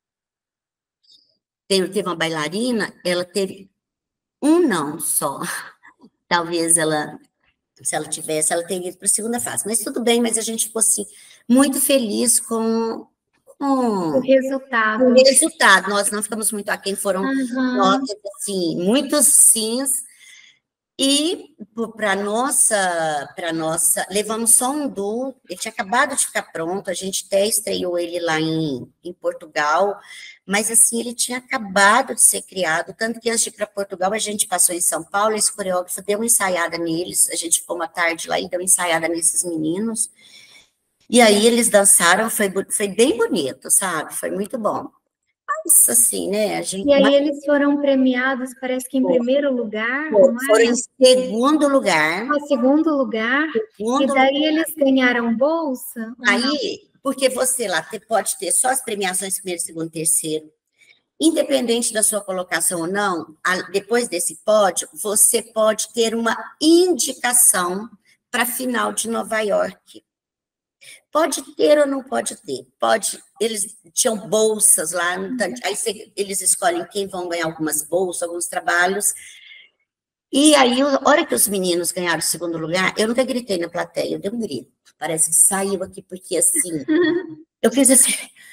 Speaker 2: Teve uma bailarina, ela teve um não só. Talvez ela, se ela tivesse, ela teria ido para a segunda fase. Mas tudo bem, mas a gente ficou, assim, muito feliz com, com
Speaker 1: O resultado.
Speaker 2: o resultado. Nós não ficamos muito aquém, foram
Speaker 1: Uhum.
Speaker 2: notas, assim, muitos sims. E para nossa, para nossa, levamos só um duo, ele tinha acabado de ficar pronto, a gente até estreou ele lá em, em Portugal, mas assim, ele tinha acabado de ser criado, tanto que antes de ir para Portugal, a gente passou em São Paulo, esse coreógrafo deu uma ensaiada neles, a gente ficou uma tarde lá e deu uma ensaiada nesses meninos, e aí eles dançaram, foi, foi bem bonito, sabe? Foi muito bom. Mas assim, né, a gente...
Speaker 1: E aí eles foram premiados, parece que em primeiro lugar, não
Speaker 2: Foram
Speaker 1: é?
Speaker 2: em segundo lugar.
Speaker 1: Ah, segundo lugar.
Speaker 2: Segundo
Speaker 1: E daí
Speaker 2: lugar.
Speaker 1: eles ganharam bolsa?
Speaker 2: Aí, porque você lá te- pode ter só as premiações primeiro, segundo, terceiro. independente da sua colocação ou não, depois desse pódio, você pode ter uma indicação para a final de Nova York. Pode ter ou não pode ter. Pode, eles tinham bolsas lá, aí eles escolhem quem vão ganhar algumas bolsas, alguns trabalhos. E aí, a hora que os meninos ganharam o segundo lugar, eu nunca gritei na plateia, eu dei um grito. Parece que saiu aqui, porque assim, eu fiz assim.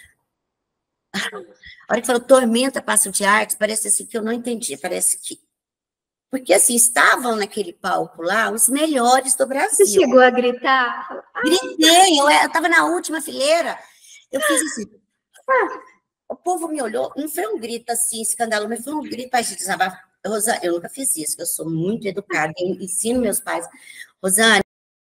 Speaker 2: A hora que falou Tormenta, Passo de Artes, parece assim que eu não entendi, parece que... Porque, assim, estavam naquele palco lá os melhores do Brasil.
Speaker 1: Você chegou a gritar?
Speaker 2: Gritei, eu estava na última fileira, eu fiz assim... O povo me olhou, não foi um grito assim, escandaloso, mas foi um grito para a gente desabafar. Rosane, eu nunca fiz isso, eu sou muito educada, eu ensino meus pais. Rosane,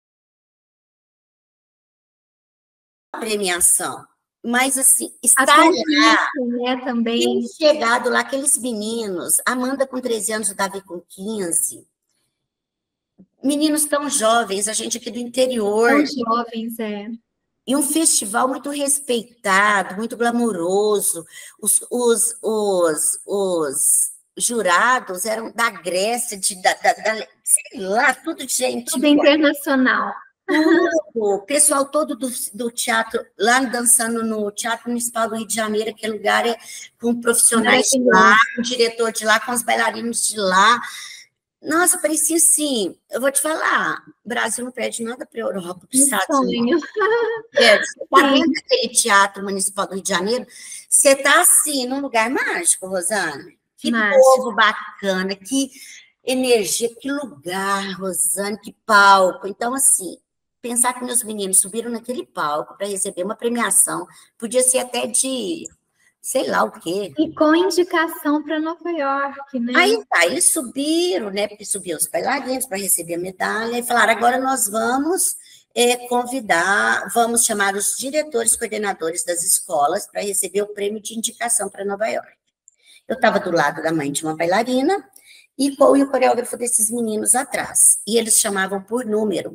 Speaker 2: premiação. Mas, assim, estar lá,
Speaker 1: né, também.
Speaker 2: Tem chegado lá, aqueles meninos, Amanda com treze anos, o Davi com quinze, meninos tão jovens, a gente aqui do interior.
Speaker 1: Tão jovens, é.
Speaker 2: E um festival muito respeitado, muito glamouroso. Os, os, os, os jurados eram da Grécia, de, da, da, da, sei lá, tudo de gente.
Speaker 1: Tudo internacional.
Speaker 2: O pessoal todo do, do teatro, lá dançando no Teatro Municipal do Rio de Janeiro, aquele lugar é com profissionais de lá, com o diretor de lá, com os bailarinos de lá. Nossa, parecia assim, eu vou te falar, o Brasil não perde nada para a Europa, para os Estados Unidos. Você está vendo aquele Teatro Municipal do Rio de Janeiro? Você está assim, num lugar mágico, Rosane. Que mágico. Povo bacana, que energia, que lugar, Rosane, que palco. Então, assim, pensar que meus meninos subiram naquele palco para receber uma premiação, podia ser até de, sei lá o quê.
Speaker 1: E com indicação para Nova York, né?
Speaker 2: Aí tá, eles subiram, né, porque subiam os bailarinos para receber a medalha, e falaram, agora nós vamos é, convidar, vamos chamar os diretores, coordenadores das escolas para receber o prêmio de indicação para Nova York. Eu estava do lado da mãe de uma bailarina, e, e o coreógrafo desses meninos atrás, e eles chamavam por número.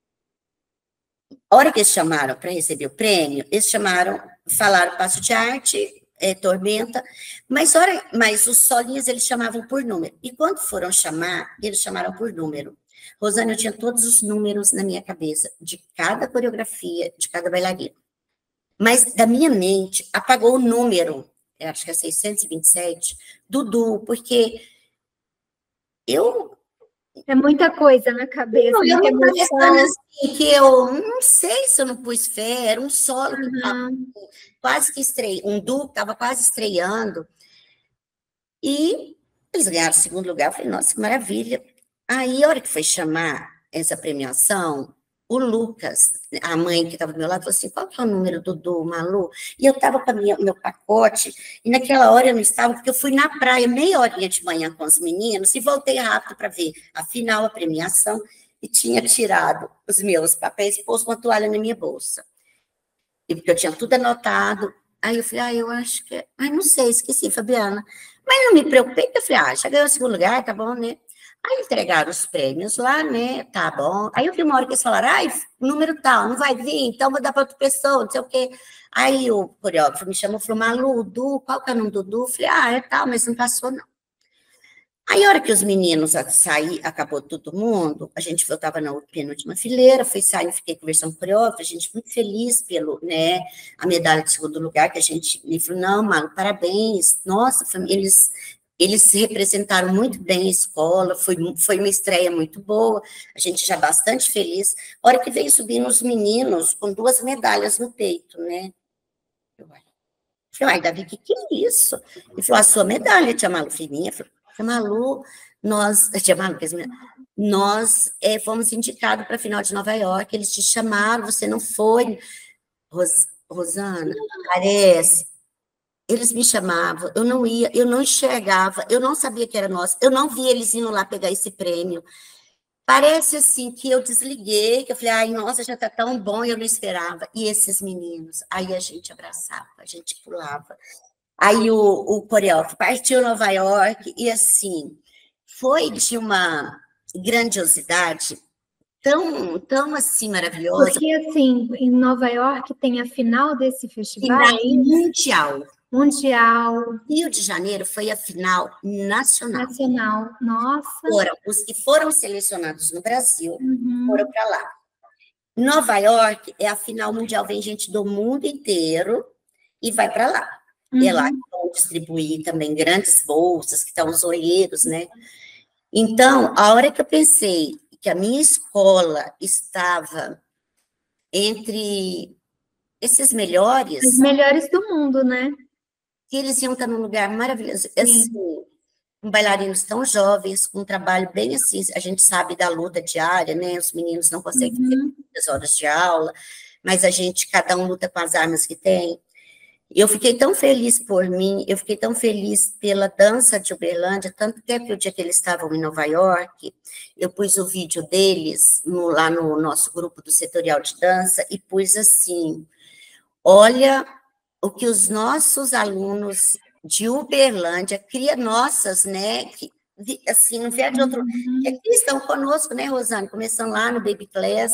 Speaker 2: A hora que eles chamaram para receber o prêmio, eles chamaram, falaram Passo de Arte, é, Tormenta, mas, hora, mas os solinhos eles chamavam por número. E quando foram chamar, eles chamaram por número. Rosane, eu tinha todos os números na minha cabeça, de cada coreografia, de cada bailarina. Mas da minha mente, apagou o número, acho que é seiscentos e vinte e sete, Dudu, porque eu...
Speaker 1: É muita coisa na cabeça.
Speaker 2: Não, eu não pensando assim, que eu não sei se eu não pus fé, era um solo que estava uhum. quase que estreando, um duo que estava quase estreando, e eles ganharam o segundo lugar, eu falei, nossa, que maravilha. Aí, a hora que foi chamar essa premiação, o Lucas, a mãe que estava do meu lado, falou assim, qual que é o número do Dudu, Malu? E eu estava com o meu pacote, e naquela hora eu não estava, porque eu fui na praia meia horinha de manhã com os meninos, e voltei rápido para ver a final, a premiação, e tinha tirado os meus papéis e pôs uma toalha na minha bolsa. E porque eu tinha tudo anotado. Aí eu falei, ah, eu acho que... Ai, não sei, esqueci, Fabiana. Mas não me preocupei, eu falei, ah, já ganhou o segundo lugar, tá bom, né? Aí entregaram os prêmios lá, né? Tá bom. Aí eu vi uma hora que eles falaram, ai, número tal, não vai vir, então vou dar para outra pessoa, não sei o quê. Aí o coreógrafo me chamou e falou, Malu, Du, qual que é o nome do Du? Eu falei, ah, é tal, mas não passou, não. Aí, a hora que os meninos saíram, acabou todo mundo, a gente, eu estava na penúltima fileira, fui sair, fiquei conversando com o coreógrafo, a gente muito feliz pelo, né, a medalha de segundo lugar, que a gente me falou, não, Malu, parabéns, nossa, eles... Eles representaram muito bem a escola, foi, foi uma estreia muito boa, a gente já bastante feliz. A hora que veio subindo os meninos com duas medalhas no peito, né? Eu falei, ai, Davi, o que, que é isso? Ele falou, a sua medalha, tia Malu, filhinha. Eu falei, Malu, nós, tia Malu, nós é, fomos indicados para a final de Nova York, eles te chamaram, você não foi. Ros, Rosana, parece... Eles me chamavam, eu não ia, eu não enxergava, eu não sabia que era nosso, eu não vi eles indo lá pegar esse prêmio. Parece assim que eu desliguei, que eu falei, ai, nossa, já tá tão bom, e eu não esperava. E esses meninos, aí a gente abraçava, a gente pulava. Aí o, o coreógrafo partiu Nova York, e assim, foi de uma grandiosidade tão, tão assim, maravilhosa.
Speaker 1: Porque, assim, em Nova York tem a final desse festival?
Speaker 2: Final mundial.
Speaker 1: Mundial.
Speaker 2: Rio de Janeiro foi a final nacional.
Speaker 1: Nacional, nossa.
Speaker 2: Foram os que foram selecionados no Brasil,
Speaker 1: uhum.
Speaker 2: foram para lá. Nova York é a final mundial, vem gente do mundo inteiro e vai para lá. Uhum. É lá que vão distribuir também grandes bolsas, que estão os olheiros, né? Então, a hora que eu pensei que a minha escola estava entre esses melhores...
Speaker 1: Os melhores do mundo, né?
Speaker 2: Que eles iam estar num lugar maravilhoso. Assim, com bailarinos tão jovens, com um trabalho bem assim, a gente sabe da luta diária, né? Os meninos não conseguem ter
Speaker 1: uhum.
Speaker 2: muitas horas de aula, mas a gente, cada um luta com as armas que tem. Eu fiquei tão feliz por mim, eu fiquei tão feliz pela dança de Uberlândia, tanto que o dia que eles estavam em Nova York, eu pus o vídeo deles no, lá no nosso grupo do setorial de dança e pus assim, olha o que os nossos alunos de Uberlândia, cria nossas, né, que, assim, não vier de outro,
Speaker 1: uhum.
Speaker 2: que aqui estão conosco, né, Rosane, começando lá no Baby Class,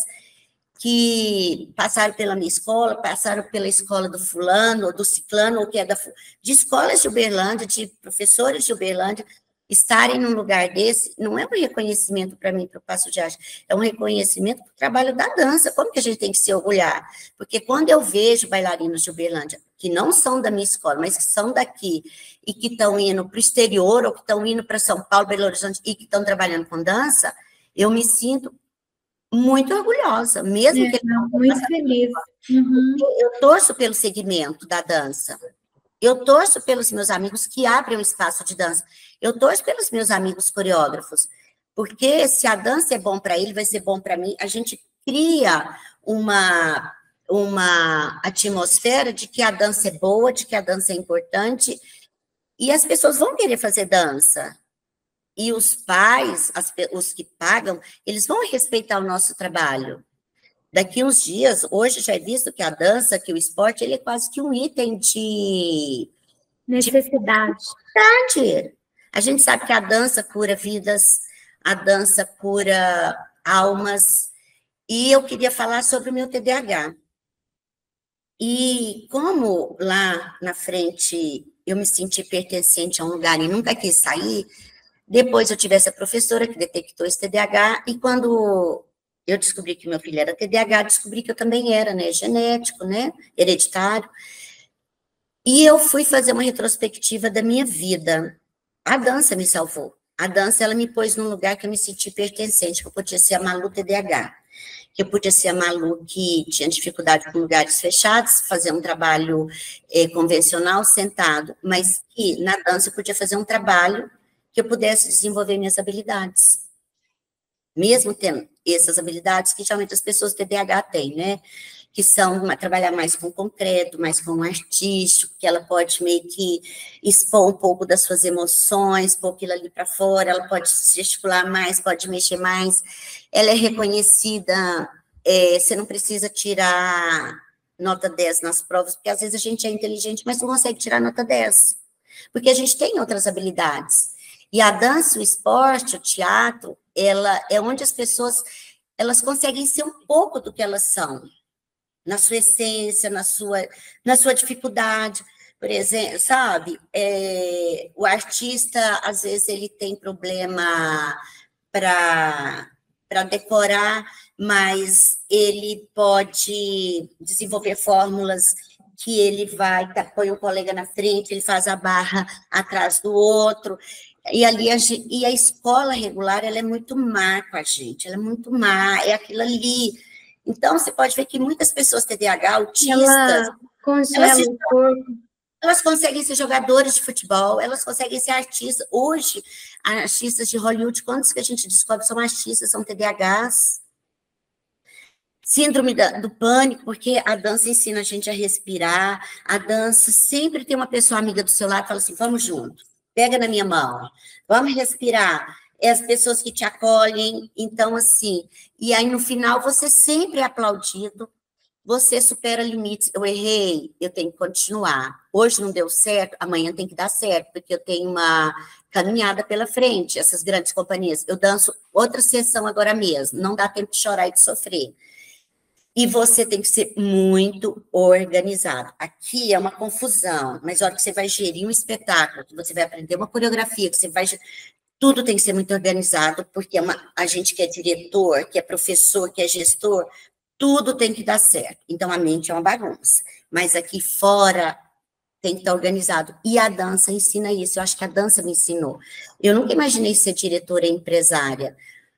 Speaker 2: que passaram pela minha escola, passaram pela escola do fulano, ou do ciclano, ou que é da, de escolas de Uberlândia, de professores de Uberlândia, estarem num lugar desse, não é um reconhecimento para mim, para o Passo de Arte, é um reconhecimento para o trabalho da dança. Como que a gente tem que se orgulhar? Porque quando eu vejo bailarinos de Uberlândia, que não são da minha escola, mas que são daqui, e que estão indo para o exterior, ou que estão indo para São Paulo, Belo Horizonte, e que estão trabalhando com dança, eu me sinto muito orgulhosa, mesmo
Speaker 1: é,
Speaker 2: que...
Speaker 1: Não, muito feliz. Uhum.
Speaker 2: Eu torço pelo segmento da dança. Eu torço pelos meus amigos que abrem um espaço de dança. Eu torço pelos meus amigos coreógrafos. Porque se a dança é bom para ele, vai ser bom para mim. A gente cria uma, uma atmosfera de que a dança é boa, de que a dança é importante. E as pessoas vão querer fazer dança. E os pais, as, os que pagam, eles vão respeitar o nosso trabalho. Daqui uns dias, hoje já é visto que a dança, que o esporte, ele é quase que um item de...
Speaker 1: necessidade.
Speaker 2: De... A gente sabe que a dança cura vidas, a dança cura almas, e eu queria falar sobre o meu T D A H. E como lá na frente eu me senti pertencente a um lugar e nunca quis sair, depois eu tive essa professora que detectou esse T D A H, e quando... eu descobri que meu filho era T D A H, descobri que eu também era, né, genético, né, hereditário, e eu fui fazer uma retrospectiva da minha vida. A dança me salvou. A dança, ela me pôs num lugar que eu me senti pertencente, que eu podia ser a Malu T D A H, que eu podia ser a Malu que tinha dificuldade com lugares fechados, fazer um trabalho eh, convencional, sentado, mas que na dança eu podia fazer um trabalho que eu pudesse desenvolver minhas habilidades. Mesmo tendo essas habilidades que geralmente as pessoas T D A H têm, né? Que são uma, trabalhar mais com concreto, mais com artístico, que ela pode meio que expor um pouco das suas emoções, pôr aquilo ali para fora, ela pode gesticular mais, pode mexer mais. Ela é reconhecida, é, você não precisa tirar nota dez nas provas, porque às vezes a gente é inteligente, mas não consegue tirar nota dez, porque a gente tem outras habilidades. E a dança, o esporte, o teatro, ela é onde as pessoas, elas conseguem ser um pouco do que elas são, na sua essência, na sua, na sua dificuldade. Por exemplo, sabe, é, o artista, às vezes, ele tem problema para para decorar, mas ele pode desenvolver fórmulas que ele vai, tá, põe um colega na frente, ele faz a barra atrás do outro. E ali a, e a escola regular, ela é muito má com a gente, ela é muito má, é aquilo ali. Então, você pode ver que muitas pessoas T D A H, autistas,
Speaker 1: ela congela
Speaker 2: elas,
Speaker 1: o corpo.
Speaker 2: Elas conseguem ser jogadoras de futebol, elas conseguem ser artistas. Hoje, artistas de Hollywood, quantos que a gente descobre são artistas, são T D A Hs? Síndrome da, do pânico, porque a dança ensina a gente a respirar, a dança sempre tem uma pessoa amiga do seu lado que fala assim, vamos junto. Pega na minha mão, vamos respirar. É as pessoas que te acolhem, então, assim, e aí no final você sempre é aplaudido, você supera limites. Eu errei, eu tenho que continuar. Hoje não deu certo, amanhã tem que dar certo, porque eu tenho uma caminhada pela frente, essas grandes companhias. Eu danço outra sessão agora mesmo, não dá tempo de chorar e de sofrer. E você tem que ser muito organizado. Aqui é uma confusão, mas a hora que você vai gerir um espetáculo, que você vai aprender uma coreografia, que você vai... Tudo tem que ser muito organizado, porque é uma, a gente que é diretor, que é professor, que é gestor, tudo tem que dar certo. Então, a mente é uma bagunça. Mas aqui fora tem que estar organizado. E a dança ensina isso. Eu acho que a dança me ensinou. Eu nunca imaginei ser diretora e empresária,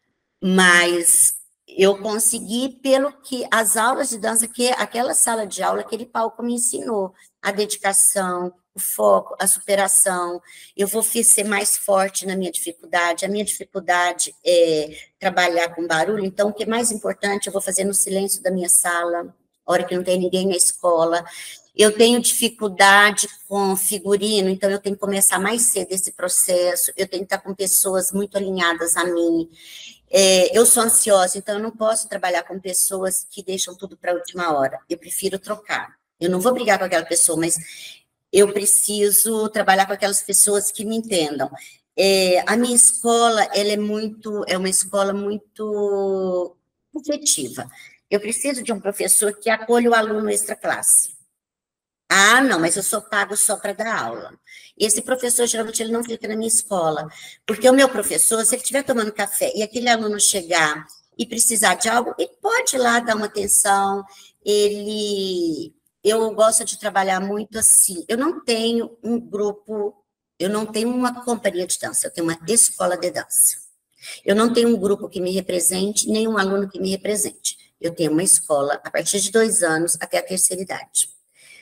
Speaker 2: mas eu consegui pelo que as aulas de dança, que aquela sala de aula, aquele palco me ensinou, a dedicação, o foco, a superação. Eu vou ser mais forte na minha dificuldade. A minha dificuldade é trabalhar com barulho, então o que é mais importante eu vou fazer no silêncio da minha sala, hora que não tem ninguém na escola. Eu tenho dificuldade com figurino, então eu tenho que começar mais cedo esse processo, eu tenho que estar com pessoas muito alinhadas a mim. É, eu sou ansiosa, então eu não posso trabalhar com pessoas que deixam tudo para a última hora. Eu prefiro trocar. Eu não vou brigar com aquela pessoa, mas eu preciso trabalhar com aquelas pessoas que me entendam. É, a minha escola, ela é muito, é uma escola muito objetiva. Eu preciso de um professor que acolha o aluno extra-classe. Ah, não, mas eu sou pago só para dar aula. Esse professor, geralmente, ele não fica na minha escola, porque o meu professor, se ele estiver tomando café e aquele aluno chegar e precisar de algo, ele pode ir lá dar uma atenção, ele... Eu gosto de trabalhar muito assim, eu não tenho um grupo, eu não tenho uma companhia de dança, eu tenho uma escola de dança. Eu não tenho um grupo que me represente, nem um aluno que me represente. Eu tenho uma escola a partir de dois anos até a terceira idade.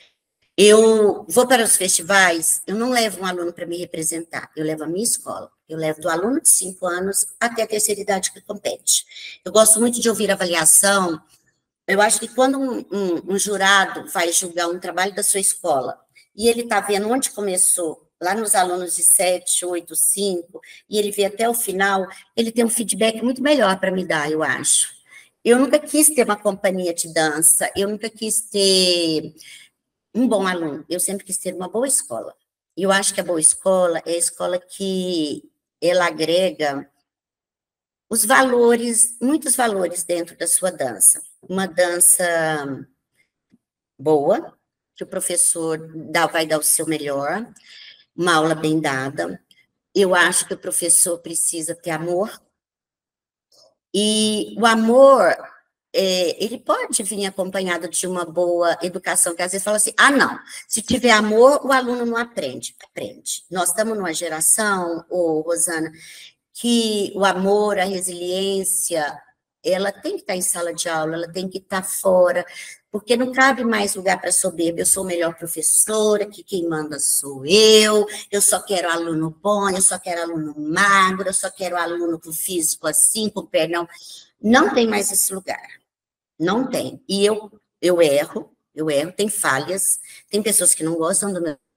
Speaker 2: Eu vou para os festivais, eu não levo um aluno para me representar, eu levo a minha escola. Eu levo do aluno de cinco anos até a terceira idade que compete. Eu gosto muito de ouvir avaliação. Eu acho que quando um, um, um jurado vai julgar um trabalho da sua escola, e ele está vendo onde começou, lá nos alunos de sete, oito, cinco, e ele vê até o final, ele tem um feedback muito melhor para me dar, eu acho. Eu nunca quis ter uma companhia de dança, eu nunca quis ter... um bom aluno, eu sempre quis ter uma boa escola. E eu acho que a boa escola é a escola que ela agrega os valores, muitos valores dentro da sua dança. Uma dança boa, que o professor dá, vai dar o seu melhor, uma aula bem dada. Eu acho que o professor precisa ter amor. E o amor... É, ele pode vir acompanhado de uma boa educação, que às vezes fala assim, ah, não, se tiver amor, o aluno não aprende. Aprende. Nós estamos numa geração, ô, Rosana, que o amor, a resiliência, ela tem que estar em sala de aula, ela tem que estar fora, porque não cabe mais lugar para soberba. Eu sou a melhor professora, que quem manda sou eu, eu só quero aluno bom, eu só quero aluno magro, eu só quero aluno com físico assim, com pernão. Não tem mais esse lugar. Não tem. E eu, eu erro, eu erro, tem falhas, tem pessoas que não gostam do meu,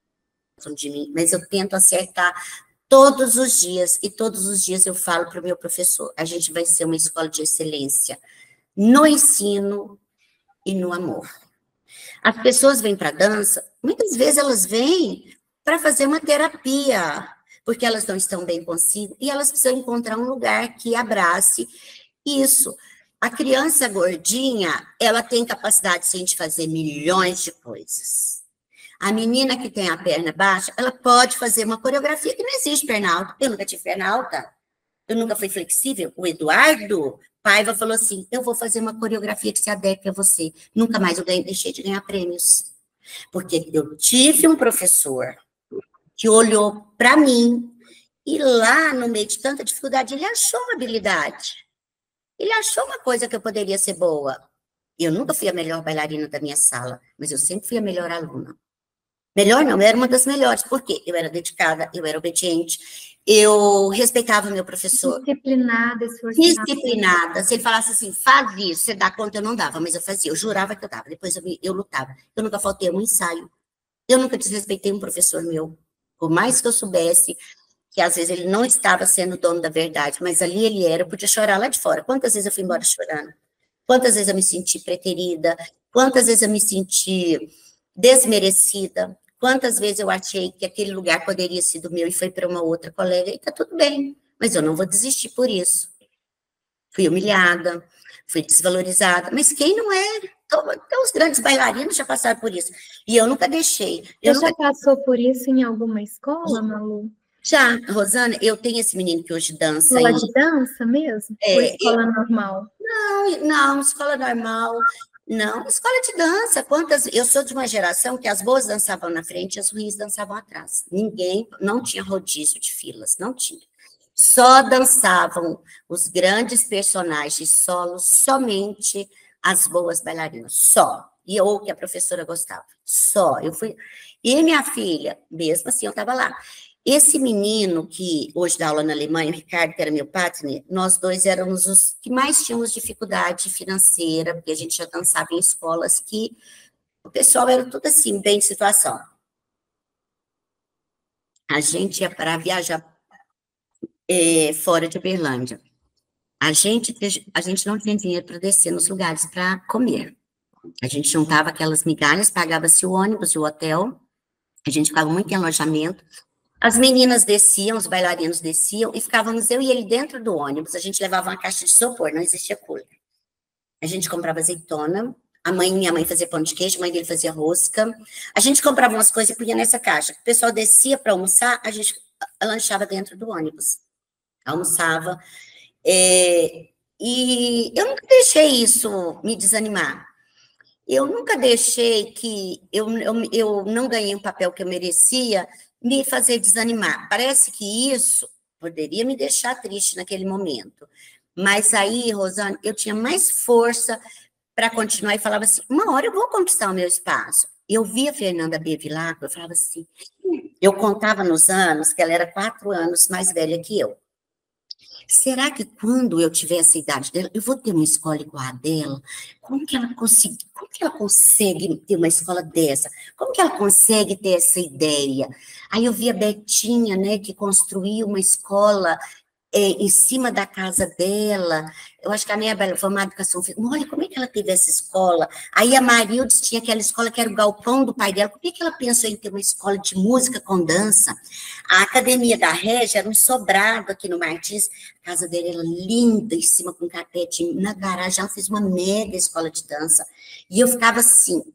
Speaker 2: de mim, mas eu tento acertar todos os dias, e todos os dias eu falo para o meu professor, a gente vai ser uma escola de excelência no ensino e no amor. As pessoas vêm para a dança, muitas vezes elas vêm para fazer uma terapia, porque elas não estão bem consigo, e elas precisam encontrar um lugar que abrace isso. A criança gordinha, ela tem capacidade, sim, de fazer milhões de coisas. A menina que tem a perna baixa, ela pode fazer uma coreografia que não existe perna alta. Eu nunca tive perna alta. Eu nunca fui flexível. O Eduardo Paiva falou assim, eu vou fazer uma coreografia que se adeque a você. Nunca mais eu ganhei, deixei de ganhar prêmios. Porque eu tive um professor que olhou para mim e lá, no meio de tanta dificuldade, ele achou uma habilidade. Ele achou uma coisa que eu poderia ser boa. Eu nunca fui a melhor bailarina da minha sala, mas eu sempre fui a melhor aluna. Melhor não, eu era uma das melhores. Por quê? Eu era dedicada, eu era obediente, eu respeitava o meu professor.
Speaker 1: Disciplinada, esforçada.
Speaker 2: Disciplinada. Se ele falasse assim, faz isso, você dá conta, eu não dava, mas eu fazia. Eu jurava que eu dava, depois eu, eu lutava. Eu nunca faltei um ensaio. Eu nunca desrespeitei um professor meu. Por mais que eu soubesse que às vezes ele não estava sendo dono da verdade, mas ali ele era, eu podia chorar lá de fora. Quantas vezes eu fui embora chorando? Quantas vezes eu me senti preterida? Quantas vezes eu me senti desmerecida? Quantas vezes eu achei que aquele lugar poderia ser do meu e foi para uma outra colega? E está tudo bem, mas eu não vou desistir por isso. Fui humilhada, fui desvalorizada, mas quem não é? Então, os grandes bailarinos já passaram por isso, e eu nunca deixei. Eu
Speaker 1: Você
Speaker 2: nunca...
Speaker 1: já passou por isso em alguma escola, Malu?
Speaker 2: Já, Rosana, eu tenho esse menino que hoje dança
Speaker 1: Escola
Speaker 2: em...
Speaker 1: de dança mesmo? Ou
Speaker 2: É, eu,
Speaker 1: escola normal?
Speaker 2: não, não, escola normal, não, escola de dança, quantas... Eu sou de uma geração que as boas dançavam na frente e as ruins dançavam atrás. Ninguém, não tinha rodízio de filas, não tinha. Só dançavam os grandes personagens solos, somente as boas bailarinas, só. E ou que a professora gostava, só. Eu fui. E minha filha, mesmo assim, eu estava lá. Esse menino que hoje dá aula na Alemanha, o Ricardo, que era meu partner, nós dois éramos os que mais tínhamos dificuldade financeira, porque a gente já dançava em escolas que o pessoal era tudo assim, bem de situação. A gente ia para viajar é, fora de Uberlândia. A gente, a gente não tinha dinheiro para descer nos lugares para comer. A gente juntava aquelas migalhas, pagava-se o ônibus e o hotel, a gente ficava muito em alojamento. As meninas desciam, os bailarinos desciam, e ficávamos eu e ele dentro do ônibus. A gente levava uma caixa de isopor, não existia cooler. A gente comprava azeitona, a mãe, minha mãe fazia pão de queijo, a mãe dele fazia rosca. A gente comprava umas coisas e punha nessa caixa. O pessoal descia para almoçar, a gente lanchava dentro do ônibus. Almoçava. É, e eu nunca deixei isso me desanimar. Eu nunca deixei que eu, eu, eu não ganhei um papel que eu merecia me fazer desanimar. Parece que isso poderia me deixar triste naquele momento. Mas aí, Rosane, eu tinha mais força para continuar e falava assim, uma hora eu vou conquistar o meu espaço. Eu via a Fernanda Bevilacqua, eu falava assim, eu contava nos anos que ela era quatro anos mais velha que eu. Será que quando eu tiver essa idade dela, eu vou ter uma escola igual a dela? Como que ela consegue, como que ela consegue ter uma escola dessa? Como que ela consegue ter essa ideia? Aí eu vi a Betinha, né, que construiu uma escola é, em cima da casa dela. Eu acho que a minha Bela foi uma educação. Olha, como é que ela teve essa escola? Aí a Marildes tinha aquela escola que era o galpão do pai dela. Como é que ela pensou em ter uma escola de música com dança? A Academia da Régia era um sobrado aqui no Martins. A casa dele era linda, em cima com carpete. Na garagem, ela fez uma mega escola de dança. E eu ficava assim,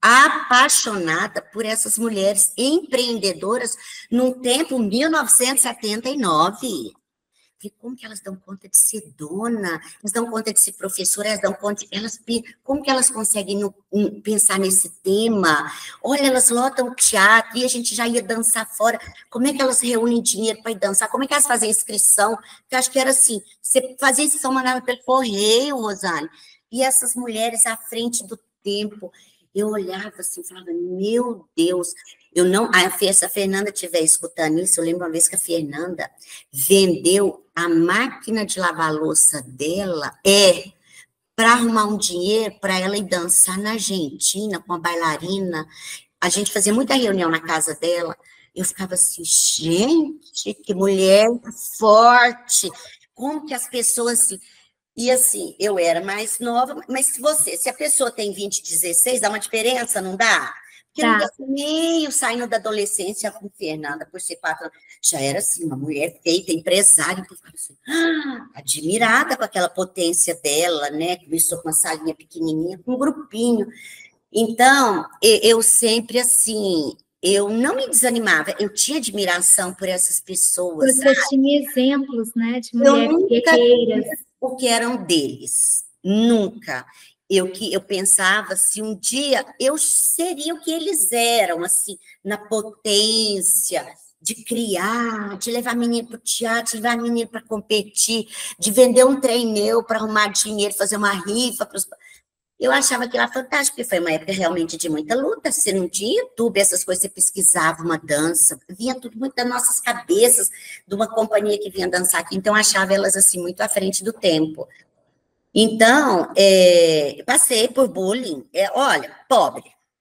Speaker 2: apaixonada por essas mulheres empreendedoras num tempo mil novecentos e setenta e nove. Ver como que elas dão conta de ser dona, elas dão conta de ser professora, elas dão conta, de, elas, como que elas conseguem no, um, pensar nesse tema? Olha, elas lotam o teatro e a gente já ia dançar fora. Como é que elas reúnem dinheiro para ir dançar? Como é que elas fazem inscrição? Eu acho que era assim, você fazia inscrição, mandava pelo correio, Rosane, e essas mulheres à frente do tempo. Eu olhava assim, falava, meu Deus, eu não, se a Fernanda estiver escutando isso, eu lembro uma vez que a Fernanda vendeu a máquina de lavar louça dela, é, para arrumar um dinheiro para ela ir dançar na Argentina com a bailarina. A gente fazia muita reunião na casa dela, eu ficava assim, gente, que mulher forte, como que as pessoas... Assim, e assim, eu era mais nova, mas se você, se a pessoa tem vinte, dezesseis, dá uma diferença, não dá? Porque tá. No dia meio, saindo da adolescência com Fernanda, por ser quatro anos, já era assim, uma mulher feita, empresária, então, assim, ah, admirada com aquela potência dela, né? Começou com uma salinha pequenininha, com um grupinho. Então, eu sempre, assim, eu não me desanimava, eu tinha admiração por essas pessoas.
Speaker 1: Você sabe? Tinha exemplos, né, de mulheres guerreiras.
Speaker 2: O que eram deles, nunca. Eu que eu pensava se um dia eu seria o que eles eram, assim, na potência de criar, de levar menino para o teatro, de levar menino para competir, de vender um trem meu para arrumar dinheiro, fazer uma rifa para os... Eu achava aquilo fantástico, porque foi uma época realmente de muita luta. Você não tinha YouTube, essas coisas, você pesquisava uma dança, vinha tudo muito das nossas cabeças, de uma companhia que vinha dançar aqui, então eu achava elas assim muito à frente do tempo. Então, é, passei por bullying, é, olha, pobre.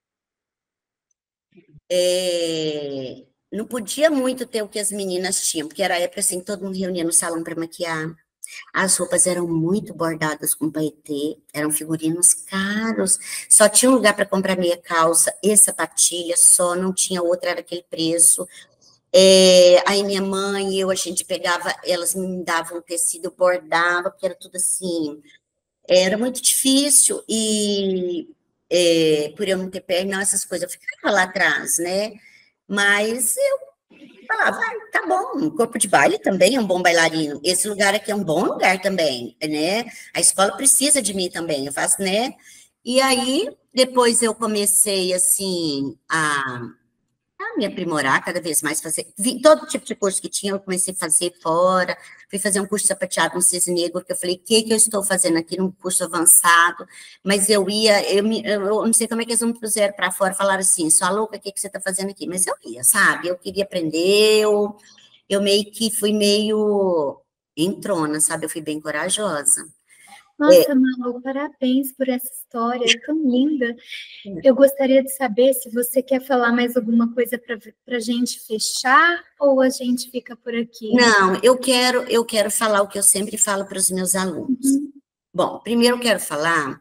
Speaker 2: É, não podia muito ter o que as meninas tinham, porque era a época assim, todo mundo reunia no salão para maquiar. As roupas eram muito bordadas com paetê, eram figurinos caros, só tinha um lugar para comprar meia calça e sapatilha, só, não tinha outra, era aquele preço. É, aí minha mãe e eu, a gente pegava, elas me davam tecido, eu bordava, porque era tudo assim, Era muito difícil, e é, por eu não ter perna, essas coisas, eu ficava lá atrás, né? Mas eu falava, ah, tá bom, o corpo de baile também é um bom bailarino, esse lugar aqui é um bom lugar também, né? A escola precisa de mim também, eu faço, né? E aí, depois eu comecei, assim, a a me aprimorar cada vez mais, fazer vi, todo tipo de curso que tinha, eu comecei a fazer fora, fui fazer um curso de sapateado no Cisne Negro, que eu falei, o que, que eu estou fazendo aqui num curso avançado, mas eu ia, eu, me, eu não sei como é que eles não me puseram para fora, falaram assim, sua louca, o que, que você está fazendo aqui? Mas eu ia, sabe, eu queria aprender, eu, eu meio que fui meio entrona, sabe, eu fui bem corajosa. É,
Speaker 1: Nossa, Malu, parabéns por essa história tão linda. Eu gostaria de saber se você quer falar mais alguma coisa para a gente fechar ou a gente fica por aqui.
Speaker 2: não, eu quero, eu quero falar o que eu sempre falo para os meus alunos.
Speaker 1: Uhum.
Speaker 2: Bom, primeiro eu quero falar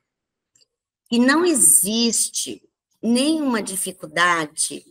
Speaker 2: que não existe nenhuma dificuldade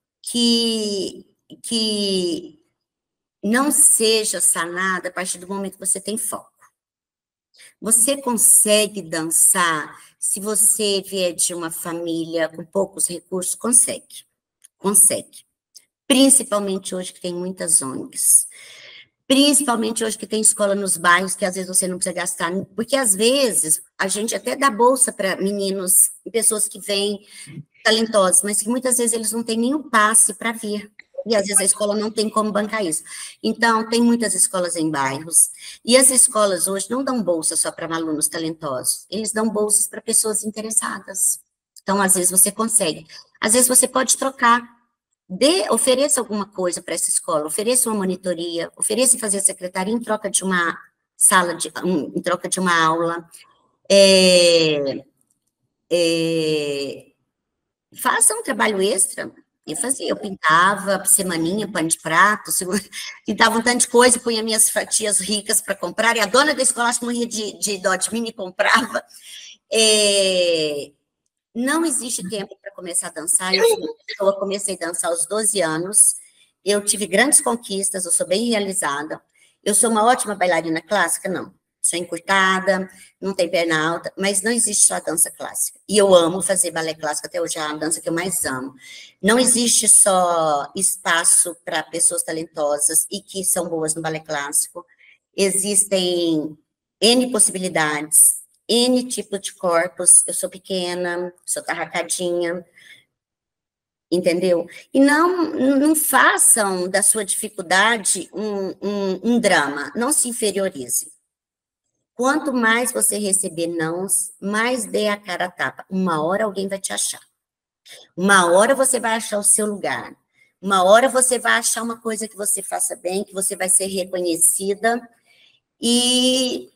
Speaker 2: que, que não seja sanada a partir do momento que você tem foco. Você consegue dançar se você vier de uma família com poucos recursos? Consegue, consegue. Principalmente hoje que tem muitas O N Gs. Principalmente hoje que tem escola nos bairros, que às vezes você não precisa gastar, porque às vezes a gente até dá bolsa para meninos e pessoas que vêm talentosos, mas que muitas vezes eles não têm nem o passe para vir. E às vezes a escola não tem como bancar isso. Então, tem muitas escolas em bairros, e as escolas hoje não dão bolsa só para alunos talentosos, eles dão bolsas para pessoas interessadas. Então, às vezes você consegue. Às vezes você pode trocar. Dê, ofereça alguma coisa para essa escola, ofereça uma monitoria, ofereça fazer a secretaria em troca de uma sala, de, um, em troca de uma aula. É, é, faça um trabalho extra. Eu fazia, eu pintava semaninha, pano de prato, pintava um tanto de coisa, punha minhas fatias ricas para comprar, e a dona da escola, acho que morria de, de dó de mim, me comprava. É, não existe tempo para começar a dançar. Eu, eu comecei a dançar aos doze anos, eu tive grandes conquistas, eu sou bem realizada. Eu sou uma ótima bailarina clássica? Não. Sou encurtada, não tenho perna alta, mas não existe só a dança clássica. E eu amo fazer balé clássico, até hoje é a dança que eu mais amo. Não existe só espaço para pessoas talentosas e que são boas no balé clássico. Existem N possibilidades, N tipo de corpos. Eu sou pequena, sou tarracadinha, entendeu? E não, não façam da sua dificuldade um, um, um drama, não se inferiorize. Quanto mais você receber nãos, mais dê a cara a tapa. Uma hora alguém vai te achar. Uma hora você vai achar o seu lugar. Uma hora você vai achar uma coisa que você faça bem, que você vai ser reconhecida. E,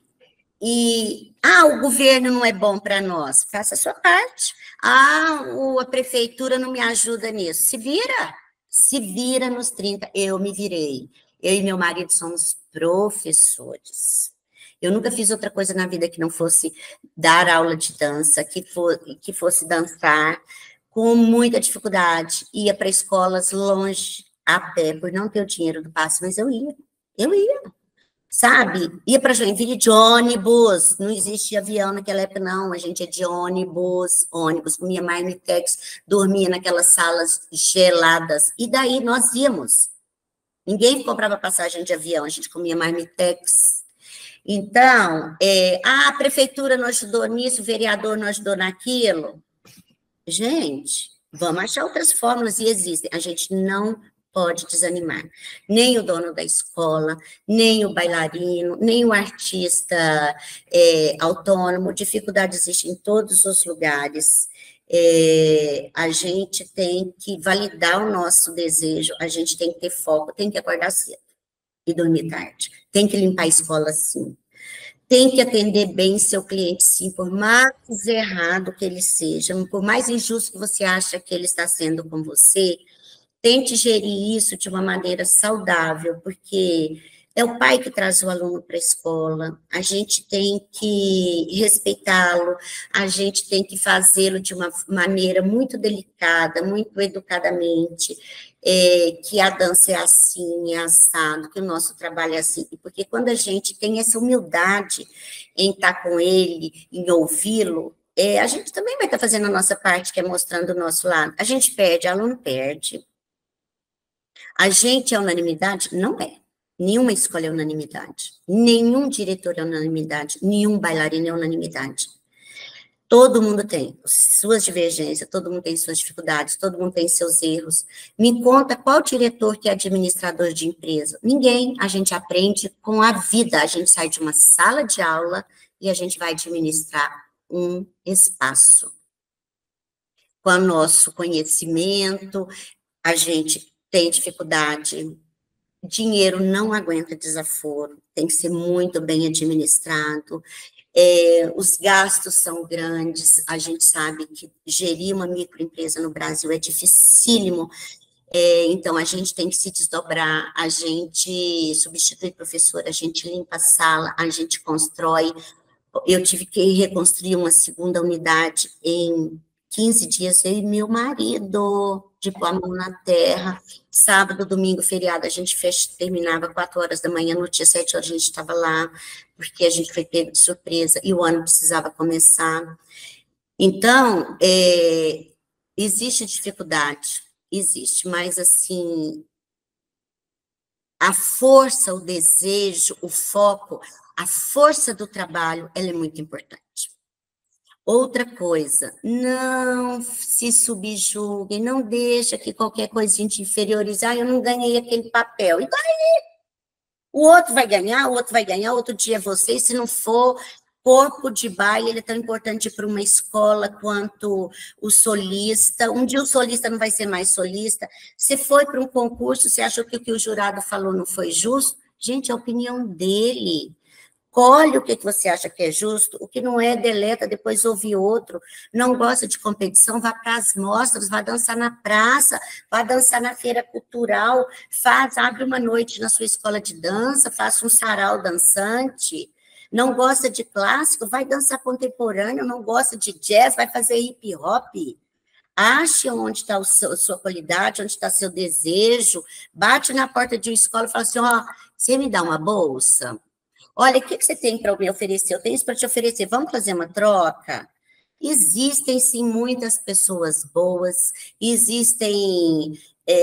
Speaker 2: e ah, o governo não é bom para nós. Faça a sua parte. Ah, o, a prefeitura não me ajuda nisso. Se vira. Se vira nos trinta. Eu me virei. Eu e meu marido somos professores. Eu nunca fiz outra coisa na vida que não fosse dar aula de dança, que, for, que fosse dançar com muita dificuldade. Ia para escolas longe, a pé, por não ter o dinheiro do passe, mas eu ia. Eu ia, sabe? Ia para Joinville de ônibus, não existia avião naquela época, não. A gente ia de ônibus, ônibus, comia marmitex, dormia naquelas salas geladas. E daí nós íamos. Ninguém comprava passagem de avião, a gente comia marmitex. Então, é, ah, a prefeitura não ajudou nisso, o vereador não ajudou naquilo. Gente, vamos achar outras fórmulas, e existem. A gente não pode desanimar. Nem o dono da escola, nem o bailarino, nem o artista é, autônomo. Dificuldade existe em todos os lugares. É, a gente tem que validar o nosso desejo, a gente tem que ter foco, tem que acordar cedo e dormir tarde. Tem que limpar a escola, sim. Tem que atender bem seu cliente, sim, por mais errado que ele seja, por mais injusto que você acha que ele está sendo com você, tente gerir isso de uma maneira saudável, porque é o pai que traz o aluno para a escola, a gente tem que respeitá-lo, a gente tem que fazê-lo de uma maneira muito delicada, muito educadamente. é, que a dança é assim, é assado, que o nosso trabalho é assim, porque quando a gente tem essa humildade em estar com ele, em ouvi-lo, é, a gente também vai estar fazendo a nossa parte, que é mostrando o nosso lado. A gente perde, aluno perde. A gente é unanimidade? Não é. Nenhuma escola é unanimidade. Nenhum diretor é unanimidade. Nenhum bailarino é unanimidade. Todo mundo tem suas divergências, todo mundo tem suas dificuldades, todo mundo tem seus erros. Me conta qual diretor que é administrador de empresa? Ninguém. A gente aprende com a vida. A gente sai de uma sala de aula e a gente vai administrar um espaço. Com o nosso conhecimento, a gente tem dificuldade. Dinheiro não aguenta desaforo, tem que ser muito bem administrado. É, os gastos são grandes, a gente sabe que gerir uma microempresa no Brasil é dificílimo, é, então a gente tem que se desdobrar, a gente substitui professor, a gente limpa a sala, a gente constrói. Eu tive que reconstruir uma segunda unidade em quinze dias, eu e meu marido, de pôr a mão na terra. Sábado, domingo, feriado, a gente fech... terminava quatro horas da manhã, no dia sete horas a gente estava lá, porque a gente foi pego de surpresa, e o ano precisava começar. Então, é... existe dificuldade, existe, mas, assim, a força, o desejo, o foco, a força do trabalho, ela é muito importante. Outra coisa, não se subjugue, não deixa que qualquer coisinha te inferiorizar, eu não ganhei aquele papel. E daí? O outro vai ganhar, o outro vai ganhar, outro dia é você, e se não for, corpo de baile, ele é tão importante para uma escola quanto o solista. Um dia o solista não vai ser mais solista. Você foi para um concurso, você achou que o que o jurado falou não foi justo? Gente, é a opinião dele. Colhe o que você acha que é justo, o que não é, deleta, depois ouve outro. Não gosta de competição, vá para as mostras, vá dançar na praça, vá dançar na feira cultural, faz, abre uma noite na sua escola de dança, faça um sarau dançante. Não gosta de clássico, vai dançar contemporâneo, não gosta de jazz, vai fazer hip hop. Ache onde está a sua qualidade, onde está seu desejo, bate na porta de uma escola e fala assim, ó, oh, você me dá uma bolsa? Olha, o que você tem para me oferecer? Eu tenho isso para te oferecer, vamos fazer uma troca? Existem, sim, muitas pessoas boas, existem...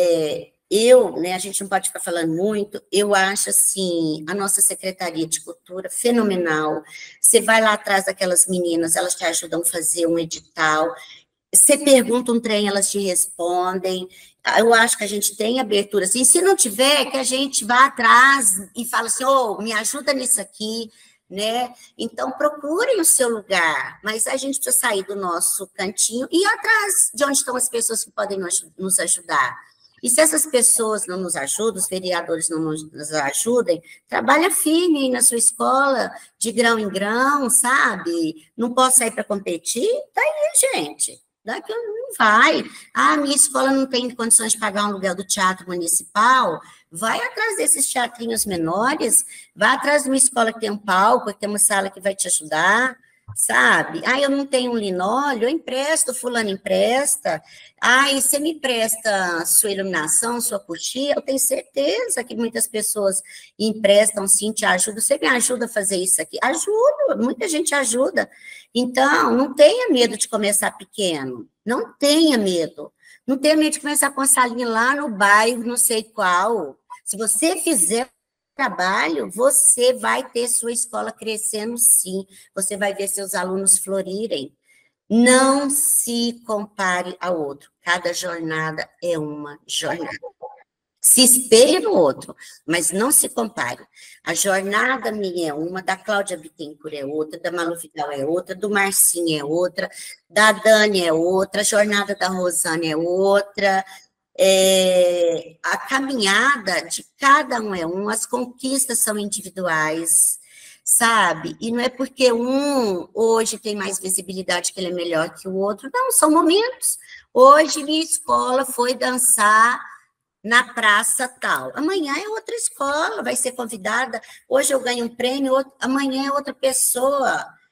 Speaker 2: É, eu, né, a gente não pode ficar falando muito, eu acho, assim, a nossa Secretaria de Cultura fenomenal. Você vai lá atrás daquelas meninas, elas te ajudam a fazer um edital, você pergunta um trem, elas te respondem. Eu acho que a gente tem abertura, assim, se não tiver, que a gente vá atrás e fala assim, ô, oh, me ajuda nisso aqui, né? Então, procurem o seu lugar, mas a gente precisa sair do nosso cantinho e ir atrás de onde estão as pessoas que podem nos ajudar. E se essas pessoas não nos ajudam, os vereadores não nos ajudem, trabalha firme aí na sua escola, de grão em grão, sabe? Não posso sair para competir? Tá aí, gente. Daqui não vai. Ah, minha escola não tem condições de pagar um aluguel do teatro municipal. Vai atrás desses teatrinhos menores, vai atrás de uma escola que tem um palco, que tem uma sala que vai te ajudar, sabe? Ah, eu não tenho um linóleo, eu empresto, fulano empresta. Ah, e você me empresta sua iluminação, sua cortina? Eu tenho certeza que muitas pessoas emprestam, sim, te ajudam. Você me ajuda a fazer isso aqui? Ajuda, muita gente ajuda. Então, não tenha medo de começar pequeno, não tenha medo. Não tenha medo de começar com a salinha lá no bairro, não sei qual. Se você fizer trabalho, você vai ter sua escola crescendo, sim. Você vai ver seus alunos florirem. Não se compare ao outro. Cada jornada é uma jornada. Se espelhe no outro, mas não se compare. A jornada minha é uma, da Cláudia Bittencourt é outra, da Malu Vidal é outra, do Marcinho é outra, da Dani é outra, a jornada da Rosane é outra. É, a caminhada de cada um é um, as conquistas são individuais, sabe? E não é porque um hoje tem mais visibilidade que ele é melhor que o outro, não, são momentos. Hoje minha escola foi dançar na praça tal, amanhã é outra escola, vai ser convidada, hoje eu ganho um prêmio, amanhã é outra pessoa.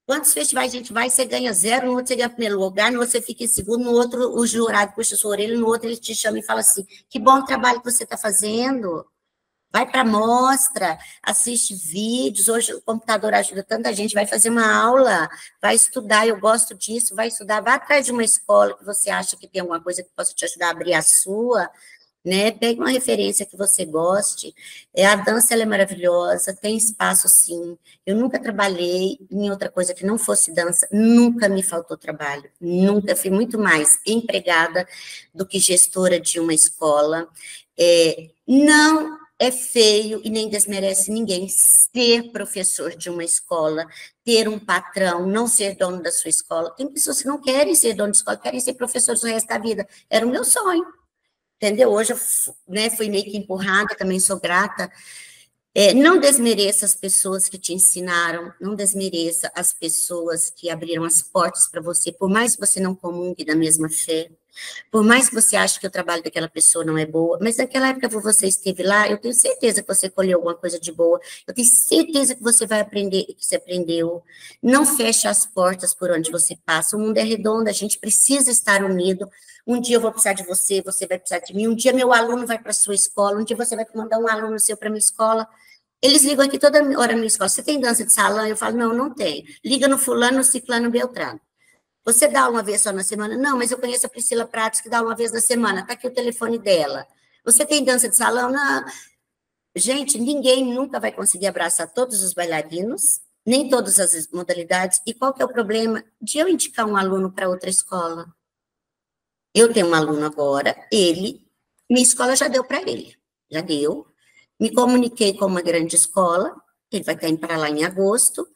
Speaker 2: Quantos festivais a gente vai, você ganha zero, no outro você ganha primeiro lugar, no outro você fica em segundo, no outro o jurado puxa a sua orelha, no outro ele te chama e fala assim, que bom trabalho que você está fazendo. Vai para a mostra, assiste vídeos, hoje o computador ajuda tanta gente, vai fazer uma aula, vai estudar, eu gosto disso, vai estudar, vai atrás de uma escola que você acha que tem alguma coisa que possa te ajudar a abrir a sua, né? Pegue uma referência que você goste. É, a dança, ela é maravilhosa, tem espaço, sim. Eu nunca trabalhei em outra coisa que não fosse dança, nunca me faltou trabalho, nunca, fui muito mais empregada do que gestora de uma escola. É, não é feio e nem desmerece ninguém ser professor de uma escola, ter um patrão, não ser dono da sua escola. Tem pessoas que não querem ser dono de escola, querem ser professores o resto da vida. Era o meu sonho. Entendeu? Hoje eu, né, fui meio que empurrada, também sou grata. É, não desmereça as pessoas que te ensinaram, não desmereça as pessoas que abriram as portas para você, por mais que você não comungue da mesma fé, por mais que você ache que o trabalho daquela pessoa não é boa, mas naquela época que você esteve lá, eu tenho certeza que você colheu alguma coisa de boa, eu tenho certeza que você vai aprender, que você aprendeu. Não feche as portas por onde você passa, o mundo é redondo, a gente precisa estar unido. Um dia eu vou precisar de você, você vai precisar de mim, um dia meu aluno vai para a sua escola, um dia você vai mandar um aluno seu para a minha escola. Eles ligam aqui toda hora na minha escola, você tem dança de salão? Eu falo, não, não tem. Liga no fulano, no ciclano, Beltrano. Você dá uma vez só na semana? Não, mas eu conheço a Priscila Pratos, que dá uma vez na semana. Está aqui o telefone dela. Você tem dança de salão? Não. Gente, ninguém nunca vai conseguir abraçar todos os bailarinos, nem todas as modalidades. E qual que é o problema de eu indicar um aluno para outra escola? Eu tenho um aluno agora, ele, minha escola já deu para ele, já deu. Me comuniquei com uma grande escola, ele vai estar indo para lá em agosto.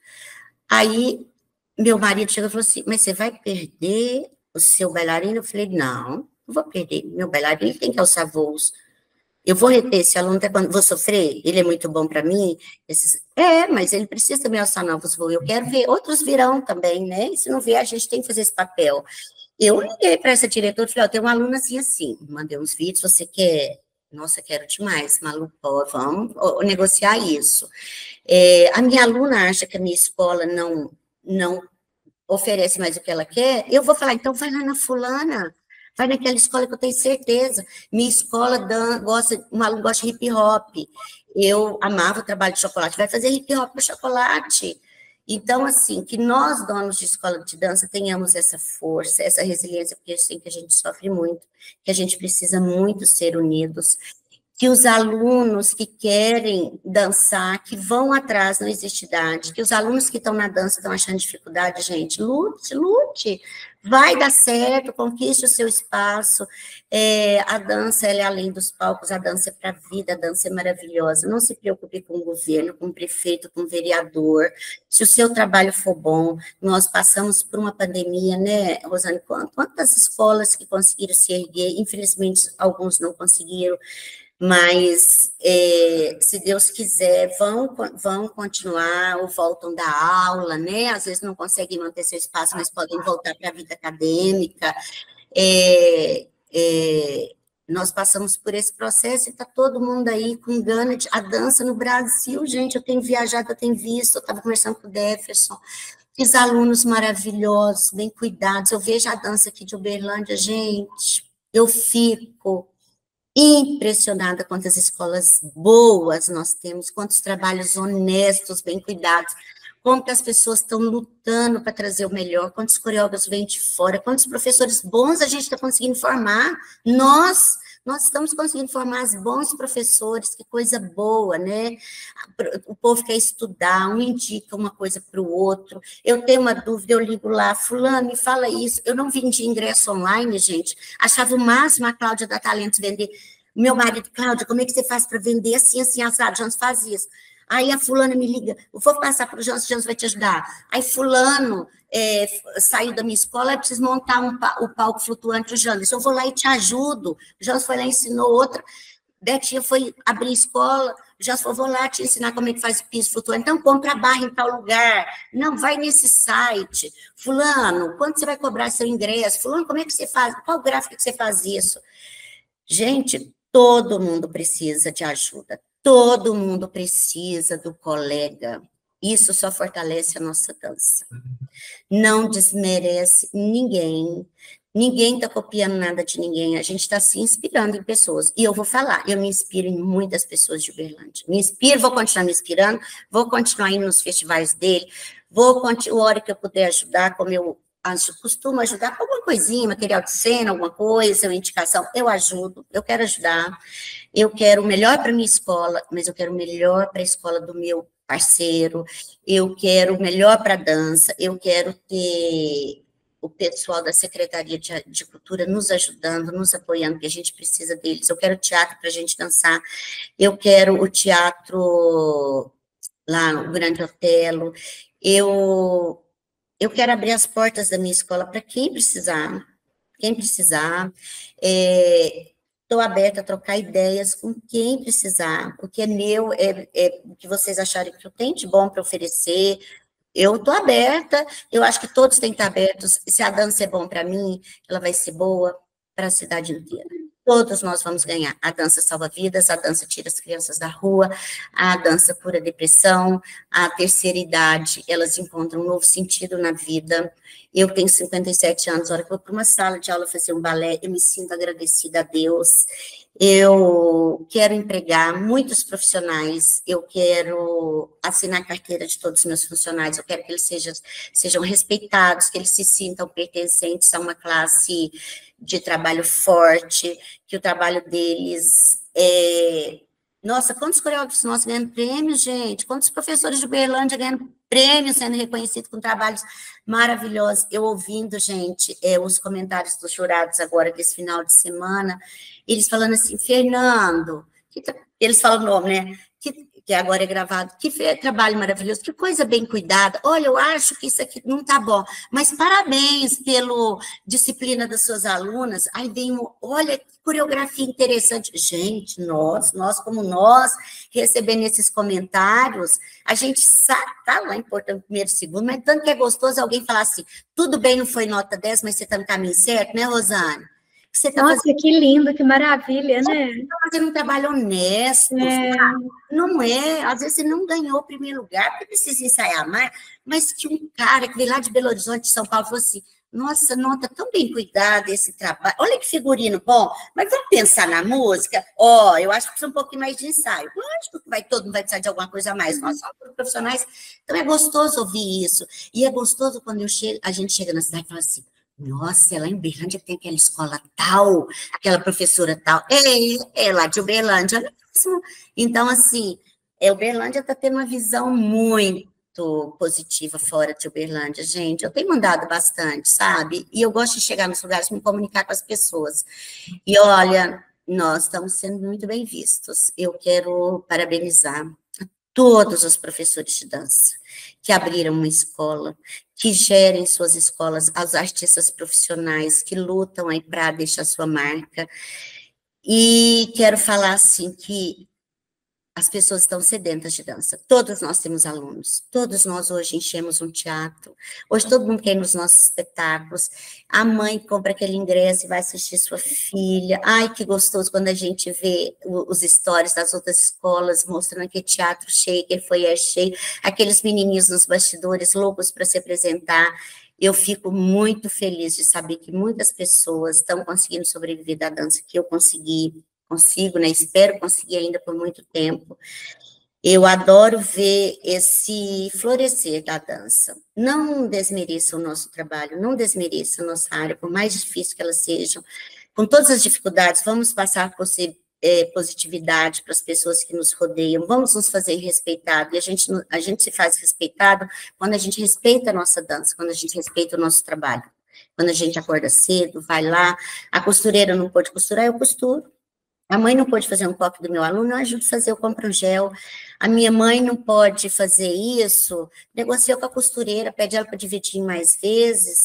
Speaker 2: Aí, meu marido chegou e falou assim, mas você vai perder o seu bailarino? Eu falei, não, não vou perder. Meu bailarino tem que alçar voos. Eu vou reter esse aluno até quando vou sofrer? Ele é muito bom para mim? Esses... É, mas ele precisa também alçar novos voos. Eu quero ver, outros virão também, né? E se não vier, a gente tem que fazer esse papel. Eu liguei para essa diretora e falei, ó, tem um aluno assim, assim, mandei uns vídeos, você quer? Nossa, quero demais, maluco, vamos negociar isso. É, a minha aluna acha que a minha escola não, não oferece mais o que ela quer, eu vou falar, então vai lá na fulana, vai naquela escola que eu tenho certeza. Minha escola dan, gosta, um aluno gosta de hip hop, eu amava o trabalho de chocolate, vai fazer hip hop para chocolate. Então, assim, que nós, donos de escola de dança, tenhamos essa força, essa resiliência, porque eu sei que a gente sofre muito, que a gente precisa muito ser unidos, que os alunos que querem dançar, que vão atrás, não existe idade, que os alunos que estão na dança estão achando dificuldade, gente, lute, lute, vai dar certo, conquiste o seu espaço. É, a dança, ela é além dos palcos, a dança é para a vida, a dança é maravilhosa. Não se preocupe com o governo, com o prefeito, com o vereador. Se o seu trabalho for bom, nós passamos por uma pandemia, né, Rosane? Quantas escolas que conseguiram se erguer, infelizmente, alguns não conseguiram, mas, é, se Deus quiser, vão, vão continuar ou voltam da aula, né? Às vezes não conseguem manter seu espaço, mas podem voltar para a vida acadêmica. É, é, nós passamos por esse processo e está todo mundo aí com gana de... A dança no Brasil, gente, eu tenho viajado, eu tenho visto, eu estava conversando com o Jefferson, os alunos maravilhosos, bem cuidados, eu vejo a dança aqui de Uberlândia, gente, eu fico... impressionada quantas escolas boas nós temos, quantos trabalhos honestos, bem cuidados, como que as pessoas estão lutando para trazer o melhor, quantos coreógrafos vêm de fora, quantos professores bons a gente está conseguindo formar, nós, nós estamos conseguindo formar os bons professores, que coisa boa, né? O povo quer estudar, um indica uma coisa para o outro, eu tenho uma dúvida, eu ligo lá, fulano, me fala isso, eu não vendi ingresso online, gente, achava o máximo a Cláudia da Talentos vender, meu marido, Cláudia, como é que você faz para vender assim, assim, assado, Jones faz isso. Aí a fulana me liga, eu vou passar para o Jones, o Jones vai te ajudar. Aí fulano é, saiu da minha escola, eu preciso montar um, o palco flutuante, o Jones, eu vou lá e te ajudo. O Jones foi lá e ensinou outra, Betinha foi abrir escola, já só vou lá te ensinar como é que faz o piso flutuante. Então, compra a barra em tal lugar. Não, vai nesse site. Fulano, quanto você vai cobrar seu ingresso? Fulano, como é que você faz? Qual gráfico que você faz isso? Gente, todo mundo precisa de ajuda. Todo mundo precisa do colega. Isso só fortalece a nossa dança. Não desmerece ninguém, ninguém está copiando nada de ninguém, a gente está se inspirando em pessoas. E eu vou falar, eu me inspiro em muitas pessoas de Uberlândia. Me inspiro, vou continuar me inspirando, vou continuar indo nos festivais dele, vou continuar, a hora que eu puder ajudar, como eu costumo ajudar com alguma coisinha, material de cena, alguma coisa, uma indicação, eu ajudo, eu quero ajudar, eu quero o melhor para a minha escola, mas eu quero o melhor para a escola do meu parceiro, eu quero o melhor para a dança, eu quero ter o pessoal da Secretaria de, de Cultura nos ajudando, nos apoiando, porque a gente precisa deles, eu quero teatro para a gente dançar, eu quero o teatro lá no Grande Otelo, eu, eu quero abrir as portas da minha escola para quem precisar, quem precisar, é, estou aberta a trocar ideias com quem precisar, o que é meu, é, é o que vocês acharem que eu tenho de bom para oferecer, eu estou aberta, eu acho que todos têm que estar abertos, se a dança é bom para mim, ela vai ser boa para a cidade inteira. Todos nós vamos ganhar. A dança salva vidas, a dança tira as crianças da rua, a dança cura a depressão, a terceira idade, elas encontram um novo sentido na vida. Eu tenho cinquenta e sete anos, a hora que eu vou para uma sala de aula fazer um balé, eu me sinto agradecida a Deus. Eu quero empregar muitos profissionais, eu quero assinar a carteira de todos os meus funcionários, eu quero que eles sejam, sejam respeitados, que eles se sintam pertencentes a uma classe de trabalho forte, que o trabalho deles é... Nossa, quantos coreógrafos nós ganhando prêmios, gente? Quantos professores de Uberlândia ganhando prêmios, sendo reconhecidos com trabalhos maravilhosos? Eu ouvindo, gente, é, os comentários dos jurados agora, desse final de semana, eles falando assim, Fernando, que tra... eles falam o nome, né? Que, que agora é gravado, que trabalho maravilhoso, que coisa bem cuidada. Olha, eu acho que isso aqui não tá bom, mas parabéns pela disciplina das suas alunas. Aí vem um, olha, que coreografia interessante. Gente, nós, nós como nós, recebendo esses comentários, a gente sabe, tá lá importando primeiro, segundo, mas tanto que é gostoso alguém falar assim, tudo bem, não foi nota dez, mas você tá no caminho certo, né, Rosane?
Speaker 1: Você tá Nossa, fazendo... que lindo, que maravilha, né?
Speaker 2: Você está fazendo um trabalho honesto, é. Não é? Às vezes você não ganhou o primeiro lugar, porque precisa ensaiar mais, mas que um cara que veio lá de Belo Horizonte, de São Paulo, falou assim, nossa, nota tão bem cuidada esse trabalho, olha que figurino bom, mas vamos pensar na música? Ó, oh, eu acho que precisa um pouquinho mais de ensaio. Lógico que vai, todo mundo vai precisar de alguma coisa a mais, nós somos profissionais, então é gostoso ouvir isso, e é gostoso quando eu chego, a gente chega na cidade e fala assim, nossa, lá em Uberlândia tem aquela escola tal, aquela professora tal. É, é lá de Uberlândia mesmo. Então, assim, é, Uberlândia está tendo uma visão muito positiva fora de Uberlândia, gente. Eu tenho mandado bastante, sabe? E eu gosto de chegar nos lugares, me comunicar com as pessoas. E, olha, nós estamos sendo muito bem vistos. Eu quero parabenizar todos os professores de dança que abriram uma escola, que gerem suas escolas, aos artistas profissionais que lutam aí para deixar sua marca. E quero falar assim que as pessoas estão sedentas de dança. Todos nós temos alunos, todos nós hoje enchemos um teatro, hoje todo mundo quer ir nos nossos espetáculos, a mãe compra aquele ingresso e vai assistir sua filha, ai que gostoso quando a gente vê os stories das outras escolas mostrando aquele teatro cheio, que foi é cheio, aqueles menininhos nos bastidores loucos para se apresentar. Eu fico muito feliz de saber que muitas pessoas estão conseguindo sobreviver da dança que eu consegui, consigo, né? Espero conseguir ainda por muito tempo. Eu adoro ver esse florescer da dança. Não desmereça o nosso trabalho, não desmereça a nossa área, por mais difícil que ela seja. Com todas as dificuldades, vamos passar por ser é, positividade para as pessoas que nos rodeiam, vamos nos fazer respeitado, e a gente, a gente se faz respeitado quando a gente respeita a nossa dança, quando a gente respeita o nosso trabalho, quando a gente acorda cedo, vai lá, a costureira não pode costurar, eu costuro. A mãe não pode fazer um copo do meu aluno, eu ajudo a fazer, eu compro um gel. A minha mãe não pode fazer isso, negocia com a costureira, pede ela para dividir em mais vezes,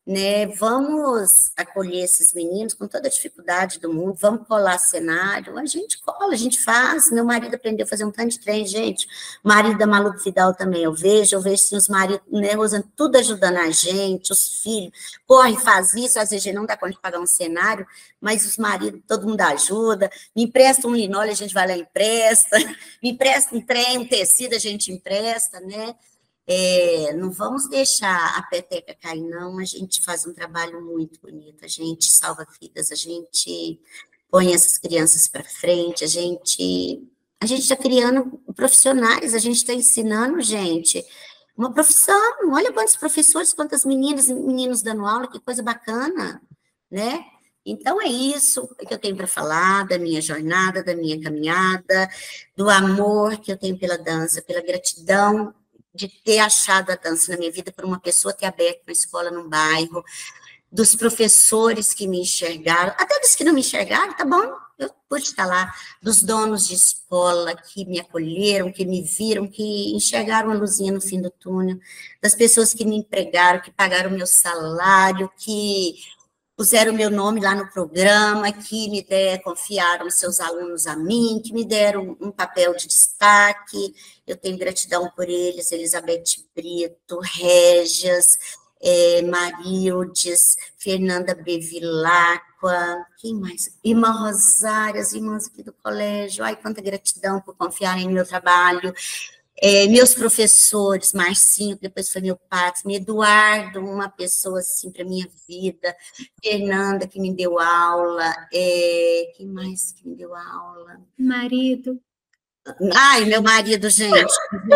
Speaker 2: né? Vamos acolher esses meninos com toda a dificuldade do mundo, vamos colar cenário, a gente cola, a gente faz. Meu marido aprendeu a fazer um tanto de trem, gente. O marido da Malu Vidal também eu vejo, eu vejo sim, os maridos, né, Rosana, tudo ajudando a gente, os filhos, corre, faz isso, às vezes a gente não dá conta de pagar um cenário, mas os maridos, todo mundo ajuda, me empresta um linóleo, a gente vai lá e empresta, me empresta um trem, um tecido, a gente empresta, né? É, não vamos deixar a peteca cair, não, a gente faz um trabalho muito bonito, a gente salva vidas, a gente põe essas crianças para frente, a gente a gente está criando profissionais, a gente está ensinando, gente, uma profissão, olha quantos professores, quantas meninas e meninos dando aula, que coisa bacana, né? Então, é isso que eu tenho para falar da minha jornada, da minha caminhada, do amor que eu tenho pela dança, pela gratidão de ter achado a dança na minha vida, por uma pessoa ter aberto uma escola num bairro, dos professores que me enxergaram, até dos que não me enxergaram, tá bom, eu pude estar lá, dos donos de escola que me acolheram, que me viram, que enxergaram a luzinha no fim do túnel, das pessoas que me empregaram, que pagaram o meu salário, que puseram o meu nome lá no programa, que me deram, confiaram seus alunos a mim, que me deram um papel de destaque, eu tenho gratidão por eles, Elizabeth Brito, Régias, é, Marildes, Fernanda Bevilacqua, quem mais? Irmã Rosária, as irmãs aqui do colégio, ai, quanta gratidão por confiarem no meu trabalho. É, meus professores, Marcinho, que depois foi meu patrão, Eduardo, uma pessoa assim para minha vida, Fernanda, que me deu aula, é, quem mais que me deu aula?
Speaker 1: Marido.
Speaker 2: Ai, meu marido, gente.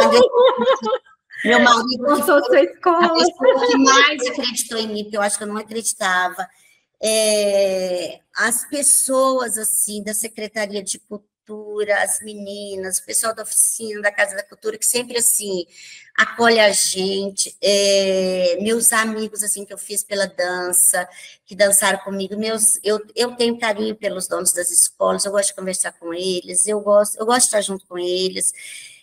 Speaker 2: Meu marido
Speaker 1: Eu sou sua escola.
Speaker 2: A pessoa que mais acreditou em mim, porque eu acho que eu não acreditava. É, as pessoas, assim, da Secretaria de Cultura, as meninas, o pessoal da oficina, da Casa da Cultura, que sempre, assim, acolhe a gente, é, meus amigos, assim, que eu fiz pela dança, que dançaram comigo, meus, eu, eu tenho carinho pelos donos das escolas, eu gosto de conversar com eles, eu gosto, eu gosto de estar junto com eles,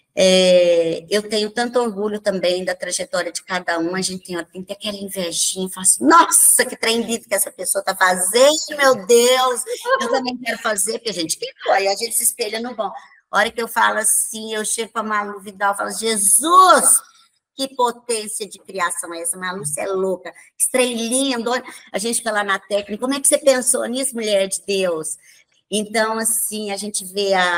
Speaker 2: é, eu tenho tanto orgulho também da trajetória de cada um, a gente tem, tem que ter aquela invejinha, fala assim, nossa, que trem lindo que essa pessoa está fazendo, meu Deus, eu também quero fazer, porque a gente que foi, a gente se espelha no bom. A hora que eu falo assim, eu chego para a Malu Vidal e falo, Jesus, que potência de criação é essa, Malu, você é louca, que trem lindo, a gente fica lá na técnica, como é que você pensou nisso, mulher de Deus? Então, assim, a gente vê a,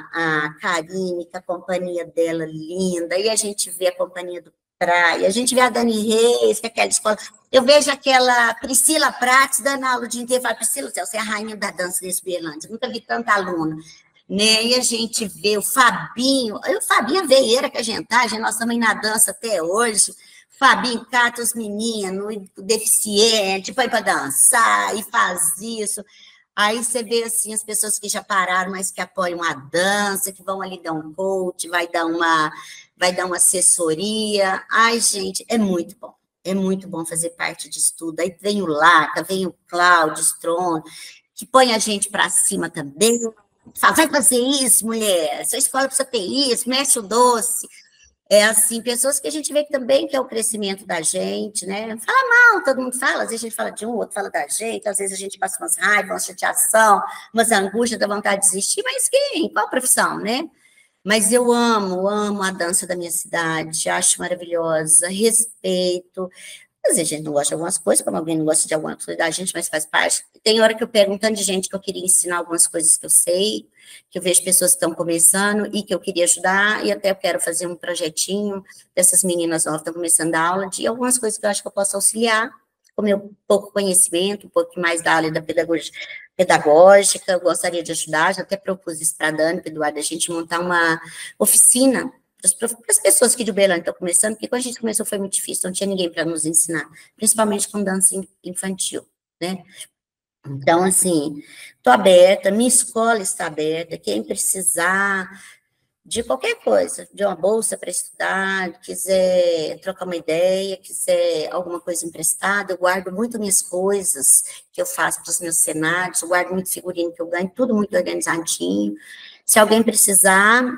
Speaker 2: a Karine, com a companhia dela linda, e a gente vê a companhia do Praia, a gente vê a Dani Reis, que é aquela escola. Eu vejo aquela Priscila Prates dando aula o dia inteiro, fala, Priscila, você é a rainha da dança desse Berlândia, nunca vi tanta aluna. Né? E a gente vê o Fabinho, o Fabinho Veieira, que a gente tá, nós também na dança até hoje, Fabinho cata os meninos, deficiente, põe para dançar e faz isso. Aí você vê, assim, as pessoas que já pararam, mas que apoiam a dança, que vão ali dar um coach, vai dar uma, vai dar uma assessoria. Ai, gente, é muito bom. É muito bom fazer parte disso tudo. Aí vem o Laca, vem o Cláudio Stron, que põe a gente para cima também. Fala, vai fazer isso, mulher. Sua escola precisa ter isso, mexe o doce. É assim, pessoas que a gente vê também que é o crescimento da gente, né? Fala mal, todo mundo fala, às vezes a gente fala de um, outro fala da gente, às vezes a gente passa umas raivas, uma chateação, umas angústias, dá vontade de desistir, mas quem? Qual profissão, né? Mas eu amo, amo a dança da minha cidade, acho maravilhosa, respeito. Às vezes a gente não gosta de algumas coisas, como alguém não gosta de alguma coisa da gente, mas faz parte. Tem hora que eu pego um tanto de gente que eu queria ensinar algumas coisas que eu sei, que eu vejo pessoas que estão começando e que eu queria ajudar, e até eu quero fazer um projetinho dessas meninas novas que estão começando a aula, de algumas coisas que eu acho que eu posso auxiliar, com o meu pouco conhecimento, um pouco mais da área da pedagogia, pedagógica, eu gostaria de ajudar, já até propus isso para a Dani, para o Eduardo, a gente montar uma oficina para as pessoas que de Uberlândia estão começando, porque quando a gente começou foi muito difícil, não tinha ninguém para nos ensinar, principalmente com dança infantil, né? Então, assim, estou aberta, minha escola está aberta, quem precisar de qualquer coisa, de uma bolsa para estudar, quiser trocar uma ideia, quiser alguma coisa emprestada, eu guardo muito minhas coisas que eu faço para os meus cenários, eu guardo muito figurino que eu ganho, tudo muito organizadinho. Se alguém precisar,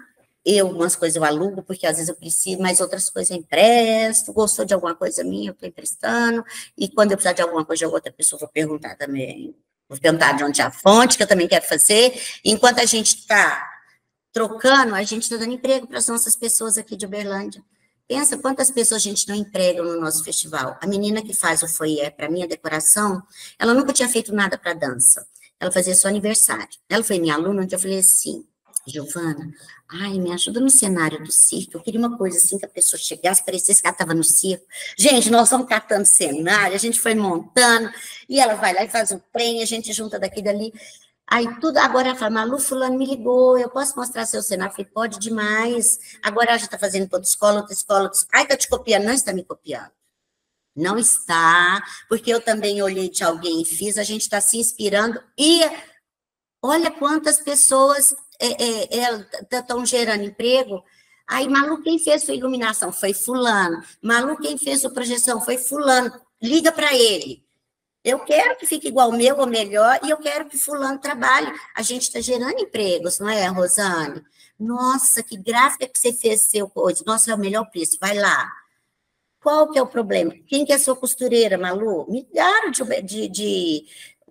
Speaker 2: eu, umas coisas eu alugo, porque às vezes eu preciso, mas outras coisas eu empresto, gostou de alguma coisa minha, eu estou emprestando, e quando eu precisar de alguma coisa de outra pessoa, vou perguntar também, vou perguntar de onde é a fonte, que eu também quero fazer, e enquanto a gente está trocando, a gente está dando emprego para as nossas pessoas aqui de Uberlândia. Pensa quantas pessoas a gente não emprega no nosso festival. A menina que faz o foyer para mim, a decoração, ela nunca tinha feito nada para dança. Ela fazia só aniversário. Ela foi minha aluna, onde eu falei assim, Giovana, ai, me ajuda no cenário do circo. Eu queria uma coisa assim, que a pessoa chegasse, parecesse que ela estava no circo. Gente, nós vamos catando cenário, a gente foi montando, e ela vai lá e faz o prêmio, a gente junta daqui e dali. Aí tudo, agora ela fala, Malu, fulano me ligou, eu posso mostrar seu cenário? Eu falei, pode demais. Agora ela já está fazendo para outra escola, outra escola, outra escola. Ai, está te copiando. Não está me copiando. Não está, porque eu também olhei de alguém e fiz, a gente está se inspirando, e olha quantas pessoas estão é, é, gerando emprego. Aí, Malu, quem fez sua iluminação? Foi fulano. Malu, quem fez sua projeção? Foi fulano. Liga para ele. Eu quero que fique igual o meu ou melhor, e eu quero que fulano trabalhe. A gente está gerando empregos, não é, Rosane? Nossa, que gráfica que você fez seu coisa. Nossa, é o melhor preço, vai lá. Qual que é o problema? Quem que é a sua costureira, Malu? Me ligaram de, de, de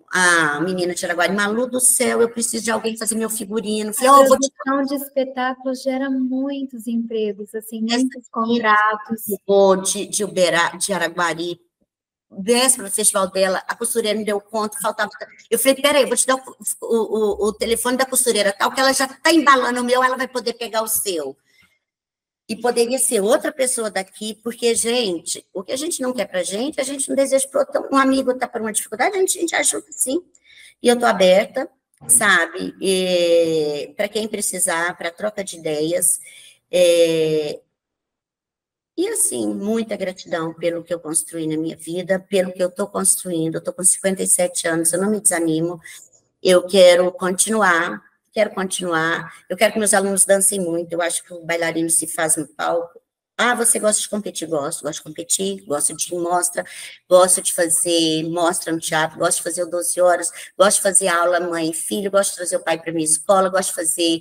Speaker 2: a menina de Araguari, Malu do céu, eu preciso de alguém fazer meu figurino. Falei,
Speaker 1: a
Speaker 2: oh,
Speaker 1: produção
Speaker 2: vou te...
Speaker 1: de espetáculos gera muitos empregos, assim, muitos Essa contratos.
Speaker 2: De, de, Uberá, de Araguari, véspera do festival dela, a costureira me deu conta, faltava... Eu falei, peraí, vou te dar o, o, o, o telefone da costureira, tal, que ela já está embalando o meu, ela vai poder pegar o seu. E poderia ser outra pessoa daqui, porque, gente, o que a gente não quer pra gente, a gente não deseja para outro. Um amigo está por uma dificuldade, a gente, a gente ajuda sim. E eu estou aberta, sabe, para quem precisar, para troca de ideias. É, e, assim, muita gratidão pelo que eu construí na minha vida, pelo que eu estou construindo. Eu estou com cinquenta e sete anos, eu não me desanimo. Eu quero continuar, quero continuar. Eu quero que meus alunos dancem muito. Eu acho que o bailarino se faz no palco. Ah, você gosta de competir? Gosto. Gosto de competir, gosto de mostra, gosto de fazer mostra no teatro, gosto de fazer o doze horas, gosto de fazer aula mãe e filho, gosto de trazer o pai para minha escola, gosto de fazer...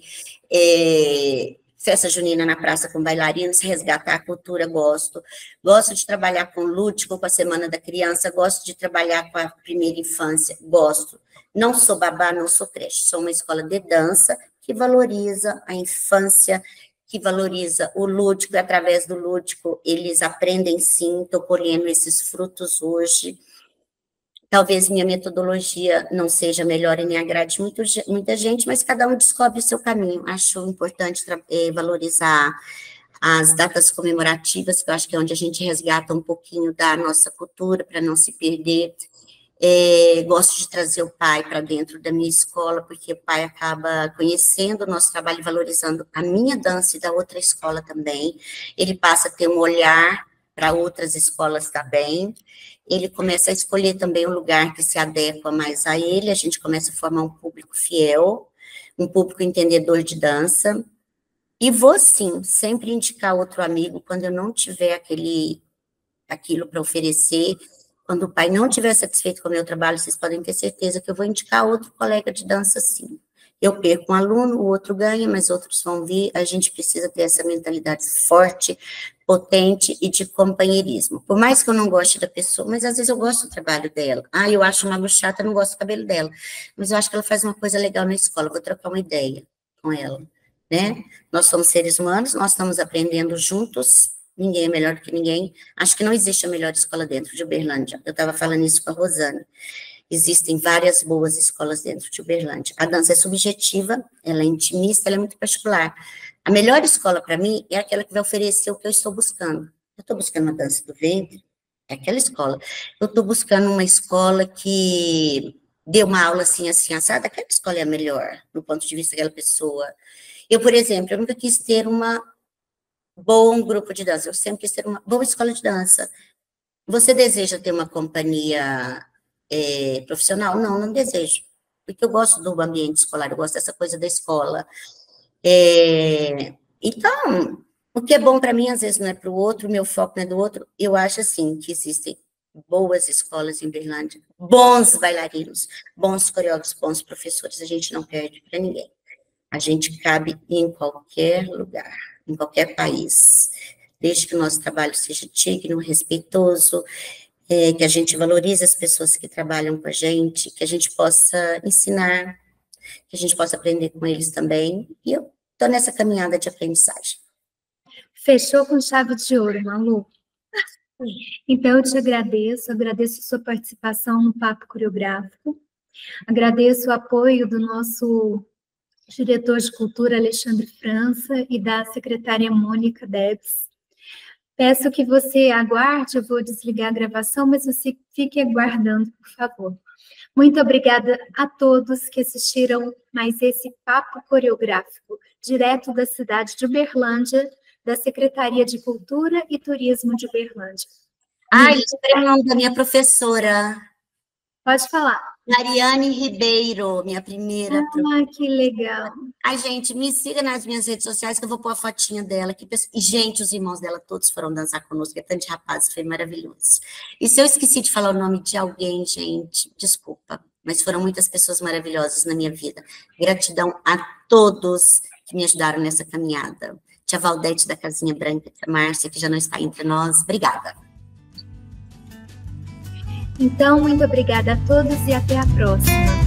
Speaker 2: É, festa junina na praça com bailarinos, resgatar a cultura, gosto. Gosto de trabalhar com lúdico, com a Semana da Criança, gosto de trabalhar com a primeira infância, gosto. Não sou babá, não sou creche, sou uma escola de dança que valoriza a infância, que valoriza o lúdico, e através do lúdico eles aprendem sim, estou colhendo esses frutos hoje. Talvez minha metodologia não seja melhor e nem agrade muito, muita gente, mas cada um descobre o seu caminho. Acho importante é, valorizar as datas comemorativas, que eu acho que é onde a gente resgata um pouquinho da nossa cultura, para não se perder. É, gosto de trazer o pai para dentro da minha escola, porque o pai acaba conhecendo o nosso trabalho, valorizando a minha dança e da outra escola também. Ele passa a ter um olhar para outras escolas também. Ele começa a escolher também um lugar que se adequa mais a ele, a gente começa a formar um público fiel, um público entendedor de dança, e vou, sim, sempre indicar outro amigo quando eu não tiver aquele, aquilo para oferecer, quando o pai não estiver satisfeito com o meu trabalho, vocês podem ter certeza que eu vou indicar outro colega de dança, sim. Eu perco um aluno, o outro ganha, mas outros vão vir, a gente precisa ter essa mentalidade forte, potente e de companheirismo. Por mais que eu não goste da pessoa, mas às vezes eu gosto do trabalho dela. Ah, eu acho uma chata, não gosto do cabelo dela, mas eu acho que ela faz uma coisa legal na escola, vou trocar uma ideia com ela, né? Nós somos seres humanos, nós estamos aprendendo juntos, ninguém é melhor do que ninguém. Acho que não existe a melhor escola dentro de Uberlândia. Eu estava falando isso com a Rosane. Existem várias boas escolas dentro de Uberlândia. A dança é subjetiva, ela é intimista, ela é muito particular. A melhor escola para mim é aquela que vai oferecer o que eu estou buscando. Eu estou buscando uma dança do ventre, é aquela escola. Eu estou buscando uma escola que dê uma aula assim, assim, assada, aquela escola é a melhor, do ponto de vista daquela pessoa. Eu, por exemplo, eu nunca quis ter uma bom grupo de dança, eu sempre quis ter uma boa escola de dança. Você deseja ter uma companhia é, profissional? Não, não desejo, porque eu gosto do ambiente escolar, eu gosto dessa coisa da escola. É, então, o que é bom para mim, às vezes não é para o outro, o meu foco não é do outro. Eu acho, assim, que existem boas escolas em Uberlândia, bons bailarinos, bons coreógrafos, bons professores, a gente não perde para ninguém. A gente cabe em qualquer lugar, em qualquer país, desde que o nosso trabalho seja digno, respeitoso, é, que a gente valorize as pessoas que trabalham com a gente, que a gente possa ensinar, que a gente possa aprender com eles também, e eu estou nessa caminhada de aprendizagem.
Speaker 1: Fechou com chave de ouro, Malu. Então, eu te agradeço, agradeço a sua participação no Papo Coreográfico, agradeço o apoio do nosso diretor de cultura, Alexandre França, e da secretária Mônica Debs. Peço que você aguarde, eu vou desligar a gravação, mas você fique aguardando, por favor. Muito obrigada a todos que assistiram mais esse Papo Coreográfico, direto da cidade de Uberlândia, da Secretaria de Cultura e Turismo de Uberlândia.
Speaker 2: Ai, lembrei o nome da minha professora.
Speaker 1: Pode falar.
Speaker 2: Mariane Ribeiro, minha primeira.
Speaker 1: Ah, que legal.
Speaker 2: Ai, gente, me siga nas minhas redes sociais que eu vou pôr a fotinha dela. Que pessoa... E, gente, os irmãos dela todos foram dançar conosco, é tanto de rapazes, foi maravilhoso. E se eu esqueci de falar o nome de alguém, gente, desculpa, mas foram muitas pessoas maravilhosas na minha vida. Gratidão a todos que me ajudaram nessa caminhada. Tia Valdete da Casinha Branca, tia Márcia, que já não está entre nós, obrigada.
Speaker 1: Então, muito obrigada a todos e até a próxima.